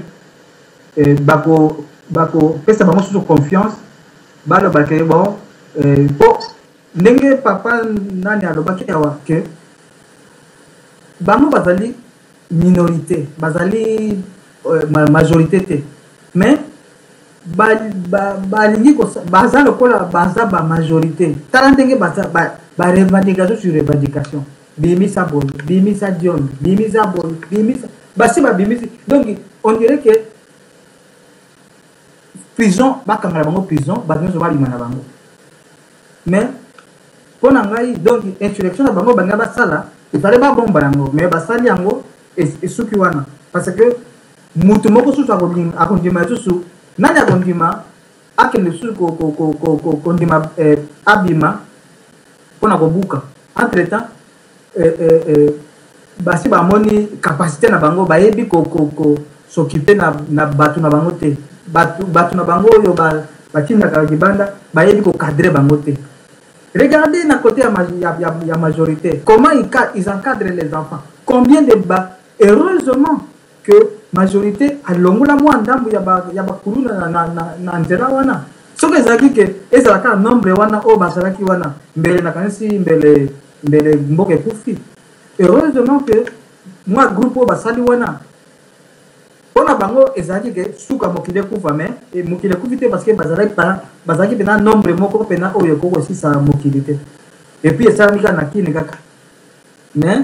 bako pesa bango susu confiance baloba ke bon po ndenge papa nani alobaki awa ke bango bazali minorité bazali majorité te mais balingi baza lokola baza ba majorité tala ndenge baza ba revendication sur revendication bimisa bon bimisa dion bimisa bon bimisa basi ba bimisi donc on dirait que prison bakangala bango prison bazo ba limana bango mais pour ngai donc insurrection na bango banga basala il fallait pas bomba yango mais basali yango et suki wana parce que mutu moko susu akondima susu nani akondima akende susu kondima abima pona kobuka entre temps basi bamoni capacité na bango bayebi s'occuper na batu na bango te batu na bango oyo batindaka libanda bayebi cadrer bango te. Regardez na côté ya majorité comment ils encadrent les enfants, combien de heureusement que majorité alongola mwa ndambu ya bakulu na nzela wana soki ezalaki ke ezalaka nombre wana oyo basalaki wana mbele nakanisi mbele mboka ekufi. Heureusement que moi groupe oyo basali wana mpona bango ezalaki ke suka mokili ekufa mais mokili ekufi te parce que bazalaki pena nombre moko pena oyo ekokosisa mokili te et puis esalami kaka na kini kaka mais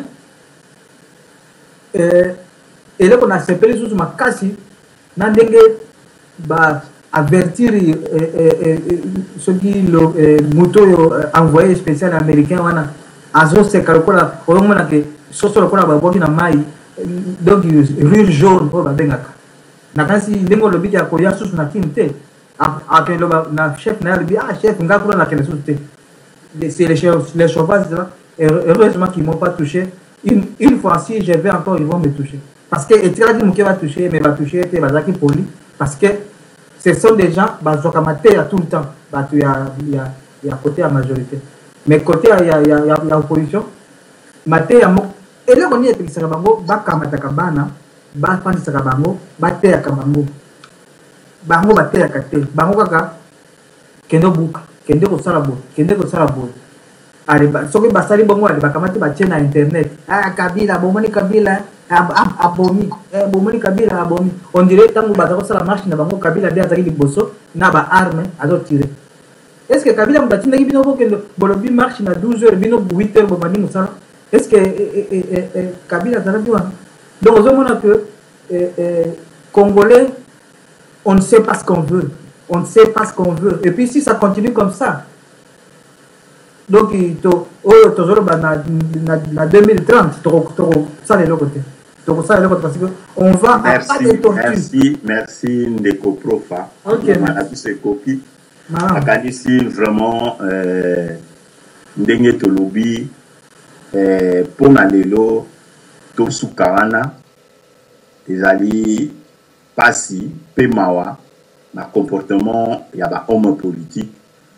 eloko na sepeli susu makasi na ndenge avertir soki moto oyo envoyé spécial américain wana azoseka lokola oyomona ke soso lokola babwaki na mai donc rure jaune oyo babengaka nakanisi ndenge olobiki akoya susu na kini te akende loba na chef na ye alobi chef nga kuna nakende susu te c'est les chauffages heureusement qu'ils m'ont pas touché une fois si je vais encore ils vont me toucher parce que etikaki moke batouche mais batouche te bazalaki poli parce que ce sont des gens bazwaka mateya tout le temps bato ya côté ya majorité mais côté ya opposition mateya moko eloko nini epekisaka bango bakamataka bana bafandisaka bango bateyaka bango bateyaka te bango kaka kende obuka kende kosala boye soki basali bongo ale bakamati batie na internet kabila bomoni kabila abomi bomoni kabila abomi on dirait ntango baza kosala marche na bango kabila nde azalaki liboso na baarme azotire est ce que kabila moto atindaki bino bokende bolobi marche na 12 heures bino 8 heures bomandi mosala est ce que kabila azalaki wana donc ozomona que congolais on ne sait pas ce qu'on veut et puis si ça continue comme ça donc oyo tozoloba na 2030 tokosala eloko te parce que on va à pas de tortue. Merci Ndeko Profa. Malabiso ekoki akanisi vraiment ndenge tolobi pona lelo tosuka wana ezali pasi pe mawa na comportement ya ba homme politique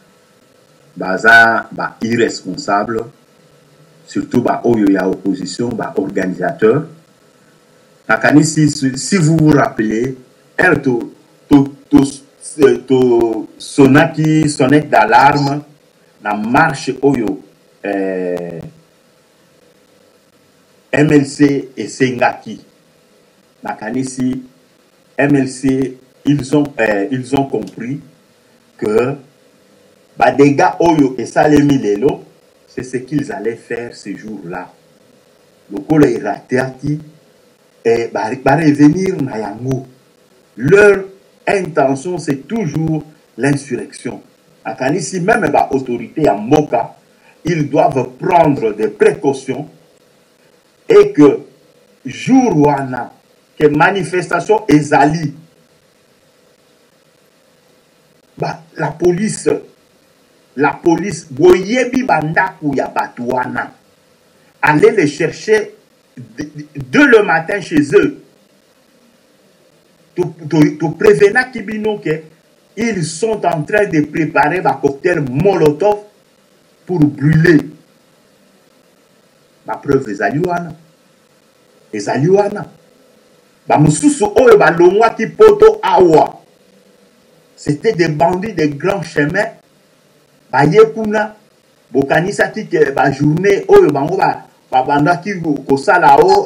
baza ba irresponsable, surtout ba oyo ya opposition, ba organisateur. Nakanisi, si vous vous rappelez, sonaki sonnette d'alarme na marche oyo MLC et Sengaki. Nakanisi, MLC, ils ont compris que bah, des gars oyo et Salemi Lelo, c'est ce qu'ils allaient faire ce jour-là. Le col est raté et bah revenir na yango. Leur intention, c'est toujours l'insurrection. Nakanisi, même bah, autorité à Moka, ils doivent prendre des précautions et que jour wana que manifestation ezali bah, la police boyebi bandaku ya batuana allez les chercher dès le matin chez eux to prévenir kibino que ils sont en train de préparer un cocktail Molotov pour brûler. Ma preuve ezali wana ba mususu oyo ba longwa ki poto awa, c'était des bandits de grands chemins ba yekuna bokanisa ki ke ba journée oyo bango ba banda ki kosala o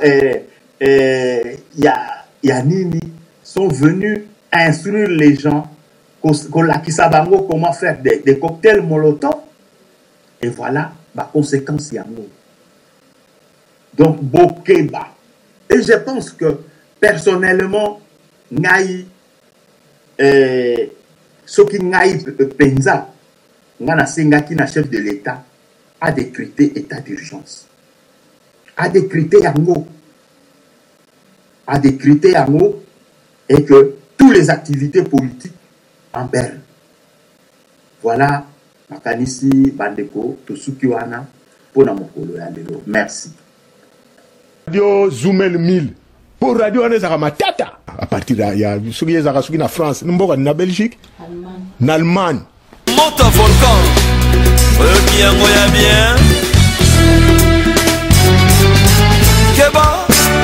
ya nini sont venus instruire les gens kolakisa bango comment faire des cocktails Molotov, et voilà ma conséquence yango. Donc bokeba. Et je pense que personnellement ngai soki ngai penza ngana sengaki na chef de l'État a décrété état d'urgence, a décrété yango et que toutes les activités politiques en berne. Voilà makanisi bandeko tosuki wana pona mokolo ya lelo. Merci. Radio Zoomel 1000 pour radio anezaka matata à partir ya soki ezaka soki na France mboka na Belgique na Allemagne Moto volcan qui envoya bien Keba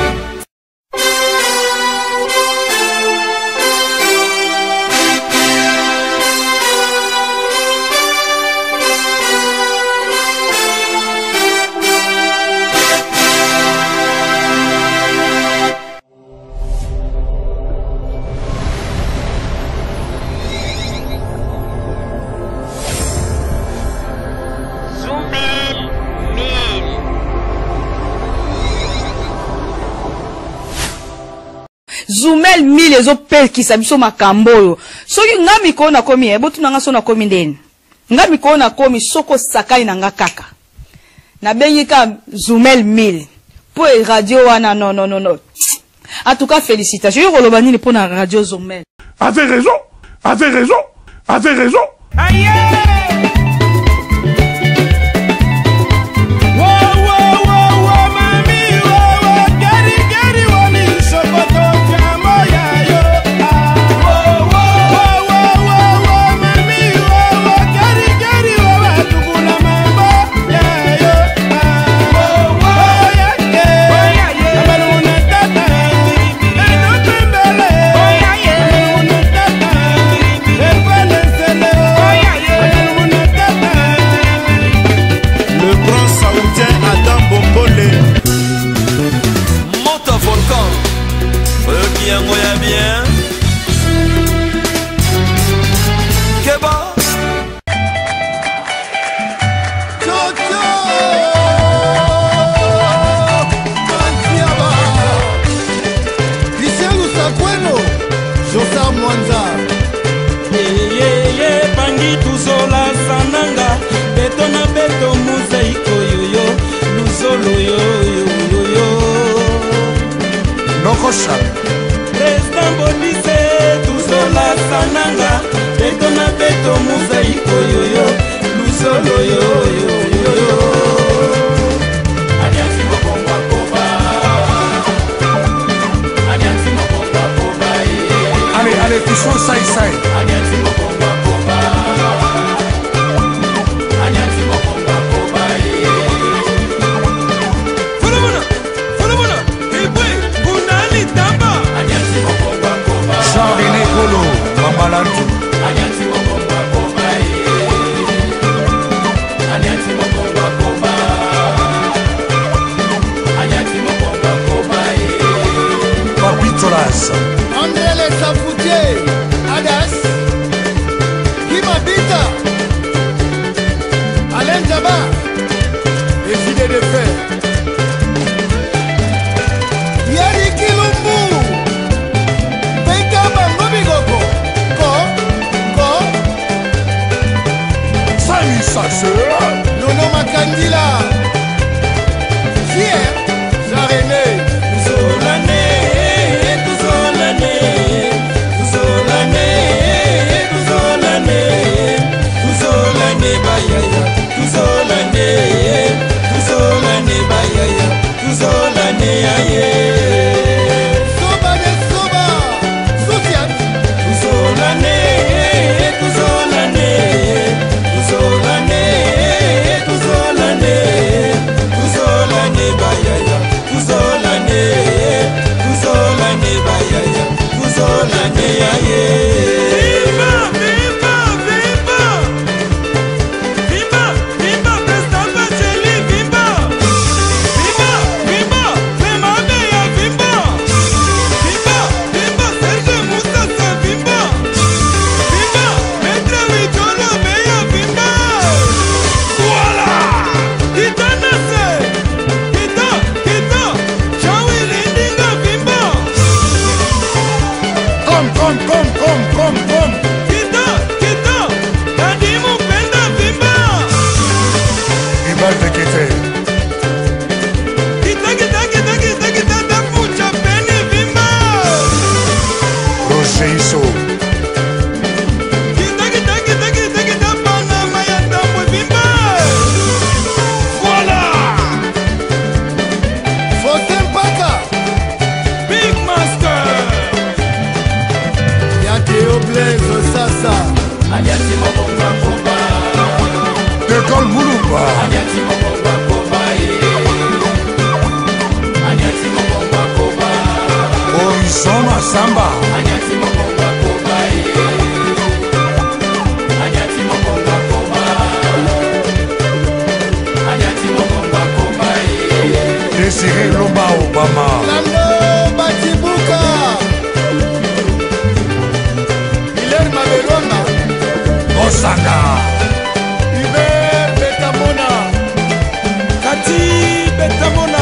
Zoomel 1000 ezope kisabiso makamboyo. Soki ngami ko na komi botu nanga so na komi ndeni. Ngami ko na komi soko sakai nanga kaka. Na bengika Zoomel 1000. Pour radio wana non. En tout cas félicitations. Yo kolobani ni pour na radio Zoomel. Avez raison. Aïe! Nono Makandila Fier Jean-René Tuzolane Tuzolane Tuzolane Tuzolane Tuzolane Bayaya Tuzolane Tuzolane Bayaya Tuzolane Aye Soba de Soba Sofiat Tuzolane Tuzolane Tuzolane Tuzolane Tuzolane Bayaya Tuzolane Tuzolane Bayaya Tuzolane Aye Samba Désiré Lomba Obama Lando Batibuka Hilaire Mabelonga Osaka Hubert Betamona Kati Betamona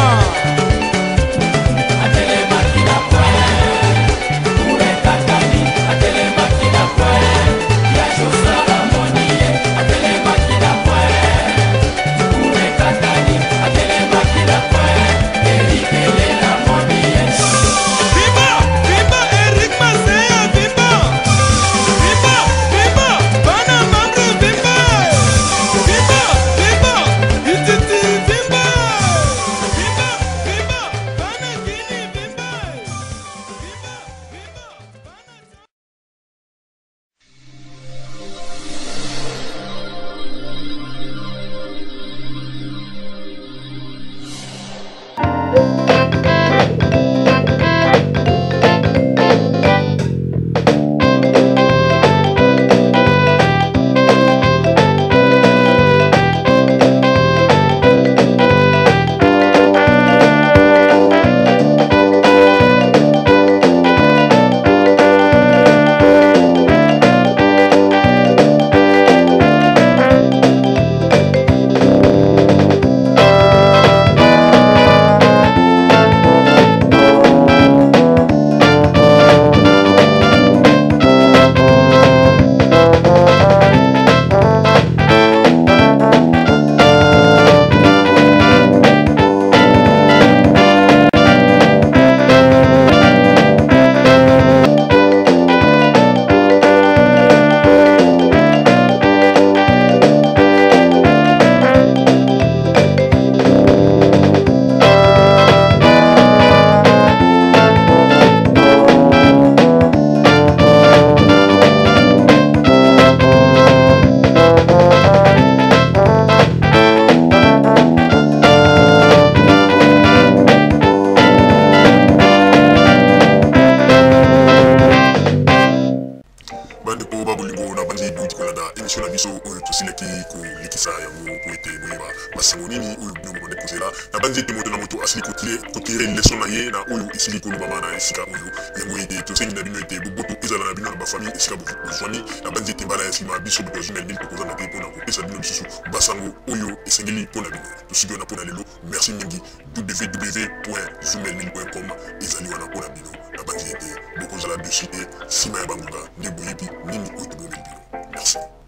Merci mingi www.zoomelmil.com ezali wana pona bino na banzi ete bokozala dessus et sima ya bangonga nde boyebi nini oyo tobomeli bino. Merci.